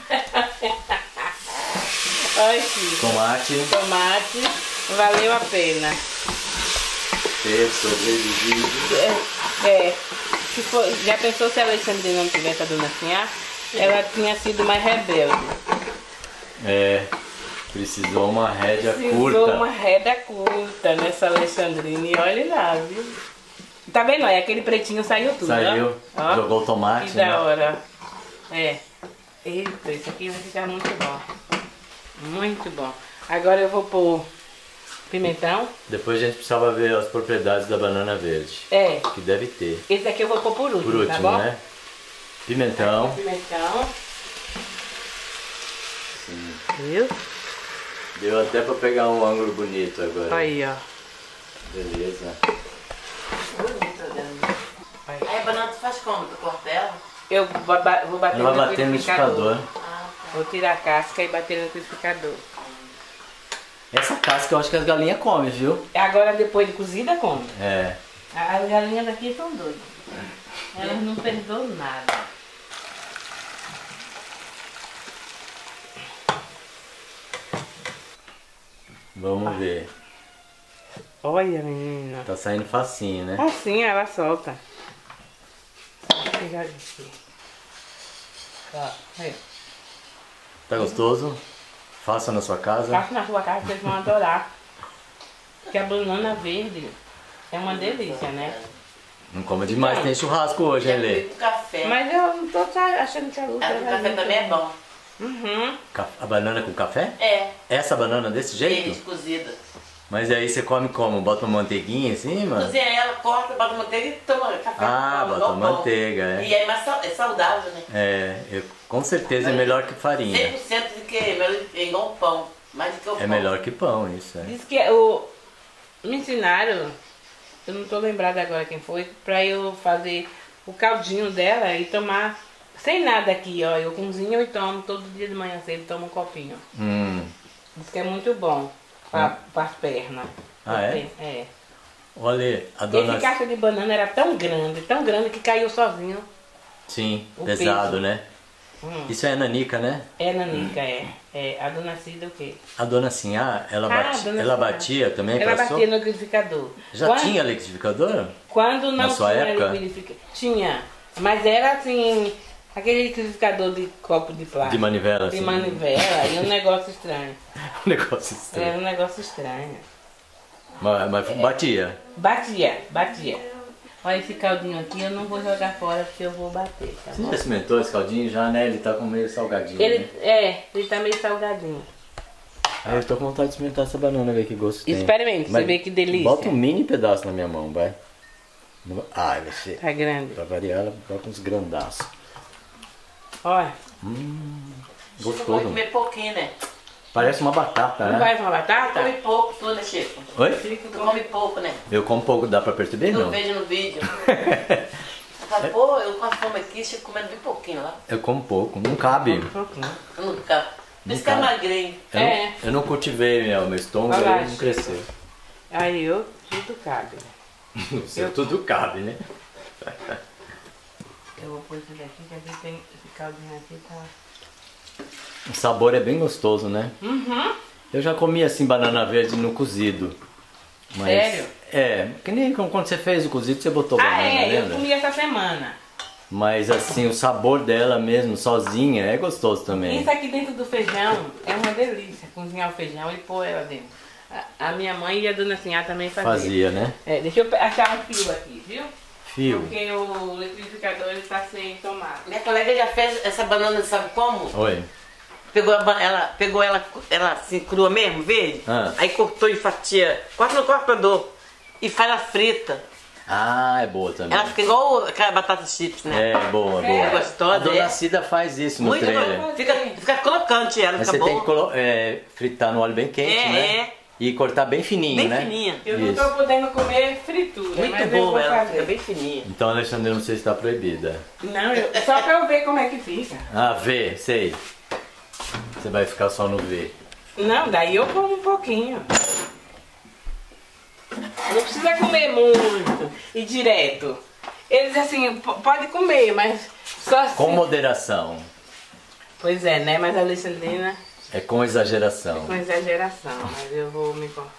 [SPEAKER 3] Olha aqui.
[SPEAKER 1] Tomate,
[SPEAKER 3] Tomate, valeu a pena.
[SPEAKER 1] ter sobrevivido.
[SPEAKER 3] É, é. Se for, já pensou se a Alexandrina não tivesse a dona Sinhá? Ela tinha sido mais rebelde.
[SPEAKER 1] É, precisou uma rédea
[SPEAKER 3] Precisou
[SPEAKER 1] curta.
[SPEAKER 3] uma reda curta nessa Alexandrina. E olha lá, viu? Tá vendo? Olha, aquele pretinho saiu tudo,
[SPEAKER 1] Saiu,
[SPEAKER 3] ó. Ó,
[SPEAKER 1] jogou o tomate,
[SPEAKER 3] que da
[SPEAKER 1] né?
[SPEAKER 3] hora. É. Eita, isso aqui vai ficar muito bom. Muito bom. Agora eu vou pôr pimentão.
[SPEAKER 1] Depois a gente precisava ver as propriedades da banana verde.
[SPEAKER 3] É.
[SPEAKER 1] Que deve ter.
[SPEAKER 3] Esse aqui eu vou pôr por último,
[SPEAKER 1] Por último,
[SPEAKER 3] tá bom?
[SPEAKER 1] né? Pimentão.
[SPEAKER 3] Pimentão.
[SPEAKER 1] Sim.
[SPEAKER 3] Viu?
[SPEAKER 1] Deu até pra pegar um ângulo bonito agora.
[SPEAKER 3] Aí, ó.
[SPEAKER 1] Beleza.
[SPEAKER 3] Aí.
[SPEAKER 4] Aí a banana tu faz como? Tu corta ela?
[SPEAKER 3] Eu vou ba- vou bater
[SPEAKER 1] Ela
[SPEAKER 3] no
[SPEAKER 1] vai bater no
[SPEAKER 3] liquidificador.
[SPEAKER 1] liquidificador.
[SPEAKER 3] Vou tirar a casca e bater no liquidificador.
[SPEAKER 1] Essa casca eu acho que as galinhas comem, viu?
[SPEAKER 3] Agora depois de cozida, como?
[SPEAKER 1] É.
[SPEAKER 3] As galinhas daqui são doidas. Elas não perdoam nada.
[SPEAKER 1] Vamos ver.
[SPEAKER 3] Olha, menina.
[SPEAKER 1] Tá saindo facinho, né?
[SPEAKER 3] Assim ela solta. Vou pegar aqui. Ó, aí.
[SPEAKER 1] Tá gostoso? Faça na sua casa.
[SPEAKER 3] Faça na sua casa, vocês vão adorar. Porque a banana verde é uma delícia, né?
[SPEAKER 1] Não coma demais, tem churrasco hoje, hein, Lê?
[SPEAKER 4] Com café.
[SPEAKER 3] Mas eu não tô tá achando que a Lu
[SPEAKER 4] Ah, o café também é bom.
[SPEAKER 3] Uhum.
[SPEAKER 1] Ca- A banana com café?
[SPEAKER 4] É.
[SPEAKER 1] Essa banana desse jeito?
[SPEAKER 4] Verde, cozida.
[SPEAKER 1] Mas aí você come como? Bota uma manteiguinha em cima?
[SPEAKER 4] Cozinha ela, corta, bota manteiga e toma café.
[SPEAKER 1] Ah,
[SPEAKER 4] toma
[SPEAKER 1] bota
[SPEAKER 4] igual pão.
[SPEAKER 1] manteiga, é.
[SPEAKER 4] E é mais sau- é saudável, né?
[SPEAKER 1] É, eu- com certeza é melhor que farinha.
[SPEAKER 4] cem por cento de que é igual pão. Mais do que o pão.
[SPEAKER 1] É melhor que pão, isso, é.
[SPEAKER 3] Diz que o... me ensinaram, eu não tô lembrada agora quem foi, pra eu fazer o caldinho dela e tomar sem nada aqui, ó. Eu cozinho e tomo todo dia de manhã cedo, tomo um copinho.
[SPEAKER 1] Hum.
[SPEAKER 3] Diz que é muito bom pra, pras pernas.
[SPEAKER 1] Ah, é?
[SPEAKER 3] É.
[SPEAKER 1] Olha, a dona...
[SPEAKER 3] Esse caixa de banana era tão grande, tão grande que caiu sozinho.
[SPEAKER 1] Sim,
[SPEAKER 3] O
[SPEAKER 1] pesado,
[SPEAKER 3] peso.
[SPEAKER 1] né?
[SPEAKER 3] Hum.
[SPEAKER 1] Isso é nanica, né?
[SPEAKER 3] É nanica, é. É. A dona Cida o quê?
[SPEAKER 1] A dona Sinhá, ela,
[SPEAKER 3] Ah,
[SPEAKER 1] bati-
[SPEAKER 3] dona
[SPEAKER 1] ela
[SPEAKER 3] Sinhá.
[SPEAKER 1] batia também
[SPEAKER 3] Ela
[SPEAKER 1] pra
[SPEAKER 3] batia
[SPEAKER 1] sopa?
[SPEAKER 3] no liquidificador.
[SPEAKER 1] Já
[SPEAKER 3] Quando-
[SPEAKER 1] tinha liquidificador?
[SPEAKER 3] Quando não
[SPEAKER 1] Na sua
[SPEAKER 3] tinha
[SPEAKER 1] época?
[SPEAKER 3] liquidificador. Tinha. Mas era assim, aquele liquidificador de copo de plástico.
[SPEAKER 1] De manivela,
[SPEAKER 3] De
[SPEAKER 1] assim.
[SPEAKER 3] manivela e um negócio estranho.
[SPEAKER 1] Um negócio estranho.
[SPEAKER 3] Era um negócio estranho.
[SPEAKER 1] Mas, mas batia.
[SPEAKER 3] Batia, batia. Olha esse caldinho aqui, eu não vou jogar fora porque eu vou bater, tá
[SPEAKER 1] Você
[SPEAKER 3] bom?
[SPEAKER 1] já experimentou esse caldinho já, né? Ele tá com meio salgadinho,
[SPEAKER 3] Ele,
[SPEAKER 1] né?
[SPEAKER 3] é, ele tá meio salgadinho.
[SPEAKER 1] Ah, eu tô com vontade de experimentar essa banana, ver que gosto tem.
[SPEAKER 3] Experimente,
[SPEAKER 1] Mas
[SPEAKER 3] você vê que delícia.
[SPEAKER 1] Bota um mini pedaço na minha mão, vai. Ai, vai ser...
[SPEAKER 3] Tá grande.
[SPEAKER 1] Pra variar, ela bota uns grandaços.
[SPEAKER 3] Olha,
[SPEAKER 4] Chico vai
[SPEAKER 1] Gostoso.
[SPEAKER 4] comer pouquinho, né?
[SPEAKER 1] Parece uma batata,
[SPEAKER 3] não
[SPEAKER 1] né?
[SPEAKER 3] faz uma batata?
[SPEAKER 4] Come pouco, tu, né, Chico?
[SPEAKER 1] Oi?
[SPEAKER 4] Tu come pouco, né?
[SPEAKER 1] Eu como pouco, dá pra perceber,
[SPEAKER 4] Eu
[SPEAKER 1] não?
[SPEAKER 4] vejo no vídeo. Eu falo, pô, eu com a fome aqui, Chico comendo bem pouquinho lá.
[SPEAKER 1] Eu como pouco, não cabe.
[SPEAKER 3] Um pouquinho.
[SPEAKER 4] Eu nunca. Por isso que é
[SPEAKER 1] cabe.
[SPEAKER 4] magrinho.
[SPEAKER 1] Eu,
[SPEAKER 3] É.
[SPEAKER 1] não, eu não cultivei meu, meu estômago,
[SPEAKER 3] Olha lá,
[SPEAKER 1] ele não cresceu.
[SPEAKER 3] Aí eu, tudo cabe.
[SPEAKER 1] No seu tudo cabe, né?
[SPEAKER 3] Eu vou pôr isso daqui, que aqui tem esse caldinho aqui, tá...
[SPEAKER 1] O sabor é bem gostoso, né?
[SPEAKER 3] Uhum.
[SPEAKER 1] Eu já comi assim banana verde no cozido. Mas,
[SPEAKER 3] Sério?
[SPEAKER 1] É, que nem quando você fez o cozido você botou
[SPEAKER 3] Ah,
[SPEAKER 1] banana,
[SPEAKER 3] é, eu
[SPEAKER 1] lembra?
[SPEAKER 3] comi essa semana.
[SPEAKER 1] Mas assim, o sabor dela mesmo, sozinha, é gostoso também.
[SPEAKER 3] Isso aqui dentro do feijão é uma delícia, cozinhar o feijão e pôr ela dentro. A, a minha mãe e a dona Sinhá também faziam.
[SPEAKER 1] Fazia, né?
[SPEAKER 3] É, deixa eu pe- achar um fio aqui, viu?
[SPEAKER 1] Fio.
[SPEAKER 3] Porque o liquidificador ele tá sem tomate.
[SPEAKER 4] Minha colega já fez essa banana, sabe como?
[SPEAKER 1] Oi.
[SPEAKER 4] Pegou, a ba- ela, pegou ela, ela assim, crua mesmo, verde.
[SPEAKER 1] Ah.
[SPEAKER 4] Aí cortou em fatia. Corta no cortador. E faz ela frita.
[SPEAKER 1] Ah, é boa também.
[SPEAKER 4] Ela fica igual aquela batata chips, né?
[SPEAKER 1] É, boa,
[SPEAKER 3] É,
[SPEAKER 1] boa.
[SPEAKER 4] gostosa,
[SPEAKER 1] A dona
[SPEAKER 4] é.
[SPEAKER 1] Cida faz isso no
[SPEAKER 4] Muito
[SPEAKER 1] trailer.
[SPEAKER 4] boa. Fica, fica crocante ela,
[SPEAKER 1] Mas
[SPEAKER 4] fica
[SPEAKER 1] você tem
[SPEAKER 4] boa.
[SPEAKER 1] que colo- é, fritar no óleo bem quente,
[SPEAKER 4] É,
[SPEAKER 1] né?
[SPEAKER 4] é.
[SPEAKER 1] E cortar bem fininho,
[SPEAKER 4] Bem
[SPEAKER 1] né?
[SPEAKER 4] fininha.
[SPEAKER 3] Eu não
[SPEAKER 1] Isso.
[SPEAKER 3] tô podendo comer fritura,
[SPEAKER 4] Muito
[SPEAKER 3] mas eu vou
[SPEAKER 4] boa ela,
[SPEAKER 3] fazer.
[SPEAKER 4] fica bem fininha.
[SPEAKER 1] Então, Alexandre, não sei se está proibida.
[SPEAKER 3] Não, eu, só pra eu ver como é que fica.
[SPEAKER 1] Ah, V, sei. Você vai ficar só no V.
[SPEAKER 3] Não, daí eu como um pouquinho. Não precisa comer muito e direto. Eles assim, p- pode comer, mas só assim.
[SPEAKER 1] Com moderação.
[SPEAKER 3] Pois é, né? Mas a Alexandrina
[SPEAKER 1] É com exageração.
[SPEAKER 3] com exageração, mas eu vou me... con-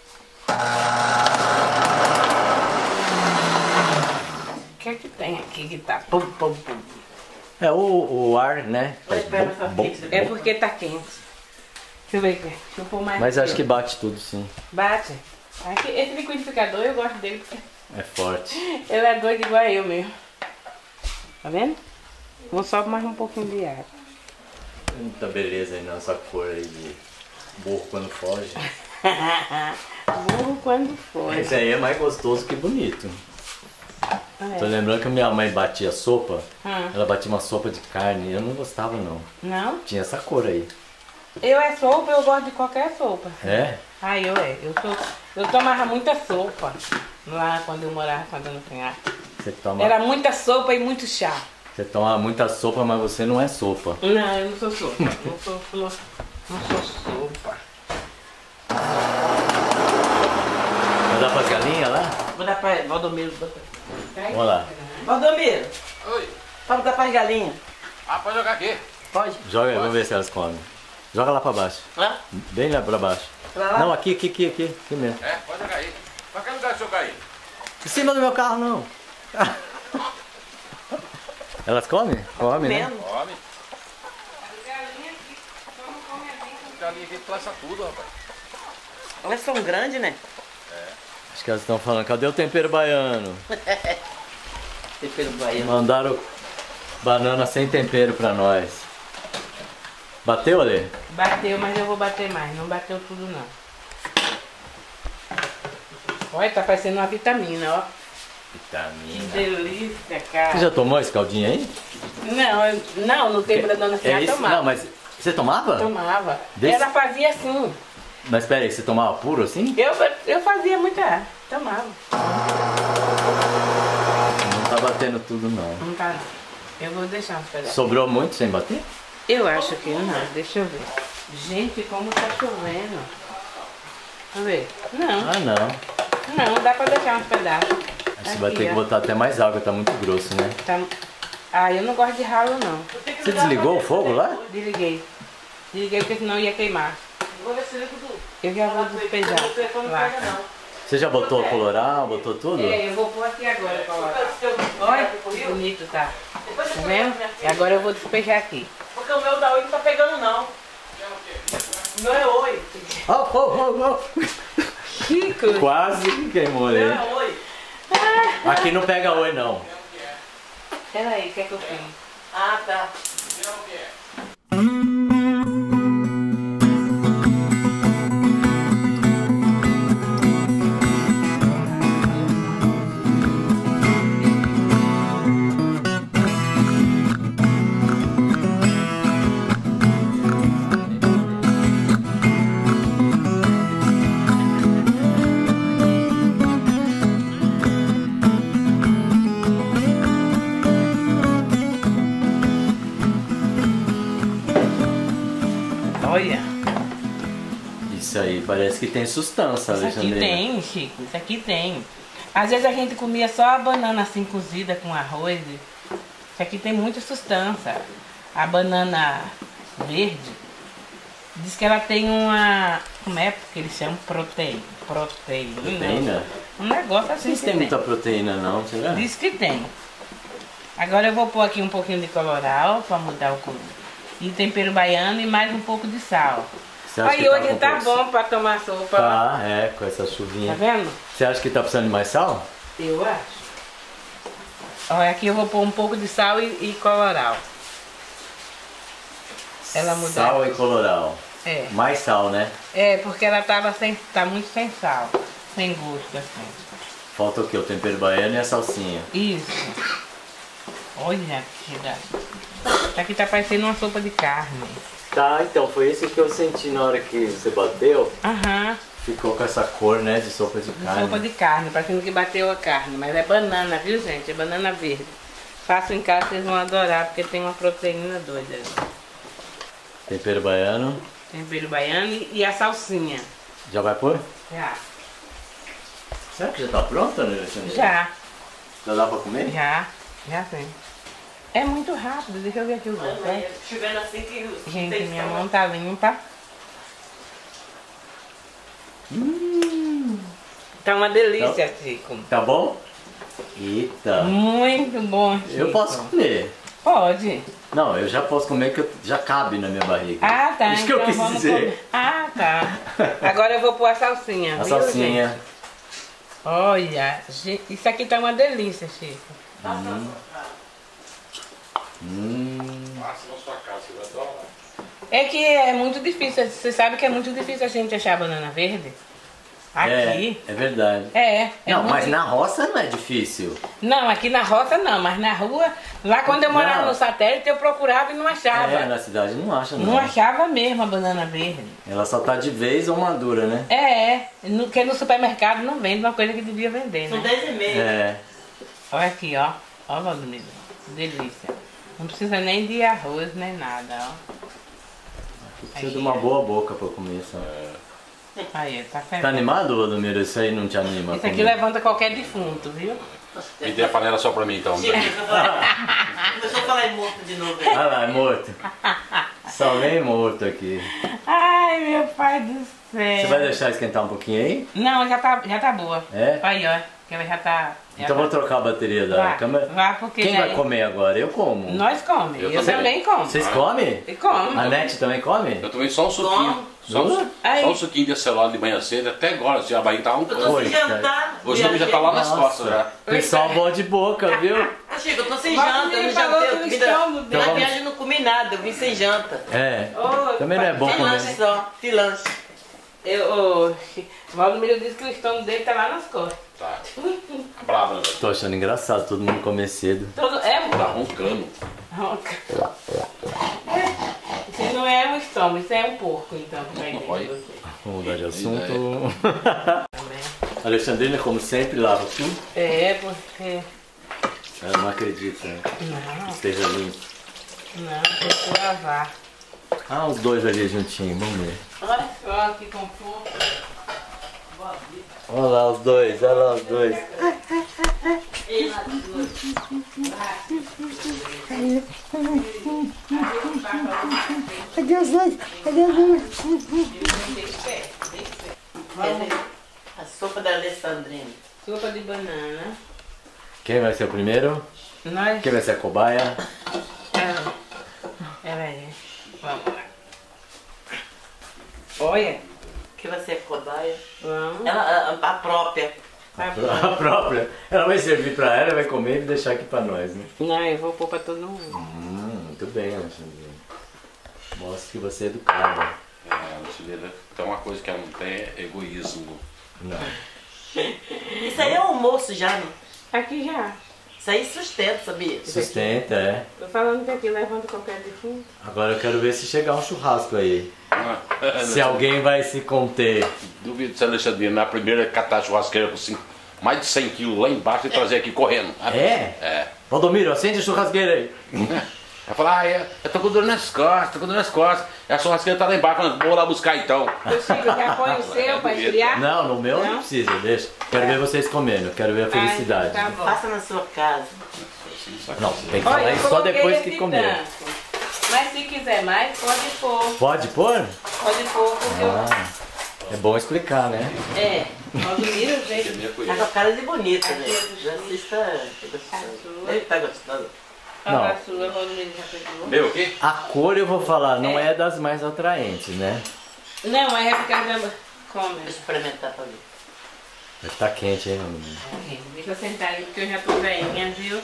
[SPEAKER 3] O que é que tem aqui que tá pum, pum, pum?
[SPEAKER 1] É o, o ar, né?
[SPEAKER 4] Mas
[SPEAKER 1] Faz
[SPEAKER 4] pega
[SPEAKER 1] bom,
[SPEAKER 4] essa
[SPEAKER 1] bom,
[SPEAKER 4] pizza.
[SPEAKER 3] É
[SPEAKER 1] bom.
[SPEAKER 3] porque tá quente. Deixa eu ver aqui. Deixa eu pôr mais
[SPEAKER 1] Mas
[SPEAKER 3] aqui,
[SPEAKER 1] acho que
[SPEAKER 3] ó.
[SPEAKER 1] bate tudo, sim.
[SPEAKER 3] Bate. Aqui, esse liquidificador eu gosto dele porque
[SPEAKER 1] É forte.
[SPEAKER 3] ele é doido igual eu mesmo. Tá vendo? Vou só mais um pouquinho de água.
[SPEAKER 1] Muita beleza aí nessa cor aí de burro quando foge.
[SPEAKER 3] Burro quando for.
[SPEAKER 1] Esse aí é mais gostoso que bonito.
[SPEAKER 3] É.
[SPEAKER 1] Tô lembrando que minha mãe batia sopa.
[SPEAKER 3] Hum.
[SPEAKER 1] Ela batia uma sopa de carne. Eu não gostava, não.
[SPEAKER 3] Não?
[SPEAKER 1] Tinha essa cor aí.
[SPEAKER 3] Eu é sopa, eu gosto de qualquer sopa.
[SPEAKER 1] É?
[SPEAKER 3] Ah, eu é. Eu, tô, eu tomava muita sopa lá quando eu morava com a dona Cunhada.
[SPEAKER 1] Você toma,
[SPEAKER 3] Era muita sopa e muito chá.
[SPEAKER 1] você toma muita sopa, mas você não é sopa.
[SPEAKER 3] Não, eu não sou sopa. não, sou, não, não sou sopa.
[SPEAKER 1] Vai dar pras galinhas lá?
[SPEAKER 4] Vou dar pra Valdomiro.
[SPEAKER 1] Vamos lá.
[SPEAKER 4] Valdomiro,
[SPEAKER 2] Oi.
[SPEAKER 4] pode dar pra galinha.
[SPEAKER 2] Ah, pode jogar aqui.
[SPEAKER 4] Pode?
[SPEAKER 1] Joga aí, vamos ver se elas comem. Joga lá pra baixo.
[SPEAKER 4] Hã?
[SPEAKER 1] Bem lá pra baixo.
[SPEAKER 4] Pra lá?
[SPEAKER 1] Não, aqui, aqui, aqui, aqui. Aqui mesmo.
[SPEAKER 2] É, pode jogar aí. Pra que lugar jogar aí?
[SPEAKER 1] Em cima do meu carro, não. Elas comem? Comem, né?
[SPEAKER 4] Comendo.
[SPEAKER 2] Come. Galinha aqui plaça tudo, rapaz.
[SPEAKER 4] Elas são grandes, né?
[SPEAKER 1] Acho que elas estão falando, cadê o tempero baiano?
[SPEAKER 4] Tempero baiano.
[SPEAKER 1] Mandaram banana sem tempero pra nós. Bateu, Ale?
[SPEAKER 3] Bateu, mas eu vou bater mais. Não bateu tudo, não. Olha, tá parecendo uma vitamina, ó. Que
[SPEAKER 1] Vitamina.
[SPEAKER 3] delícia, cara.
[SPEAKER 1] Você já tomou esse caldinho aí?
[SPEAKER 3] Não, eu- não, no tempo da dona
[SPEAKER 1] É
[SPEAKER 3] Sinha
[SPEAKER 1] isso?
[SPEAKER 3] tomava.
[SPEAKER 1] Não, mas você tomava?
[SPEAKER 3] Tomava.
[SPEAKER 1] Desse-
[SPEAKER 3] Ela fazia assim.
[SPEAKER 1] Mas pera aí, você tomava puro assim?
[SPEAKER 3] Eu, eu fazia muita. Tomava.
[SPEAKER 1] Não tá batendo tudo não.
[SPEAKER 3] Não tá, não. Eu vou deixar uns pedaços.
[SPEAKER 1] Sobrou muito sem bater?
[SPEAKER 3] Eu acho que não. Deixa eu ver. Gente, como tá chovendo. Vamos ver. Não,
[SPEAKER 1] Ah, não.
[SPEAKER 3] não, dá pra deixar uns pedaços.
[SPEAKER 1] Você vai
[SPEAKER 3] Aqui,
[SPEAKER 1] ter que
[SPEAKER 3] ó.
[SPEAKER 1] botar até mais água, tá muito grosso, né?
[SPEAKER 3] Tá... Ah, eu não gosto de ralo, não.
[SPEAKER 1] Você desligou o fogo lá?
[SPEAKER 3] Desliguei. Desliguei porque senão ia queimar. Eu já vou despejar. Lá.
[SPEAKER 1] Você já botou coloral, botou tudo?
[SPEAKER 3] É, eu vou pôr aqui agora, colocar. Olha que bonito tá. Tá vendo? E agora eu vou despejar aqui.
[SPEAKER 4] Porque o meu da oi não tá pegando, não. O meu é oi.
[SPEAKER 1] Oh, oh, oh, oh.
[SPEAKER 3] Chico!
[SPEAKER 1] Quase queimou
[SPEAKER 4] O meu
[SPEAKER 1] ali.
[SPEAKER 4] é oi.
[SPEAKER 1] Aqui não pega oi, não.
[SPEAKER 3] Peraí, o que é que eu fiz?
[SPEAKER 4] Ah, tá.
[SPEAKER 3] Olha,
[SPEAKER 1] Isso aí parece que tem sustância,
[SPEAKER 3] isso aqui
[SPEAKER 1] Alexandrina.
[SPEAKER 3] tem, Chico, isso aqui tem. Às vezes a gente comia só a banana assim cozida com arroz. Isso aqui tem muita sustância. A banana verde, diz que ela tem uma, como é que eles chamam? Proteína. Proteína.
[SPEAKER 1] Proteína?
[SPEAKER 3] Um negócio assim.
[SPEAKER 1] Vocês
[SPEAKER 3] que
[SPEAKER 1] têm muita proteína não, será?
[SPEAKER 3] Diz que tem. Agora eu vou pôr aqui um pouquinho de coloral para mudar o cor. E tempero baiano e mais um pouco de sal.
[SPEAKER 1] Você acha
[SPEAKER 3] Aí
[SPEAKER 1] que tá
[SPEAKER 3] hoje
[SPEAKER 1] com
[SPEAKER 3] tá
[SPEAKER 1] pouco-
[SPEAKER 3] bom para tomar sopa.
[SPEAKER 1] Tá, é, com essa
[SPEAKER 3] Tá
[SPEAKER 1] chuvinha.
[SPEAKER 3] vendo?
[SPEAKER 1] Você acha que tá precisando de mais sal?
[SPEAKER 3] Eu acho. Olha, aqui eu vou pôr um pouco de sal e, e coloral. Ela mudar.
[SPEAKER 1] Sal e coloral.
[SPEAKER 3] É.
[SPEAKER 1] Mais sal, né?
[SPEAKER 3] É, porque ela tava sem, tá muito sem sal. Sem gosto, assim.
[SPEAKER 1] Falta o quê? O tempero baiano e a salsinha.
[SPEAKER 3] Isso. Olha que dá. Isso aqui tá parecendo uma sopa de carne.
[SPEAKER 1] Tá, então foi isso que eu senti na hora que você bateu.
[SPEAKER 3] Aham.
[SPEAKER 1] Ficou com essa cor, né, de sopa de carne.
[SPEAKER 3] Sopa de carne, parecendo que bateu a carne. Mas é banana, viu, gente? É banana verde. Faço em casa, vocês vão adorar, porque tem uma proteína doida.
[SPEAKER 1] Tempero baiano.
[SPEAKER 3] Tempero baiano e, e a salsinha.
[SPEAKER 1] Já vai pôr?
[SPEAKER 3] Já.
[SPEAKER 1] Será que já tá pronta, né, Alexandre?
[SPEAKER 3] Já.
[SPEAKER 1] Já dá pra comer?
[SPEAKER 3] Já. Já sim. É muito rápido, deixa eu ver aqui o gosto.
[SPEAKER 4] Mãe,
[SPEAKER 3] né?
[SPEAKER 4] chovendo assim que...
[SPEAKER 3] Gente,
[SPEAKER 4] tem
[SPEAKER 3] minha
[SPEAKER 4] sal.
[SPEAKER 3] mão tá limpa.
[SPEAKER 1] Hum,
[SPEAKER 3] Tá uma delícia, Chico.
[SPEAKER 1] tá bom? Eita.
[SPEAKER 3] Muito bom, Chico.
[SPEAKER 1] Eu posso comer.
[SPEAKER 3] Pode.
[SPEAKER 1] Não, eu já posso comer que eu- já cabe na minha barriga.
[SPEAKER 3] Ah, tá.
[SPEAKER 1] Isso que eu
[SPEAKER 3] então
[SPEAKER 1] quis
[SPEAKER 3] vamos
[SPEAKER 1] dizer.
[SPEAKER 3] comer. Ah, tá. Agora eu vou pôr a salsinha.
[SPEAKER 1] A
[SPEAKER 3] viu,
[SPEAKER 1] salsinha.
[SPEAKER 3] gente? Olha, gente, isso aqui tá uma delícia, Chico.
[SPEAKER 1] Hum.
[SPEAKER 3] É que é muito difícil. Você sabe que é muito difícil a gente achar banana verde? Aqui.
[SPEAKER 1] É, é verdade.
[SPEAKER 3] É. é
[SPEAKER 1] não,
[SPEAKER 3] muito
[SPEAKER 1] mas
[SPEAKER 3] di-
[SPEAKER 1] na roça não é difícil.
[SPEAKER 3] Não, aqui na roça não, mas na rua, lá quando eu morava
[SPEAKER 1] Não.
[SPEAKER 3] no satélite, eu procurava e não achava.
[SPEAKER 1] É, na cidade não acha, não.
[SPEAKER 3] Não achava mesmo a banana verde.
[SPEAKER 1] Ela só tá de vez ou madura, né?
[SPEAKER 3] É, é. No, porque no supermercado não vende uma coisa que devia vender,
[SPEAKER 4] São
[SPEAKER 3] né?
[SPEAKER 4] dez e meia.
[SPEAKER 1] É.
[SPEAKER 3] Olha aqui, ó. Ó, Valdomiro. Delícia. Não precisa nem de arroz, nem nada, ó.
[SPEAKER 1] Precisa de uma boa boca pra comer, só.
[SPEAKER 3] Aí, tá
[SPEAKER 1] Tá
[SPEAKER 3] fervendo.
[SPEAKER 1] animado, Valdomiro? Isso aí não te anima? a
[SPEAKER 3] Isso aqui
[SPEAKER 1] comer?
[SPEAKER 3] levanta qualquer defunto, viu?
[SPEAKER 2] Me dê a panela só pra mim, então.
[SPEAKER 4] Chico, começou a falar- começou a falar em morto de novo.
[SPEAKER 1] Ah lá, é morto. Só vem morto aqui.
[SPEAKER 3] Ai, meu pai do céu.
[SPEAKER 1] Você vai deixar esquentar um pouquinho aí?
[SPEAKER 3] Não, já tá, já tá boa.
[SPEAKER 1] É?
[SPEAKER 3] Aí, ó. que ela já tá...
[SPEAKER 1] Então vou trocar a bateria da
[SPEAKER 3] Vai,
[SPEAKER 1] câmera.
[SPEAKER 3] vai, porque
[SPEAKER 1] Quem
[SPEAKER 3] daí-
[SPEAKER 1] vai comer agora? Eu como.
[SPEAKER 3] Nós comemos, eu,
[SPEAKER 2] Eu
[SPEAKER 3] também,
[SPEAKER 2] também.
[SPEAKER 3] como.
[SPEAKER 1] Vocês comem?
[SPEAKER 3] E como.
[SPEAKER 1] A Nete também come?
[SPEAKER 2] Eu tomei só um suquinho. Só um, su-
[SPEAKER 3] Aí.
[SPEAKER 2] só um suquinho de celular de manhã cedo, até agora, já a barriga tá um
[SPEAKER 4] Eu tô
[SPEAKER 2] pouco.
[SPEAKER 1] Oi,
[SPEAKER 4] sem jantar.
[SPEAKER 2] Hoje também já tá lá nas
[SPEAKER 1] Nossa.
[SPEAKER 2] costas já.
[SPEAKER 1] Pessoal bom de boca, viu?
[SPEAKER 4] Ô, Chico, eu tô sem
[SPEAKER 3] Mas
[SPEAKER 4] janta, eu
[SPEAKER 3] ele
[SPEAKER 4] não
[SPEAKER 3] falou
[SPEAKER 4] jantei.
[SPEAKER 3] que
[SPEAKER 4] Eu
[SPEAKER 3] no
[SPEAKER 4] vim
[SPEAKER 3] estômago
[SPEAKER 4] da,
[SPEAKER 3] dele-
[SPEAKER 4] na
[SPEAKER 1] Então
[SPEAKER 4] viagem eu não comi nada, eu vim sem janta.
[SPEAKER 1] É.
[SPEAKER 3] Ô,
[SPEAKER 1] Também não é bom
[SPEAKER 4] Sem
[SPEAKER 1] comer.
[SPEAKER 4] lanche só, sem lanche.
[SPEAKER 3] Eu, o Valdomiro disse que o estômago dele tá lá nas costas.
[SPEAKER 2] Tá. Brava, né?
[SPEAKER 1] Tô achando engraçado todo mundo comer cedo.
[SPEAKER 3] Todo, é,
[SPEAKER 2] Tá
[SPEAKER 3] amor.
[SPEAKER 2] roncando.
[SPEAKER 3] Isso não é um estômago, isso é um porco, então, que vai dentro de
[SPEAKER 2] Olha.
[SPEAKER 3] você.
[SPEAKER 1] Vamos mudar de assunto. Alexandrina, como sempre, lava tudo.
[SPEAKER 3] É, porque...
[SPEAKER 1] Ela não acredita, né?
[SPEAKER 3] Não,
[SPEAKER 1] Esteja limpo.
[SPEAKER 3] não, tem que lavar.
[SPEAKER 1] Ah, os dois ali juntinhos, vamos ver.
[SPEAKER 3] Olha só que conforto.
[SPEAKER 1] Olha lá os dois, olha lá os dois.
[SPEAKER 6] Cadê os dois? Cadê os dois?
[SPEAKER 4] A sopa da Alessandrina.
[SPEAKER 3] Sopa de banana.
[SPEAKER 1] Quem vai ser o primeiro?
[SPEAKER 3] Nós...
[SPEAKER 1] Quem vai ser a cobaia?
[SPEAKER 3] Ela, ela é. Vamos lá. Olha.
[SPEAKER 4] Que vai ser cobaia.
[SPEAKER 3] Vamos.
[SPEAKER 4] Ela, a, a própria.
[SPEAKER 3] Tá
[SPEAKER 1] A
[SPEAKER 3] bom.
[SPEAKER 1] própria. Ela vai servir pra ela, vai comer e deixar aqui pra nós, né?
[SPEAKER 3] Não, eu vou pôr pra todo mundo.
[SPEAKER 1] Hum, muito bem, Alexandrina. Mostra que você é educada.
[SPEAKER 2] É, você vê, né? Então uma coisa que ela não tem é egoísmo.
[SPEAKER 1] Não.
[SPEAKER 4] Isso aí é almoço já, né?
[SPEAKER 3] Aqui já.
[SPEAKER 4] Isso aí sustenta, sabia?
[SPEAKER 1] Sustenta, é.
[SPEAKER 3] Tô falando que aqui levanta qualquer defunto.
[SPEAKER 1] Agora eu quero ver se chegar um churrasco aí.
[SPEAKER 2] Ah,
[SPEAKER 1] Se alguém vai se conter.
[SPEAKER 2] Duvido se a Alexandrina na primeira catar a churrasqueira com cinco, mais de cem quilos lá embaixo e trazer aqui correndo.
[SPEAKER 1] É?
[SPEAKER 2] É.
[SPEAKER 1] Valdomiro, acende a churrasqueira aí.
[SPEAKER 2] Ela fala, ah, eu, eu tô com dor nas costas, tô com dor nas costas. E a churrasqueira tá lá embaixo, falando, vou lá buscar então.
[SPEAKER 3] O Chico já põe o seu pra esfriar?
[SPEAKER 1] Não, no meu não,
[SPEAKER 3] Não?
[SPEAKER 1] precisa, deixa. Quero ver vocês comendo, quero ver a felicidade.
[SPEAKER 3] Ai, tá bom.
[SPEAKER 4] Passa na sua casa.
[SPEAKER 1] Não, tem que
[SPEAKER 3] Olha,
[SPEAKER 1] falar
[SPEAKER 3] eu
[SPEAKER 1] isso só
[SPEAKER 3] coloquei
[SPEAKER 1] depois que
[SPEAKER 3] esse
[SPEAKER 1] comer.
[SPEAKER 3] tanto. Mas se quiser mais, pode pôr.
[SPEAKER 1] Pode pôr?
[SPEAKER 3] Pode pôr, porque
[SPEAKER 1] Ah, é bom explicar, né?
[SPEAKER 3] eu... É, Valdomiro, gente.
[SPEAKER 4] Tá com a cara de bonita, né? Já está gostando. Ele tá gostando.
[SPEAKER 1] Não.
[SPEAKER 3] A sua, Valdomiro já pegou.
[SPEAKER 2] Meu, o quê?
[SPEAKER 1] A cor eu vou falar, não é das mais atraentes, né?
[SPEAKER 3] Não, mas é porque ela já come.
[SPEAKER 4] Vou experimentar pra ver.
[SPEAKER 1] Vai ficar quente, hein, Valdomiro?
[SPEAKER 3] Ok, deixa eu sentar aí, porque eu já tô velhinha, viu?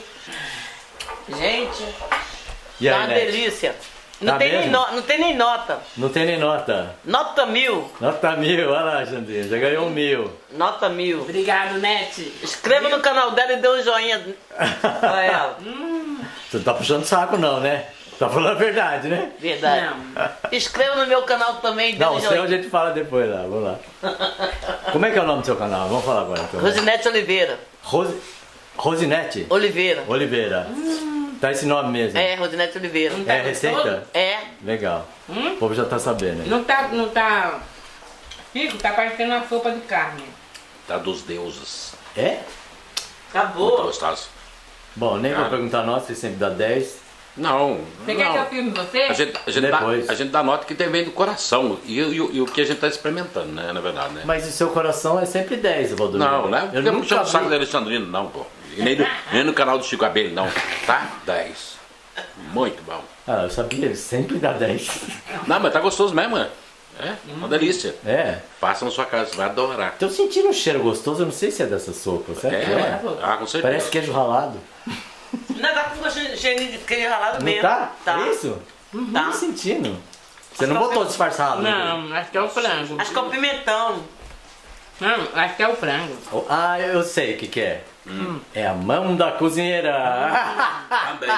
[SPEAKER 4] Gente,
[SPEAKER 1] E
[SPEAKER 4] tá
[SPEAKER 1] aí,
[SPEAKER 4] uma
[SPEAKER 1] Nete?
[SPEAKER 4] delícia. Não,
[SPEAKER 1] Tá
[SPEAKER 4] tem nem
[SPEAKER 1] mesmo?
[SPEAKER 4] no- não tem nem nota.
[SPEAKER 1] Não tem nem nota.
[SPEAKER 4] Nota mil.
[SPEAKER 1] Nota mil, olha lá, Jandinha, já ganhou um mil.
[SPEAKER 4] Nota mil.
[SPEAKER 3] Obrigado, Nete.
[SPEAKER 4] Inscreva no canal dela e dê um joinha pra ela.
[SPEAKER 1] Você não tá puxando saco não, né? Tá falando a verdade, né?
[SPEAKER 4] Verdade.
[SPEAKER 3] Não.
[SPEAKER 4] Inscreva no meu canal também e dê
[SPEAKER 1] Não,
[SPEAKER 4] um
[SPEAKER 1] o seu
[SPEAKER 4] joinha.
[SPEAKER 1] a gente fala depois lá, vamos lá. Como é que é o nome do seu canal? Vamos falar agora então.
[SPEAKER 4] Rosinete Oliveira.
[SPEAKER 1] Rose... Rosinete
[SPEAKER 4] Oliveira.
[SPEAKER 1] Oliveira. Tá esse nome mesmo?
[SPEAKER 4] É, Rosinete Oliveira.
[SPEAKER 1] É receita?
[SPEAKER 4] É.
[SPEAKER 1] Legal.
[SPEAKER 3] Hum?
[SPEAKER 1] O povo já tá sabendo.
[SPEAKER 3] Não tá, não tá... Chico, tá parecendo uma sopa de carne.
[SPEAKER 2] Tá dos deuses.
[SPEAKER 1] É?
[SPEAKER 2] Muito
[SPEAKER 4] Acabou.
[SPEAKER 2] gostoso.
[SPEAKER 1] Bom, nem vou
[SPEAKER 2] Cara.
[SPEAKER 1] perguntar nós, você sempre dá dez.
[SPEAKER 2] Não,
[SPEAKER 3] Você quer que eu
[SPEAKER 2] não.
[SPEAKER 3] filme você?
[SPEAKER 2] A gente, a, gente dá,
[SPEAKER 1] Depois.
[SPEAKER 2] a gente dá nota que tem vem do coração. E, e, e o que a gente tá experimentando, né? Na verdade, né?
[SPEAKER 1] Mas o seu coração é sempre dez, Valdomiro.
[SPEAKER 2] Não, né?
[SPEAKER 1] Eu
[SPEAKER 2] Porque eu
[SPEAKER 1] nunca
[SPEAKER 2] puxando o saco
[SPEAKER 1] vi.
[SPEAKER 2] da Alexandrina, não, pô. E nem, do, nem no canal do Chico Abelho, não. Tá? dez. Muito bom.
[SPEAKER 1] Ah, eu sabia, ele sempre dá dez.
[SPEAKER 2] Não, mas tá gostoso mesmo, é? É, uma delícia.
[SPEAKER 1] É.
[SPEAKER 2] Faça na sua casa, você vai adorar.
[SPEAKER 1] Tô sentindo um cheiro gostoso, eu não sei se é dessa sopa, certo?
[SPEAKER 2] É, ah, com certeza.
[SPEAKER 1] Parece queijo ralado.
[SPEAKER 4] Não, tá com gostinho cheirinho de queijo ralado
[SPEAKER 1] Não
[SPEAKER 4] mesmo.
[SPEAKER 1] tá?
[SPEAKER 4] Tá.
[SPEAKER 1] É isso? Não
[SPEAKER 4] Tá.
[SPEAKER 1] tô sentindo. Você não botou disfarçado? né?
[SPEAKER 3] Não, acho que é o frango.
[SPEAKER 4] Acho que é o pimentão.
[SPEAKER 3] Não, acho que é o frango.
[SPEAKER 1] Oh, ah, eu sei o que que é. É a mão da cozinheira.
[SPEAKER 2] Também.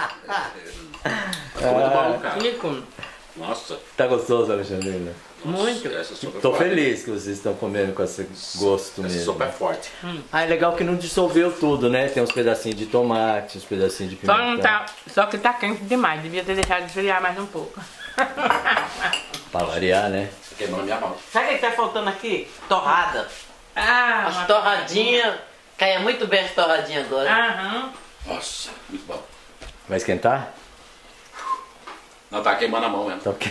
[SPEAKER 2] Muito bom, cara.
[SPEAKER 3] Chico,
[SPEAKER 2] Nossa.
[SPEAKER 1] Tá gostoso, Alexandrina?
[SPEAKER 3] muito.
[SPEAKER 2] Essa sopa é
[SPEAKER 1] Tô
[SPEAKER 2] forte.
[SPEAKER 1] feliz que vocês estão comendo com esse gosto
[SPEAKER 2] Essa
[SPEAKER 1] mesmo.
[SPEAKER 2] sopa é forte.
[SPEAKER 1] Ah, é legal que não dissolveu tudo, né? Tem uns pedacinhos de tomate, uns pedacinhos de
[SPEAKER 3] Só,
[SPEAKER 1] pimentão.
[SPEAKER 3] não tá, só que tá quente demais, devia ter deixado esfriar mais um pouco.
[SPEAKER 1] Pra variar, né?
[SPEAKER 2] Queimando minha mão.
[SPEAKER 4] Sabe o que tá faltando aqui? Torrada.
[SPEAKER 3] Ah,
[SPEAKER 4] As
[SPEAKER 3] uma
[SPEAKER 4] torradinhas. Caia muito bem as torradinhas agora.
[SPEAKER 3] Aham.
[SPEAKER 2] Nossa, muito bom.
[SPEAKER 1] Vai esquentar?
[SPEAKER 2] Não, tá queimando a mão mesmo.
[SPEAKER 1] Tá ok.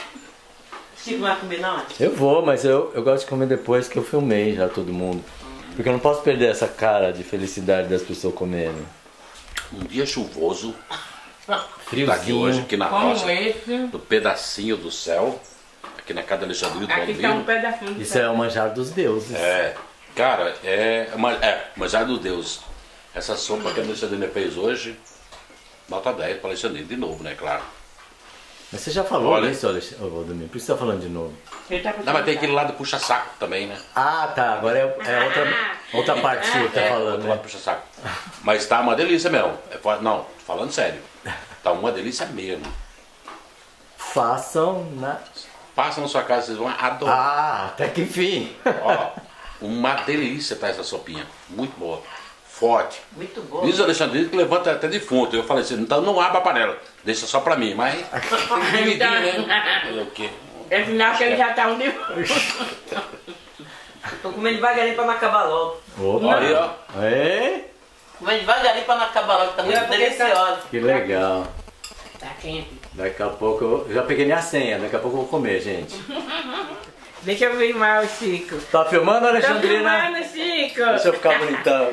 [SPEAKER 4] Chico não vai comer não?
[SPEAKER 1] Eu vou, mas eu, eu gosto de comer depois que eu filmei já todo mundo. Porque eu não posso perder essa cara de felicidade das pessoas comendo.
[SPEAKER 2] Um dia chuvoso,
[SPEAKER 1] Friozinho.
[SPEAKER 2] tá aqui hoje, aqui na
[SPEAKER 3] Como
[SPEAKER 2] roça,
[SPEAKER 3] esse.
[SPEAKER 2] do pedacinho do céu, aqui na casa da Alexandria do
[SPEAKER 3] Aqui tá um
[SPEAKER 2] Valdomiro.
[SPEAKER 3] pedacinho.
[SPEAKER 1] Isso é o manjar dos deuses.
[SPEAKER 2] É, cara, é, uma- é manjar do Deus. Essa sopa que a Alexandrina fez hoje, nota dez para Alexandrina, de novo, né, claro.
[SPEAKER 1] Mas você já falou
[SPEAKER 2] Olha.
[SPEAKER 1] isso, Alex- ô, Valdomiro? Por que você tá falando de novo?
[SPEAKER 3] Ele tá
[SPEAKER 2] Não, mas tem aquele lado puxa-saco também, né?
[SPEAKER 1] Ah, tá. Agora é, é outra, outra parte que você tá
[SPEAKER 2] É,
[SPEAKER 1] falando,
[SPEAKER 2] outro lado
[SPEAKER 1] né?
[SPEAKER 2] puxa-saco. Mas tá uma delícia mesmo. É, fo- não, tô falando sério. Tá uma delícia mesmo.
[SPEAKER 1] Façam na...
[SPEAKER 2] Passa na sua casa, vocês vão adorar.
[SPEAKER 1] Ah, até que enfim.
[SPEAKER 2] Ó, uma delícia tá essa sopinha. Muito boa. Forte.
[SPEAKER 4] Muito bom.
[SPEAKER 2] Diz o Alexandre que levanta até defunto. Eu falei assim, então não abre a panela. Deixa só pra mim. Mas tem que dividir, né? Fazer o quê?
[SPEAKER 3] É sinal que ele já tá um de...
[SPEAKER 4] Tô comendo devagarinho pra não acabar logo.
[SPEAKER 1] Opa.
[SPEAKER 2] Aí, ó.
[SPEAKER 1] É?
[SPEAKER 4] Comendo devagarinho pra não acabar logo, tá muito
[SPEAKER 3] É, porque tá-
[SPEAKER 4] deliciosa.
[SPEAKER 1] Que legal.
[SPEAKER 3] Tá quente.
[SPEAKER 1] Daqui a pouco eu eu já peguei minha senha, daqui a pouco eu vou comer, gente.
[SPEAKER 3] Deixa eu filmar o Chico.
[SPEAKER 1] Tá filmando,
[SPEAKER 3] Tô
[SPEAKER 1] Alexandrina?
[SPEAKER 3] filmando, Chico.
[SPEAKER 1] Deixa eu ficar bonitão.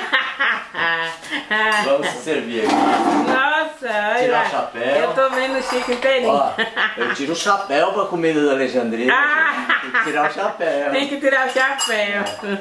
[SPEAKER 1] Vamos se servir aqui.
[SPEAKER 3] Nossa, olha.
[SPEAKER 1] Tirar o chapéu.
[SPEAKER 3] Eu tô vendo o Chico inteirinho.
[SPEAKER 1] Ó, eu tiro o chapéu pra comida da Alexandrina.
[SPEAKER 3] Ah!
[SPEAKER 1] Tem que tirar o chapéu.
[SPEAKER 3] Tem que tirar o chapéu.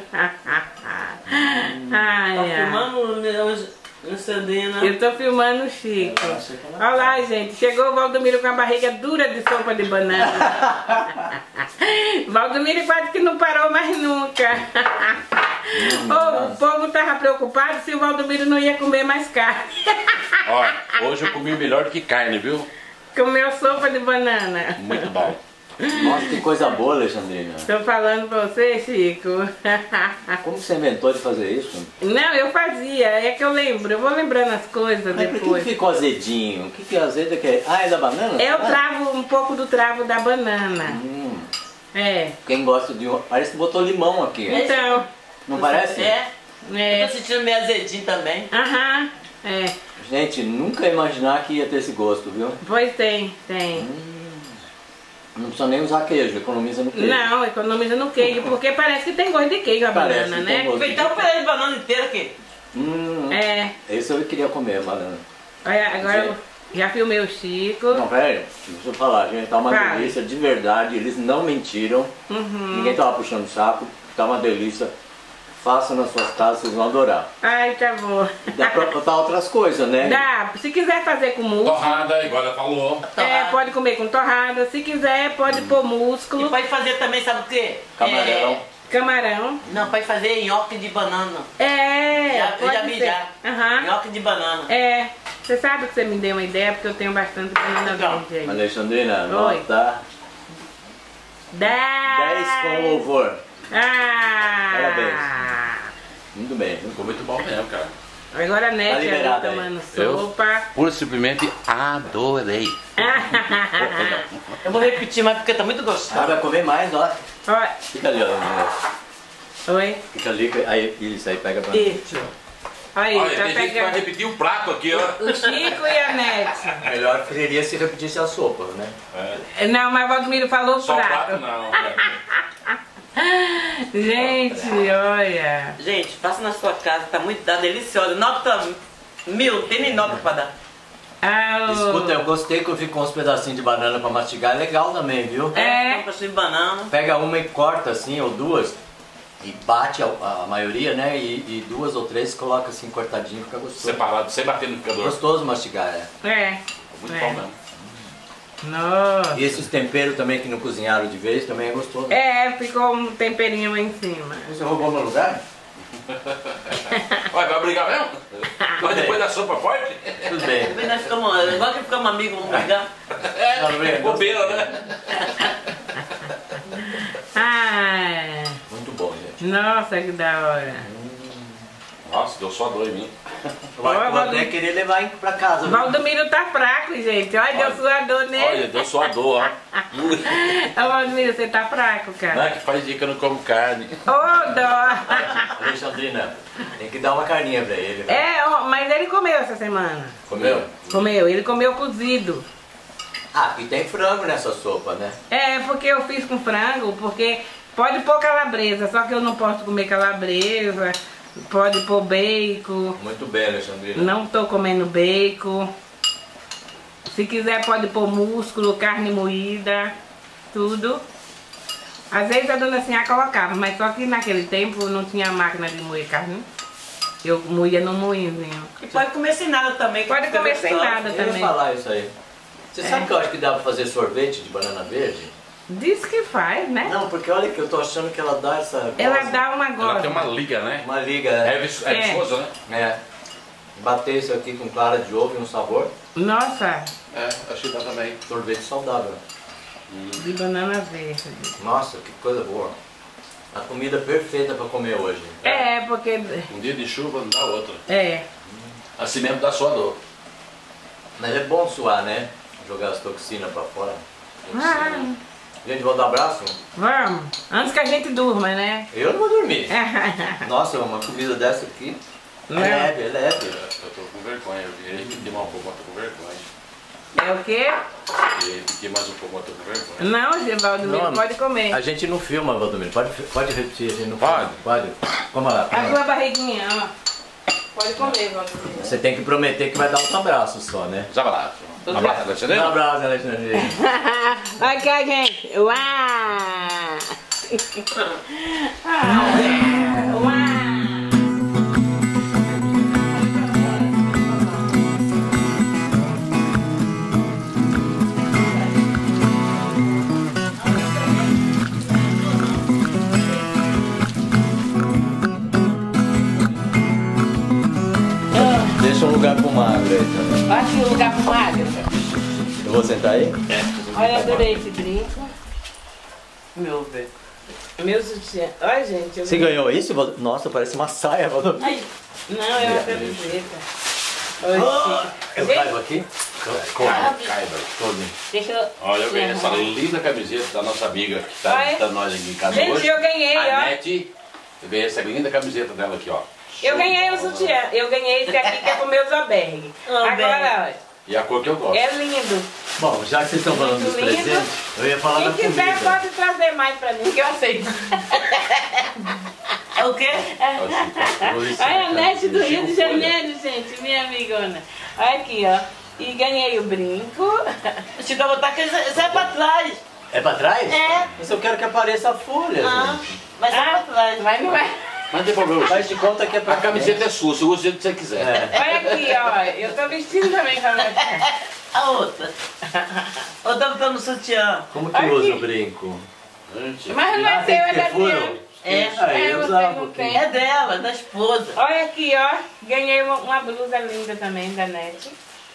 [SPEAKER 3] Ai,
[SPEAKER 4] Tá
[SPEAKER 3] ai.
[SPEAKER 4] filmando o Alexandrina.
[SPEAKER 3] Eu tô filmando o Chico. Olha lá, gente. Chegou o Valdomiro com a barriga dura de sopa de banana. Valdomiro quase que não parou mais nunca. Oh, o povo tava preocupado se o Valdomiro não ia comer mais carne.
[SPEAKER 2] Ó, hoje eu comi melhor do que carne, viu?
[SPEAKER 3] Comeu sopa de banana.
[SPEAKER 2] Muito bom.
[SPEAKER 1] Nossa, que coisa boa, Alexandrina.
[SPEAKER 3] Tô falando pra você, Chico.
[SPEAKER 1] Como você inventou de fazer isso?
[SPEAKER 3] Não, eu fazia. É que eu lembro. Eu vou lembrando as coisas
[SPEAKER 1] Mas por que
[SPEAKER 3] depois.
[SPEAKER 1] que ficou azedinho? O que que é azedo que é? Ah, é da banana?
[SPEAKER 3] É o
[SPEAKER 1] Ah,
[SPEAKER 3] travo, um pouco do travo da banana.
[SPEAKER 1] hum,
[SPEAKER 3] É.
[SPEAKER 1] quem gosta de... Parece que botou limão aqui.
[SPEAKER 3] Então,
[SPEAKER 1] Não parece?
[SPEAKER 4] É. Eu
[SPEAKER 3] é.
[SPEAKER 4] tô sentindo meio azedinho também.
[SPEAKER 3] Aham. É.
[SPEAKER 1] Gente, nunca ia imaginar que ia ter esse gosto, viu?
[SPEAKER 3] Pois tem, tem.
[SPEAKER 1] Não precisa nem usar queijo, economiza no queijo.
[SPEAKER 3] Não, economiza no queijo, porque parece que tem gosto de queijo a
[SPEAKER 1] Parece
[SPEAKER 3] banana,
[SPEAKER 1] que tem
[SPEAKER 3] né?
[SPEAKER 1] gosto.
[SPEAKER 4] Feitar um pedaço de banana inteiro aqui.
[SPEAKER 1] Hum,
[SPEAKER 3] É.
[SPEAKER 1] esse eu queria comer, banana.
[SPEAKER 3] Olha, agora eu já filmei o Chico.
[SPEAKER 1] Não, peraí, deixa eu falar, gente, tá uma
[SPEAKER 3] Fala.
[SPEAKER 1] delícia de verdade, eles não mentiram,
[SPEAKER 3] Uhum.
[SPEAKER 1] ninguém tava puxando o saco, tá uma delícia. Faça nas suas casas, vocês vão adorar.
[SPEAKER 3] Ai, tá bom.
[SPEAKER 1] Dá pra botar outras coisas, né?
[SPEAKER 3] Dá, se quiser fazer com músculo,
[SPEAKER 2] Torrada, igual ela falou.
[SPEAKER 3] é, pode comer com torrada. Se quiser, pode pôr
[SPEAKER 4] E
[SPEAKER 3] músculo,
[SPEAKER 4] pode fazer também, sabe o quê?
[SPEAKER 1] Camarão.
[SPEAKER 4] É,
[SPEAKER 3] camarão.
[SPEAKER 4] não, pode fazer nhoque de banana.
[SPEAKER 3] É,
[SPEAKER 4] Já- eu
[SPEAKER 3] pode
[SPEAKER 4] já vi
[SPEAKER 3] ser.
[SPEAKER 4] já.
[SPEAKER 3] Aham.
[SPEAKER 4] Nhoque de banana.
[SPEAKER 3] É, você sabe que você me deu uma ideia, porque eu tenho bastante banana
[SPEAKER 4] Legal.
[SPEAKER 3] verde aí.
[SPEAKER 1] Alexandrina,
[SPEAKER 3] Oi.
[SPEAKER 1] nota
[SPEAKER 3] dez.
[SPEAKER 1] dez com louvor.
[SPEAKER 3] Ah!
[SPEAKER 1] Parabéns. Muito bem.
[SPEAKER 2] Ficou muito bom mesmo, cara.
[SPEAKER 3] Agora a
[SPEAKER 1] Tá
[SPEAKER 3] Nete ali
[SPEAKER 1] liberada aí.
[SPEAKER 3] tomando
[SPEAKER 2] Eu?
[SPEAKER 3] sopa.
[SPEAKER 2] Pura e simplesmente adorei.
[SPEAKER 4] Eu vou repetir mais porque tá muito gostoso.
[SPEAKER 1] Ah, vai comer mais, ó.
[SPEAKER 3] Ó,
[SPEAKER 1] Fica ali, ó.
[SPEAKER 3] oi.
[SPEAKER 1] Fica ali, aí, isso aí pega pra
[SPEAKER 3] Isso. Aí,
[SPEAKER 2] Olha,
[SPEAKER 3] tá
[SPEAKER 2] tem gente que vai
[SPEAKER 3] pegando
[SPEAKER 2] repetir o prato aqui, ó.
[SPEAKER 3] o Chico e a Nete.
[SPEAKER 1] Melhor seria se repetisse a sopa, né?
[SPEAKER 3] Não, mas o Valdomiro falou o
[SPEAKER 2] Só o prato
[SPEAKER 3] prato.
[SPEAKER 2] não.
[SPEAKER 3] Gente, olha.
[SPEAKER 4] Gente, faça na sua casa, tá muito tá deliciosa. Nota mil, tem nem nota pra dar.
[SPEAKER 3] Ah, o-
[SPEAKER 1] Escuta, eu gostei que eu fico com uns pedacinhos de banana pra mastigar, é legal também, viu?
[SPEAKER 3] É.
[SPEAKER 4] Um pedacinho de banana.
[SPEAKER 1] Pega uma e corta assim, ou duas, e bate a, a maioria, né? E, e duas ou três coloca assim cortadinho, fica gostoso.
[SPEAKER 2] Separado, sem bater no picador.
[SPEAKER 1] Gostoso mastigar, é.
[SPEAKER 3] É.
[SPEAKER 2] Muito
[SPEAKER 3] É.
[SPEAKER 2] bom mesmo.
[SPEAKER 3] Nossa.
[SPEAKER 1] E esses temperos também que não cozinharam de vez também é gostoso.
[SPEAKER 3] É, ficou um temperinho em cima.
[SPEAKER 1] Você roubou meu lugar?
[SPEAKER 2] Olha, vai brigar mesmo? Mas depois da sopa forte?
[SPEAKER 1] Tudo bem.
[SPEAKER 4] Depois nós ficamos, igual que ficamos amigos, vamos brigar.
[SPEAKER 2] É,
[SPEAKER 1] bem,
[SPEAKER 2] bobeira, né?
[SPEAKER 3] Ai,
[SPEAKER 1] Muito bom, gente.
[SPEAKER 3] nossa, que da hora.
[SPEAKER 2] Nossa, deu só dor em mim.
[SPEAKER 1] Eu vou até querer levar em- pra casa.
[SPEAKER 3] O
[SPEAKER 1] viu?
[SPEAKER 3] Valdomiro tá fraco, gente. Olha, deu suador
[SPEAKER 2] Olha,
[SPEAKER 3] nele.
[SPEAKER 2] deu só dor, ó.
[SPEAKER 3] Ô, Valdomiro, você tá fraco,
[SPEAKER 2] Não
[SPEAKER 3] cara.
[SPEAKER 2] é que faz dia que eu não como carne.
[SPEAKER 3] Ô, dó.
[SPEAKER 1] Alexandrina, tem que dar uma carninha pra ele. Né?
[SPEAKER 3] É, ó, mas ele comeu essa semana.
[SPEAKER 1] Comeu?
[SPEAKER 3] Comeu, ele comeu cozido.
[SPEAKER 1] Ah, e tem frango nessa sopa, né?
[SPEAKER 3] É, porque eu fiz com frango, porque Pode pôr calabresa, só que eu não posso comer calabresa. Pode pôr bacon.
[SPEAKER 1] Muito bem, Alexandrina.
[SPEAKER 3] Não tô comendo bacon. Se quiser pode pôr músculo, carne moída, tudo. Às vezes a dona Sinhá colocava, mas só que naquele tempo não tinha máquina de moer carne. Eu moía no moinho.
[SPEAKER 4] E pode comer sem nada também.
[SPEAKER 3] Pode
[SPEAKER 4] fica
[SPEAKER 3] comer sem
[SPEAKER 4] gostoso.
[SPEAKER 3] nada
[SPEAKER 1] Eu ia
[SPEAKER 3] também.
[SPEAKER 1] falar isso aí. Você
[SPEAKER 3] É.
[SPEAKER 1] sabe que eu acho que dá pra fazer sorvete de banana verde?
[SPEAKER 3] Diz que faz, né?
[SPEAKER 1] Não, porque olha que eu tô achando que ela dá essa...
[SPEAKER 3] Ela
[SPEAKER 1] goza.
[SPEAKER 3] dá uma
[SPEAKER 2] Ela tem uma
[SPEAKER 3] gosta.
[SPEAKER 2] liga, né?
[SPEAKER 1] Uma liga,
[SPEAKER 2] É,
[SPEAKER 1] é.
[SPEAKER 2] vis- é
[SPEAKER 3] É.
[SPEAKER 2] viscoso, né?
[SPEAKER 1] É. Bater isso aqui com clara de ovo e um sabor.
[SPEAKER 3] Nossa,
[SPEAKER 2] É, acho que dá também.
[SPEAKER 1] Sorvete saudável.
[SPEAKER 3] de banana verde.
[SPEAKER 1] Nossa, que coisa boa. A comida perfeita pra comer hoje.
[SPEAKER 3] É, porque...
[SPEAKER 2] Um dia de chuva não dá outra.
[SPEAKER 3] É.
[SPEAKER 2] Assim mesmo dá só dor.
[SPEAKER 1] Mas é bom suar, né? Jogar as toxinas pra fora.
[SPEAKER 3] Ah,
[SPEAKER 1] Gente, vamos dar abraço?
[SPEAKER 3] vamos. Antes que a gente durma, né?
[SPEAKER 1] Eu não vou dormir. Nossa, uma comida dessa aqui é
[SPEAKER 3] Não.
[SPEAKER 1] leve, é leve.
[SPEAKER 2] Eu tô com vergonha, eu vi ele pedir mais um pouco, mas tô com vergonha.
[SPEAKER 3] É o quê?
[SPEAKER 2] E ele pedir mais um pouco, mas tô com vergonha.
[SPEAKER 3] Não, Givaldo,
[SPEAKER 1] Não.
[SPEAKER 3] pode comer.
[SPEAKER 1] A gente não filma, Valdomiro. Pode, pode repetir, a gente não
[SPEAKER 2] Pode.
[SPEAKER 1] filma. Pode. Coma lá.
[SPEAKER 3] A
[SPEAKER 1] Coma lá.
[SPEAKER 3] tua barriguinha, ó. Pode comer, Valdomiro.
[SPEAKER 1] Você tem que prometer que vai dar um abraço só, né?
[SPEAKER 2] Os abraços. Um abraço,
[SPEAKER 1] Um
[SPEAKER 2] Alexandrina.
[SPEAKER 1] abraço, Alexandre.
[SPEAKER 3] Olha aqui a gente. Uau! Uau!
[SPEAKER 1] Deixa um lugar pro magro aí também.
[SPEAKER 3] Olha aqui o lugar pro magro.
[SPEAKER 1] Eu vou sentar aí?
[SPEAKER 3] Olha, adorei esse brinco.
[SPEAKER 4] Meu velho.
[SPEAKER 3] Meu sutiã. Olha, gente. Eu...
[SPEAKER 1] Você ganhou isso? Val- Nossa, parece uma saia, Valdomiro.
[SPEAKER 3] Ai, não, é uma camiseta.
[SPEAKER 1] Oh,
[SPEAKER 3] Oi,
[SPEAKER 1] eu
[SPEAKER 3] Gente.
[SPEAKER 1] caibo aqui?
[SPEAKER 2] Caiba, caiba.
[SPEAKER 1] Todo.
[SPEAKER 3] Deixa eu...
[SPEAKER 2] Olha, eu ganhei essa linda camiseta da nossa amiga que tá
[SPEAKER 3] Olha.
[SPEAKER 2] visitando nós aqui em casa
[SPEAKER 3] Gente,
[SPEAKER 2] hoje.
[SPEAKER 3] eu ganhei,
[SPEAKER 2] a
[SPEAKER 3] ó.
[SPEAKER 2] Nete, eu ganhei essa linda camiseta dela aqui, ó.
[SPEAKER 3] Eu ganhei o sutiã. Eu ganhei esse aqui que é pro meu Zoberg. Agora, olha.
[SPEAKER 2] E a cor que eu gosto.
[SPEAKER 3] É lindo.
[SPEAKER 1] Bom, já que vocês estão falando
[SPEAKER 3] Muito
[SPEAKER 1] dos
[SPEAKER 3] lindo.
[SPEAKER 1] presentes, eu ia falar
[SPEAKER 3] Quem
[SPEAKER 1] da
[SPEAKER 3] quiser
[SPEAKER 1] comida.
[SPEAKER 3] pode trazer mais pra mim, que eu aceito.
[SPEAKER 4] É o quê?
[SPEAKER 3] Olha a Nete do Rio de
[SPEAKER 2] Chico Folha.
[SPEAKER 3] Janeiro, gente, minha amigona. Olha aqui, ó. E ganhei o brinco.
[SPEAKER 4] Chico, eu vou botar que isso é pra trás.
[SPEAKER 1] É pra trás?
[SPEAKER 4] É.
[SPEAKER 1] Mas eu quero que apareça a folha,
[SPEAKER 4] Ah,
[SPEAKER 1] gente.
[SPEAKER 4] vai ser pra trás.
[SPEAKER 3] Mas não vai.
[SPEAKER 2] Mas não tem problema.
[SPEAKER 1] Faz de conta que é pra
[SPEAKER 2] A camiseta é sua, você usa do jeito que você quiser.
[SPEAKER 1] É.
[SPEAKER 3] Olha aqui, ó. Eu tô vestindo também pra você.
[SPEAKER 4] A outra. Outra botando sutiã.
[SPEAKER 1] Como que
[SPEAKER 3] Aqui.
[SPEAKER 1] usa o brinco?
[SPEAKER 2] Gente,
[SPEAKER 3] Mas não é
[SPEAKER 1] Ah, tem
[SPEAKER 3] seu, é
[SPEAKER 1] que ter
[SPEAKER 3] da
[SPEAKER 1] furo?
[SPEAKER 3] Diana.
[SPEAKER 4] É.
[SPEAKER 1] Aí
[SPEAKER 3] É,
[SPEAKER 1] eu
[SPEAKER 3] você
[SPEAKER 1] usava um
[SPEAKER 3] não
[SPEAKER 1] pouquinho.
[SPEAKER 3] tem.
[SPEAKER 4] É dela, da esposa.
[SPEAKER 3] Olha aqui, ó. Ganhei uma, uma blusa linda também da Nete.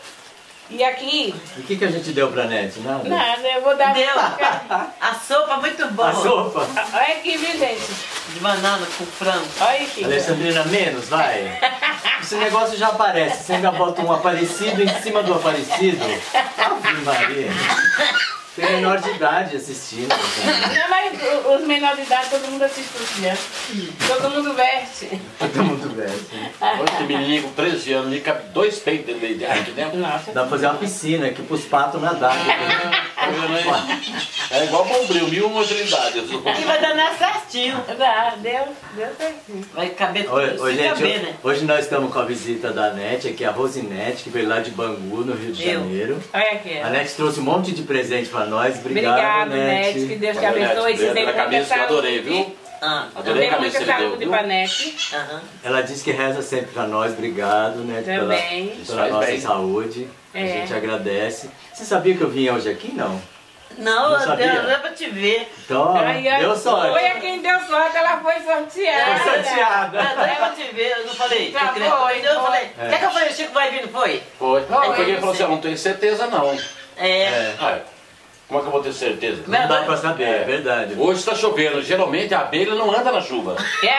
[SPEAKER 3] E aqui,
[SPEAKER 1] E o que, que a gente deu pra Nete? Nada?
[SPEAKER 3] nada, eu vou dar
[SPEAKER 4] Deu.
[SPEAKER 3] uma...
[SPEAKER 4] A sopa muito boa.
[SPEAKER 1] A sopa?
[SPEAKER 3] Olha aqui, viu, gente?
[SPEAKER 4] De banana com frango.
[SPEAKER 3] Olha aqui.
[SPEAKER 1] Alessandrina, menos, vai. Esse negócio já aparece. Você ainda bota um aparecido em cima do aparecido. Ave Maria. Tem menor de idade assistindo. Alessandrina.
[SPEAKER 3] Não, mas o- os menores de idade, todo mundo assiste o dia. Todo mundo veste.
[SPEAKER 1] Todo mundo velho.
[SPEAKER 2] Olha que menininho com treze anos, ali cabe dois peitos dele aqui dentro.
[SPEAKER 3] Nossa.
[SPEAKER 1] Dá pra fazer uma piscina aqui pros patos nadarem.
[SPEAKER 2] Tá vendo aí? É igual bombril, mil uma utilidade.
[SPEAKER 4] E vai danar certinho.
[SPEAKER 3] Dá, deu, deu certinho.
[SPEAKER 4] Vai caber tudo.
[SPEAKER 1] Oi,
[SPEAKER 4] Se
[SPEAKER 1] oi, gente,
[SPEAKER 4] caber,
[SPEAKER 1] ho-
[SPEAKER 4] né?
[SPEAKER 1] hoje nós estamos com a visita da Nete, aqui a Rosinete, que veio lá de Bangu, no Rio de
[SPEAKER 4] Eu.
[SPEAKER 1] Janeiro.
[SPEAKER 3] Olha aqui.
[SPEAKER 1] A
[SPEAKER 3] ó.
[SPEAKER 1] Nete trouxe um monte de presente pra nós. Obrigado,
[SPEAKER 3] Obrigado,
[SPEAKER 1] Nete.
[SPEAKER 3] Nete. Que Deus te
[SPEAKER 2] Valeu, Nete.
[SPEAKER 3] abençoe. Você
[SPEAKER 2] Obrigado
[SPEAKER 3] tem
[SPEAKER 2] pela
[SPEAKER 3] muita
[SPEAKER 2] camisa que eu adorei,
[SPEAKER 3] saúde.
[SPEAKER 2] viu?
[SPEAKER 4] Ah,
[SPEAKER 2] Adorei a
[SPEAKER 3] Tem
[SPEAKER 2] camisa
[SPEAKER 3] muita
[SPEAKER 2] que ele deu,
[SPEAKER 3] saúde
[SPEAKER 2] viu?
[SPEAKER 3] pra Nete.
[SPEAKER 4] aham.
[SPEAKER 1] Ela disse que reza sempre pra nós. Obrigado, Nete, pela,
[SPEAKER 3] Também.
[SPEAKER 2] Isso
[SPEAKER 1] pela
[SPEAKER 2] faz
[SPEAKER 1] nossa
[SPEAKER 2] bem.
[SPEAKER 1] saúde. A
[SPEAKER 3] É.
[SPEAKER 1] gente agradece. Você sabia que eu vim hoje aqui? Não.
[SPEAKER 4] Não,
[SPEAKER 1] Não
[SPEAKER 4] eu
[SPEAKER 1] sabia?
[SPEAKER 4] deu deu pra te ver.
[SPEAKER 1] Então,
[SPEAKER 3] Ai, ai,
[SPEAKER 1] deu sorte.
[SPEAKER 3] Foi a quem deu sorte, ela foi sorteada.
[SPEAKER 1] Foi sorteada.
[SPEAKER 4] Não, deu pra te ver. Eu não falei.
[SPEAKER 3] Já
[SPEAKER 4] eu queria-
[SPEAKER 3] foi,
[SPEAKER 4] eu
[SPEAKER 3] foi.
[SPEAKER 4] falei.
[SPEAKER 1] É.
[SPEAKER 4] Quer que eu falei, o Chico vai vir, não foi?
[SPEAKER 2] Foi.
[SPEAKER 3] Foi,
[SPEAKER 2] Aí peguei e
[SPEAKER 3] eu
[SPEAKER 2] falou assim,
[SPEAKER 3] sei.
[SPEAKER 2] eu não tenho certeza não.
[SPEAKER 4] É.
[SPEAKER 1] É.
[SPEAKER 2] Ah, como é que eu vou ter certeza?
[SPEAKER 1] Não dá pra saber, é verdade.
[SPEAKER 2] Hoje está chovendo, geralmente a abelha não anda na chuva.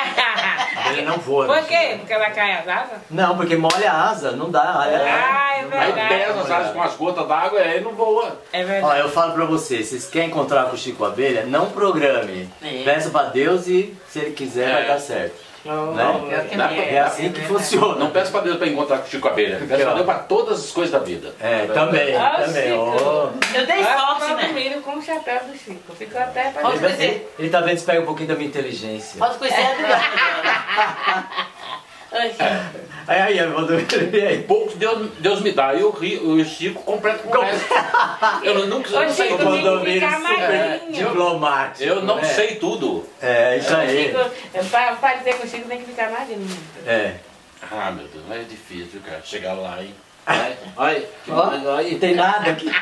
[SPEAKER 1] Ele não voa.
[SPEAKER 3] Por
[SPEAKER 1] né?
[SPEAKER 3] quê? Porque ela cai as asas?
[SPEAKER 1] Não, porque molha a asa, não dá. Olha,
[SPEAKER 3] Ah, é
[SPEAKER 1] não dá.
[SPEAKER 2] Aí
[SPEAKER 3] verdade.
[SPEAKER 2] pesa as asas com as gotas d'água e aí não voa.
[SPEAKER 3] É
[SPEAKER 1] Ó,
[SPEAKER 3] verdade.
[SPEAKER 1] eu falo pra vocês, vocês querem encontrar com o Chico Abelha, não programe.
[SPEAKER 4] É.
[SPEAKER 1] Peça pra Deus e se ele quiser
[SPEAKER 2] É.
[SPEAKER 1] vai dar certo.
[SPEAKER 3] Oh,
[SPEAKER 1] Né?
[SPEAKER 3] pior que
[SPEAKER 1] É assim que funciona.
[SPEAKER 2] Não peço pra Deus pra encontrar com o Chico Abelha. Peço pra Deus pra todas as coisas da vida.
[SPEAKER 1] É, também,
[SPEAKER 3] Ah,
[SPEAKER 1] também.
[SPEAKER 3] Chico.
[SPEAKER 1] Oh.
[SPEAKER 4] Eu dei
[SPEAKER 3] Ah,
[SPEAKER 4] sorte,
[SPEAKER 3] eu
[SPEAKER 4] né?
[SPEAKER 3] dormindo com o chapéu do Chico. Ficou até pra
[SPEAKER 4] Posso
[SPEAKER 1] Ele,
[SPEAKER 4] conhecer?
[SPEAKER 1] ele, ele tá vendo se pega um pouquinho da minha inteligência.
[SPEAKER 4] Posso conhecer a Adriana.
[SPEAKER 1] Aí, aí, eu vou dormir aí.
[SPEAKER 2] Pouco Deus, Deus me dá. E o, Ri- o Chico completo com o resto. Eu nunca eu
[SPEAKER 3] Ô,
[SPEAKER 2] não sei
[SPEAKER 3] Chico,
[SPEAKER 1] O
[SPEAKER 2] tudo.
[SPEAKER 3] tem que
[SPEAKER 1] Valdomiro
[SPEAKER 3] ficar
[SPEAKER 1] super
[SPEAKER 3] magrinho.
[SPEAKER 1] diplomático.
[SPEAKER 2] Eu não
[SPEAKER 1] né?
[SPEAKER 2] sei tudo.
[SPEAKER 1] É, isso aí.
[SPEAKER 3] Chico, pra parecer com o Chico tem que ficar magrinho.
[SPEAKER 1] É.
[SPEAKER 2] Ah, meu Deus, mas é difícil, cara. Chegar lá e. Olha, olha, que
[SPEAKER 1] Ó,
[SPEAKER 2] legal
[SPEAKER 1] não
[SPEAKER 2] aí.
[SPEAKER 1] tem nada aqui.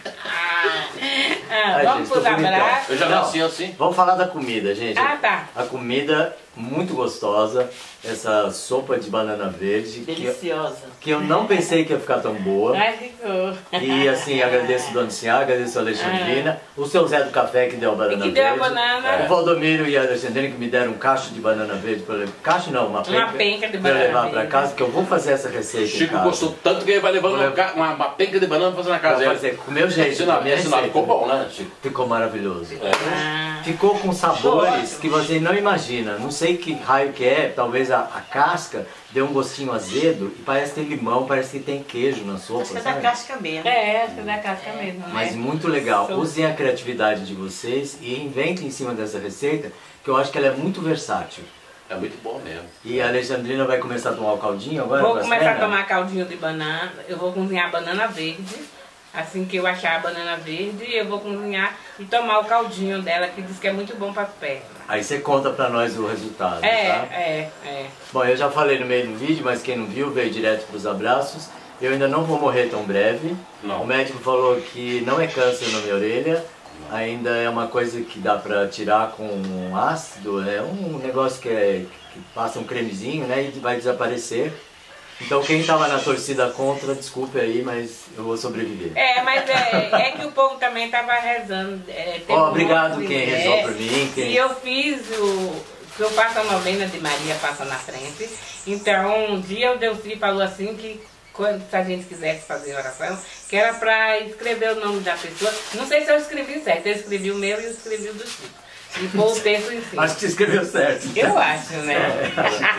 [SPEAKER 3] Ah,
[SPEAKER 1] Ai,
[SPEAKER 3] vamos
[SPEAKER 1] gente,
[SPEAKER 3] pros
[SPEAKER 1] tô bonitão.
[SPEAKER 3] abraços.
[SPEAKER 2] Eu já
[SPEAKER 1] Não.
[SPEAKER 2] nasci assim.
[SPEAKER 1] Vamos falar da comida, gente.
[SPEAKER 3] Ah, tá.
[SPEAKER 1] A comida muito gostosa. Essa sopa de banana verde. Que,
[SPEAKER 4] Deliciosa.
[SPEAKER 1] que eu não pensei que ia ficar tão boa.
[SPEAKER 3] Mas ficou.
[SPEAKER 1] E assim, agradeço o Dona Ciá, agradeço a Alexandrina, o seu Zé do Café que deu a banana
[SPEAKER 3] E que deu a
[SPEAKER 1] verde.
[SPEAKER 3] banana.
[SPEAKER 1] O Valdomiro e a Alexandrina que me deram um cacho de banana verde para levar. Cacho não, uma penca.
[SPEAKER 3] penca de
[SPEAKER 1] pra eu
[SPEAKER 3] banana
[SPEAKER 1] levar
[SPEAKER 3] verde.
[SPEAKER 1] para casa, porque eu vou fazer essa receita.
[SPEAKER 2] O Chico
[SPEAKER 1] em casa.
[SPEAKER 2] gostou tanto que ele vai levando
[SPEAKER 1] Vou
[SPEAKER 2] uma,
[SPEAKER 1] levar-
[SPEAKER 2] ca- uma, uma penca de banana pra fazer na casa
[SPEAKER 1] Vou
[SPEAKER 2] dele.
[SPEAKER 1] fazer com o meu jeito,
[SPEAKER 2] Sinal,
[SPEAKER 1] com a minha
[SPEAKER 2] sinal,
[SPEAKER 1] receita.
[SPEAKER 2] ficou bom, né, Chico?
[SPEAKER 1] Ficou maravilhoso.
[SPEAKER 3] Ah,
[SPEAKER 1] Ficou com sabores que você não imagina. Não sei que raio que é, talvez a, a casca deu um gostinho azedo e parece que tem limão, parece que tem queijo na sopa.
[SPEAKER 4] Acho que é da
[SPEAKER 1] sabe?
[SPEAKER 4] casca mesmo.
[SPEAKER 3] é, acho que é da casca mesmo, né?
[SPEAKER 1] Mas muito legal.
[SPEAKER 3] Sou-
[SPEAKER 1] Usem a criatividade de vocês e inventem em cima dessa receita, que eu acho que ela é muito versátil.
[SPEAKER 2] É muito bom mesmo.
[SPEAKER 1] E a Alexandrina vai começar a tomar o caldinho agora?
[SPEAKER 3] Vou
[SPEAKER 1] com as
[SPEAKER 3] começar a
[SPEAKER 1] pernas?
[SPEAKER 3] tomar caldinho de banana. Eu vou cozinhar banana verde. Assim que eu achar a banana verde, eu vou cozinhar e tomar o caldinho dela, que diz que é muito bom para as pernas.
[SPEAKER 1] Aí você conta pra nós o resultado,
[SPEAKER 3] É,
[SPEAKER 1] tá?
[SPEAKER 3] é, é.
[SPEAKER 1] Bom, eu já falei no meio do vídeo, mas quem não viu veio direto pros abraços. Eu ainda não vou morrer tão breve.
[SPEAKER 2] Não.
[SPEAKER 1] O médico falou que não é câncer na minha orelha. Ainda é uma coisa que dá pra tirar com um ácido, é um negócio que, é, que passa um cremezinho, né, e vai desaparecer. Então quem tava na torcida contra, desculpe aí, mas eu vou sobreviver.
[SPEAKER 3] É, mas é, é que o povo também tava rezando. É, teve
[SPEAKER 1] Ó,
[SPEAKER 3] um
[SPEAKER 1] obrigado
[SPEAKER 3] monte de-
[SPEAKER 1] quem
[SPEAKER 3] é,
[SPEAKER 1] rezou por mim. Quem...
[SPEAKER 3] E eu fiz o. que eu faço a novena de Maria Passa na Frente. Então, um dia o Delci falou assim que quando se a gente quisesse fazer oração, que era pra escrever o nome da pessoa. Não sei se eu escrevi certo, eu escrevi o meu e eu escrevi o do Chico. E pôr o texto em cima.
[SPEAKER 1] Acho que você escreveu certo.
[SPEAKER 3] Eu acho, né?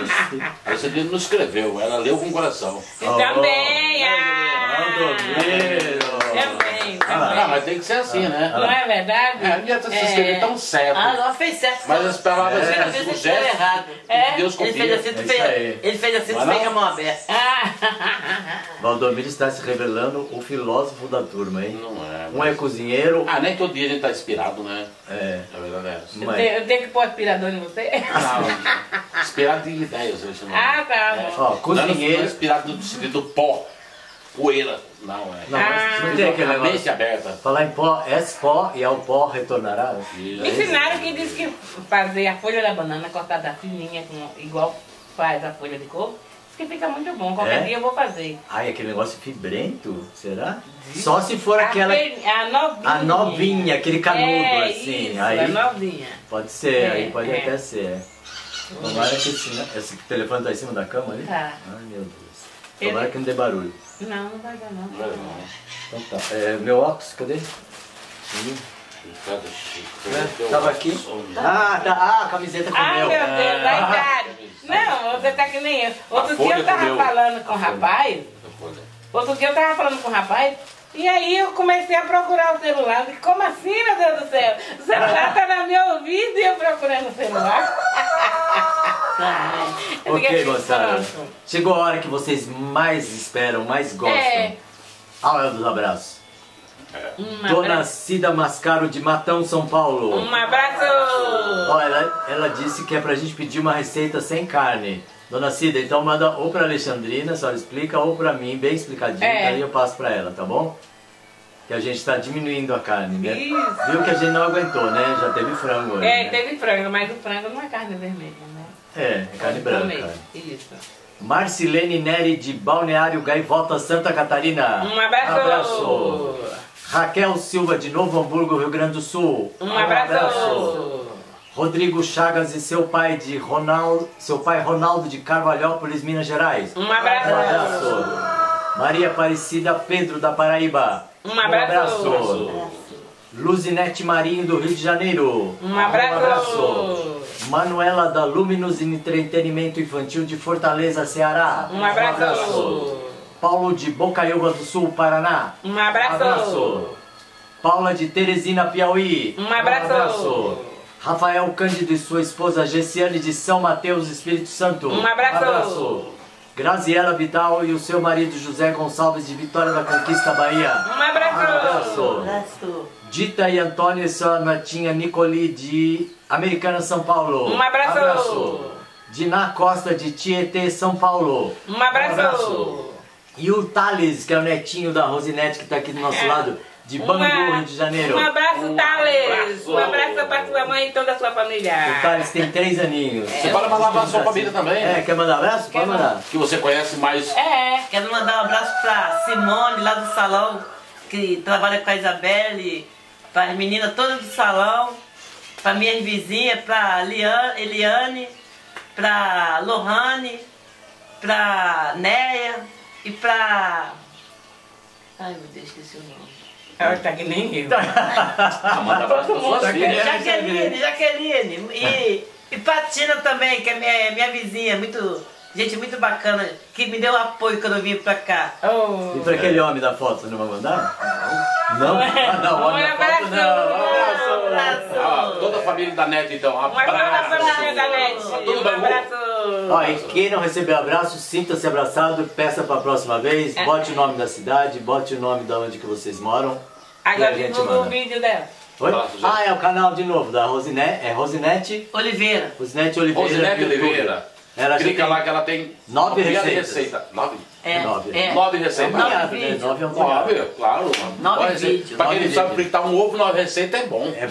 [SPEAKER 2] A Alexandrina não escreveu, ela leu com o coração.
[SPEAKER 3] Também,
[SPEAKER 1] Valdomiro.
[SPEAKER 3] Também,
[SPEAKER 2] Ah,
[SPEAKER 3] também.
[SPEAKER 2] mas tem que ser assim, né?
[SPEAKER 3] Não é verdade?
[SPEAKER 2] É, não adianta você escrever tão certo.
[SPEAKER 4] Ah, agora fez certo.
[SPEAKER 2] Mas as palavras,
[SPEAKER 1] É.
[SPEAKER 2] assim,
[SPEAKER 4] Às vezes
[SPEAKER 2] o
[SPEAKER 4] ele escreveu
[SPEAKER 2] gesto,
[SPEAKER 4] errado.
[SPEAKER 3] É.
[SPEAKER 2] Deus
[SPEAKER 4] Ele fez
[SPEAKER 2] confia.
[SPEAKER 4] assim, tu
[SPEAKER 1] É
[SPEAKER 4] fez.
[SPEAKER 1] isso aí.
[SPEAKER 4] Ele fez assim, tu
[SPEAKER 2] Vai
[SPEAKER 4] fez
[SPEAKER 2] lá.
[SPEAKER 4] com a mão aberta.
[SPEAKER 3] Ah.
[SPEAKER 1] Valdomiro está se revelando o filósofo da turma, hein?
[SPEAKER 2] Não é.
[SPEAKER 1] Um é cozinheiro.
[SPEAKER 2] Ah, nem todo dia a gente tá inspirado, né?
[SPEAKER 1] É.
[SPEAKER 2] Na verdade é essa.
[SPEAKER 3] Eu
[SPEAKER 1] Mas-
[SPEAKER 3] tenho, eu tenho que pôr aspirador em você?
[SPEAKER 2] Não, inspirado de ideias, eu chamo.
[SPEAKER 3] Ah, tá bom.
[SPEAKER 1] Ó,
[SPEAKER 2] Não é
[SPEAKER 1] cozinheiro.
[SPEAKER 2] inspirado no sentido do pó, poeira. Não, é.
[SPEAKER 1] Não, mas não tem aquele
[SPEAKER 2] a mente
[SPEAKER 1] negócio.
[SPEAKER 2] aberta.
[SPEAKER 1] Falar em pó, és pó e ao pó retornará.
[SPEAKER 2] Isso.
[SPEAKER 3] Me ensinaram que diz que fazer a folha da banana cortada fininha, com, igual faz a folha de coco, diz que fica muito bom. Qualquer
[SPEAKER 1] É?
[SPEAKER 3] dia eu vou fazer.
[SPEAKER 1] Ai, aquele negócio fibrento, será? Só se for
[SPEAKER 3] A
[SPEAKER 1] aquela.
[SPEAKER 3] fe- A novinha.
[SPEAKER 1] A novinha, aquele canudo
[SPEAKER 3] é,
[SPEAKER 1] assim.
[SPEAKER 3] Isso,
[SPEAKER 1] aí
[SPEAKER 3] a novinha.
[SPEAKER 1] pode ser,
[SPEAKER 3] É,
[SPEAKER 1] aí pode
[SPEAKER 3] é.
[SPEAKER 1] até ser. Tomara que esse, esse telefone tá em cima da cama ali?
[SPEAKER 3] Tá.
[SPEAKER 1] Ai meu Deus.
[SPEAKER 3] Ele-
[SPEAKER 1] Tomara que não dê barulho.
[SPEAKER 3] Não, não vai dar não.
[SPEAKER 2] Não é, não.
[SPEAKER 1] Então tá. É, meu óculos, cadê? Sim.
[SPEAKER 2] Cada Chico.
[SPEAKER 1] É, tava aqui. Ah, tá. Ah, a camiseta
[SPEAKER 3] Ah,
[SPEAKER 1] comeu.
[SPEAKER 3] meu Deus,
[SPEAKER 1] Ah.
[SPEAKER 3] aí cara. Não, você tá que nem eu. Outro
[SPEAKER 2] A
[SPEAKER 3] dia eu
[SPEAKER 2] folha
[SPEAKER 3] tava
[SPEAKER 2] comeu.
[SPEAKER 3] falando com o rapaz. Outro dia eu tava falando com o rapaz. E aí eu comecei a procurar o celular. Eu disse, como assim, meu Deus do céu? O celular tá no meu ouvido e eu procurando o celular. Eu fiquei
[SPEAKER 1] Ok,
[SPEAKER 3] assim,
[SPEAKER 1] moçada.
[SPEAKER 3] pronto.
[SPEAKER 1] Chegou a hora que vocês mais esperam, mais gostam.
[SPEAKER 3] É.
[SPEAKER 1] A hora dos abraços.
[SPEAKER 3] Um
[SPEAKER 1] Dona
[SPEAKER 3] abraço.
[SPEAKER 1] Cida Mascaro de Matão, São Paulo.
[SPEAKER 3] Um abraço.
[SPEAKER 1] Ó, ela, ela disse que é pra gente pedir uma receita sem carne. Dona Cida, então manda ou pra Alexandrina, a senhora explica, ou pra mim, bem explicadinho,
[SPEAKER 3] É.
[SPEAKER 1] que aí eu passo pra ela, tá bom? Que a gente tá diminuindo a carne, né?
[SPEAKER 3] Isso.
[SPEAKER 1] Viu que a gente não aguentou, né? Já teve frango hoje,
[SPEAKER 3] É,
[SPEAKER 1] né?
[SPEAKER 3] teve frango, mas o frango não é carne vermelha, né?
[SPEAKER 1] É, é carne
[SPEAKER 3] Pode
[SPEAKER 1] branca.
[SPEAKER 3] comer. Isso.
[SPEAKER 1] Marcilene Neri de Balneário Gaivota, Santa Catarina.
[SPEAKER 3] Um abraço.
[SPEAKER 1] Abraço. Raquel Silva de Novo Hamburgo, Rio Grande do Sul.
[SPEAKER 3] Um abraço.
[SPEAKER 1] Rodrigo Chagas e seu pai de Ronaldo, seu pai Ronaldo de Carvalhópolis, Minas Gerais.
[SPEAKER 3] Um abraço.
[SPEAKER 1] Um abraço. Maria Aparecida Pedro da Paraíba.
[SPEAKER 3] Um abraço.
[SPEAKER 1] abraço. Luzinete Marinho do Rio de Janeiro.
[SPEAKER 3] Um abraço.
[SPEAKER 1] Um abraço. Manuela da Luminous Entretenimento Infantil de Fortaleza, Ceará.
[SPEAKER 3] Um abraço.
[SPEAKER 1] Paulo de Bocaiúva do Sul, Paraná.
[SPEAKER 3] Um abraço.
[SPEAKER 1] abraço. Paula de Teresina, Piauí.
[SPEAKER 3] Um abraço.
[SPEAKER 1] abraço. Rafael Cândido e sua esposa Gessiane de São Mateus, Espírito Santo.
[SPEAKER 3] Um abraço.
[SPEAKER 1] abraço. Graziela Vidal e o seu marido José Gonçalves de Vitória da Conquista, Bahia.
[SPEAKER 3] Um abraço.
[SPEAKER 1] Um abraço.
[SPEAKER 4] Abraço.
[SPEAKER 1] Dita e Antônio e sua netinha Nicole de Americana, São Paulo.
[SPEAKER 3] Um abraço.
[SPEAKER 1] Diná Costa de Tietê, São Paulo.
[SPEAKER 3] Um abraço.
[SPEAKER 1] E o Thales, que é o netinho da Rosinete, que está aqui do nosso lado, de Bangu,
[SPEAKER 3] Uma-
[SPEAKER 1] Rio de Janeiro.
[SPEAKER 3] Um abraço,
[SPEAKER 2] Um
[SPEAKER 3] Thales.
[SPEAKER 2] abraço.
[SPEAKER 3] Um abraço para sua mãe e toda a sua família.
[SPEAKER 1] O Thales tem três aninhos.
[SPEAKER 2] Você pode mandar abraço pra sua família também,
[SPEAKER 1] É,
[SPEAKER 2] né?
[SPEAKER 1] quer mandar abraço? Pode mandar.
[SPEAKER 2] Que você conhece mais.
[SPEAKER 3] É.
[SPEAKER 4] Quero mandar um abraço pra Simone, lá do salão, que trabalha com a Isabelle, para as meninas todas do salão, para minhas vizinhas, pra Liane, Eliane, pra Lohane, pra Neia e pra... Ai meu Deus, esqueci o nome.
[SPEAKER 3] Ela tá que nem eu.
[SPEAKER 2] Ah, manda abraço pra sua filha.
[SPEAKER 4] Jaqueline, Jaqueline. E, e pra Tina também, que é minha, minha vizinha, muito, gente muito bacana, que me deu apoio quando eu vim pra cá.
[SPEAKER 3] Oh.
[SPEAKER 1] E para aquele homem da foto, você não vai mandar? Não? Não? Ah, não, o homem da
[SPEAKER 3] Um
[SPEAKER 1] foto
[SPEAKER 3] abraço.
[SPEAKER 1] não.
[SPEAKER 4] Um abraço.
[SPEAKER 2] Ah, toda a família da Nete, então.
[SPEAKER 3] Um abraço para a
[SPEAKER 2] Abraço.
[SPEAKER 3] família da Nete.
[SPEAKER 2] Todo
[SPEAKER 3] Um
[SPEAKER 2] Bangu.
[SPEAKER 3] abraço.
[SPEAKER 1] Ó, e quem não recebeu abraço, sinta-se abraçado, peça pra próxima vez, bote o nome da cidade, bote o nome da onde que vocês moram.
[SPEAKER 3] Agora
[SPEAKER 1] E a gente
[SPEAKER 3] divulga o
[SPEAKER 1] manda.
[SPEAKER 3] vídeo dela.
[SPEAKER 1] Oi?
[SPEAKER 2] Abraço, gente.
[SPEAKER 1] Ah, é o canal de novo, da Rosinete, é Rosinete,
[SPEAKER 4] Oliveira.
[SPEAKER 1] Rosinete Oliveira.
[SPEAKER 2] Rosinete
[SPEAKER 1] no YouTube.
[SPEAKER 2] Oliveira.
[SPEAKER 1] Ela já
[SPEAKER 2] Clica
[SPEAKER 1] tem
[SPEAKER 2] lá que ela tem
[SPEAKER 1] nove
[SPEAKER 2] uma
[SPEAKER 1] receitas.
[SPEAKER 2] receita. Nove?
[SPEAKER 4] É,
[SPEAKER 1] Nove.
[SPEAKER 4] é.
[SPEAKER 2] Nove
[SPEAKER 1] É um
[SPEAKER 2] receitas.
[SPEAKER 4] Nove
[SPEAKER 1] punhado, né?
[SPEAKER 4] vídeos.
[SPEAKER 1] Nove é um punhado.
[SPEAKER 2] Nove, claro.
[SPEAKER 4] Nove
[SPEAKER 2] Nove receitas.
[SPEAKER 4] vídeos.
[SPEAKER 2] Pra quem
[SPEAKER 1] Nove
[SPEAKER 2] não sabe
[SPEAKER 1] vídeos.
[SPEAKER 2] fritar um ovo, nove receitas é bom.
[SPEAKER 1] É bom.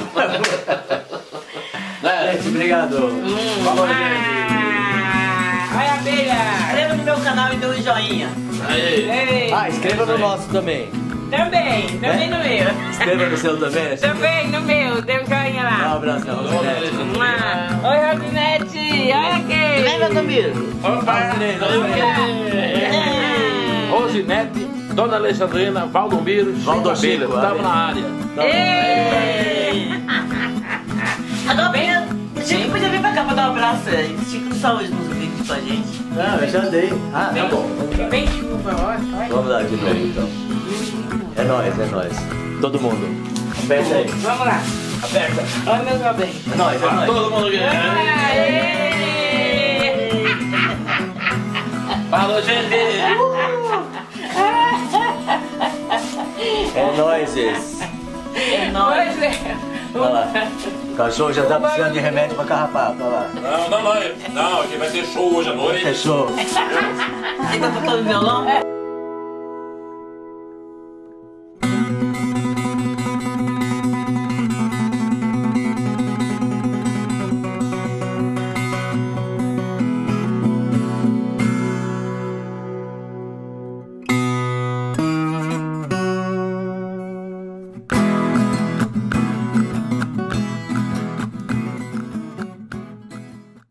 [SPEAKER 2] Né?
[SPEAKER 1] Gente, obrigado. Falou, gente.
[SPEAKER 3] Ah, olha a abelha.
[SPEAKER 4] Inscreva no meu canal e dê um joinha.
[SPEAKER 2] Aí.
[SPEAKER 3] Ei,
[SPEAKER 1] Ah, inscreva no nosso também.
[SPEAKER 3] também, também no meu.
[SPEAKER 1] Inscreva no seu também, né?
[SPEAKER 3] Também no meu, dê um joinha
[SPEAKER 1] Dá um
[SPEAKER 3] lá.
[SPEAKER 1] abraço na Rosinete.
[SPEAKER 3] Mua. Oi, Rosinete, olha aqui.
[SPEAKER 4] Vem, meu amigo.
[SPEAKER 1] Rosinete, Rosinete.
[SPEAKER 2] Rosinete, Dona Alexandrina, Valdomiro,
[SPEAKER 1] Valdomiro,
[SPEAKER 2] Chico Abelha. Estamos
[SPEAKER 1] Abelha.
[SPEAKER 2] na área.
[SPEAKER 3] Ei.
[SPEAKER 4] Agora vem. O Chico podia vir pra cá pra dar um abraço. é. O Chico não só hoje nos vídeos com a gente.
[SPEAKER 1] Não, eu já dei. Ah, tá bom.
[SPEAKER 3] Vem chuva, olha, olha.
[SPEAKER 1] Vamos lá de novo então. É nóis, é nóis. Todo mundo. Aperta aí.
[SPEAKER 3] Vamos lá.
[SPEAKER 1] Aperta.
[SPEAKER 3] Olha meus babéis.
[SPEAKER 1] É nóis, é nóis.
[SPEAKER 2] Todo mundo aqui.
[SPEAKER 3] Aê.
[SPEAKER 2] Falou, gente.
[SPEAKER 1] É nóis esse.
[SPEAKER 4] É nóis.
[SPEAKER 3] Pois é.
[SPEAKER 1] Olha lá. O cachorro já tá precisando de remédio pra carrapato. Olha lá.
[SPEAKER 2] Não, não, não. Não, aqui vai ter show hoje à noite.
[SPEAKER 1] Fechou.
[SPEAKER 4] Você tá tocando violão?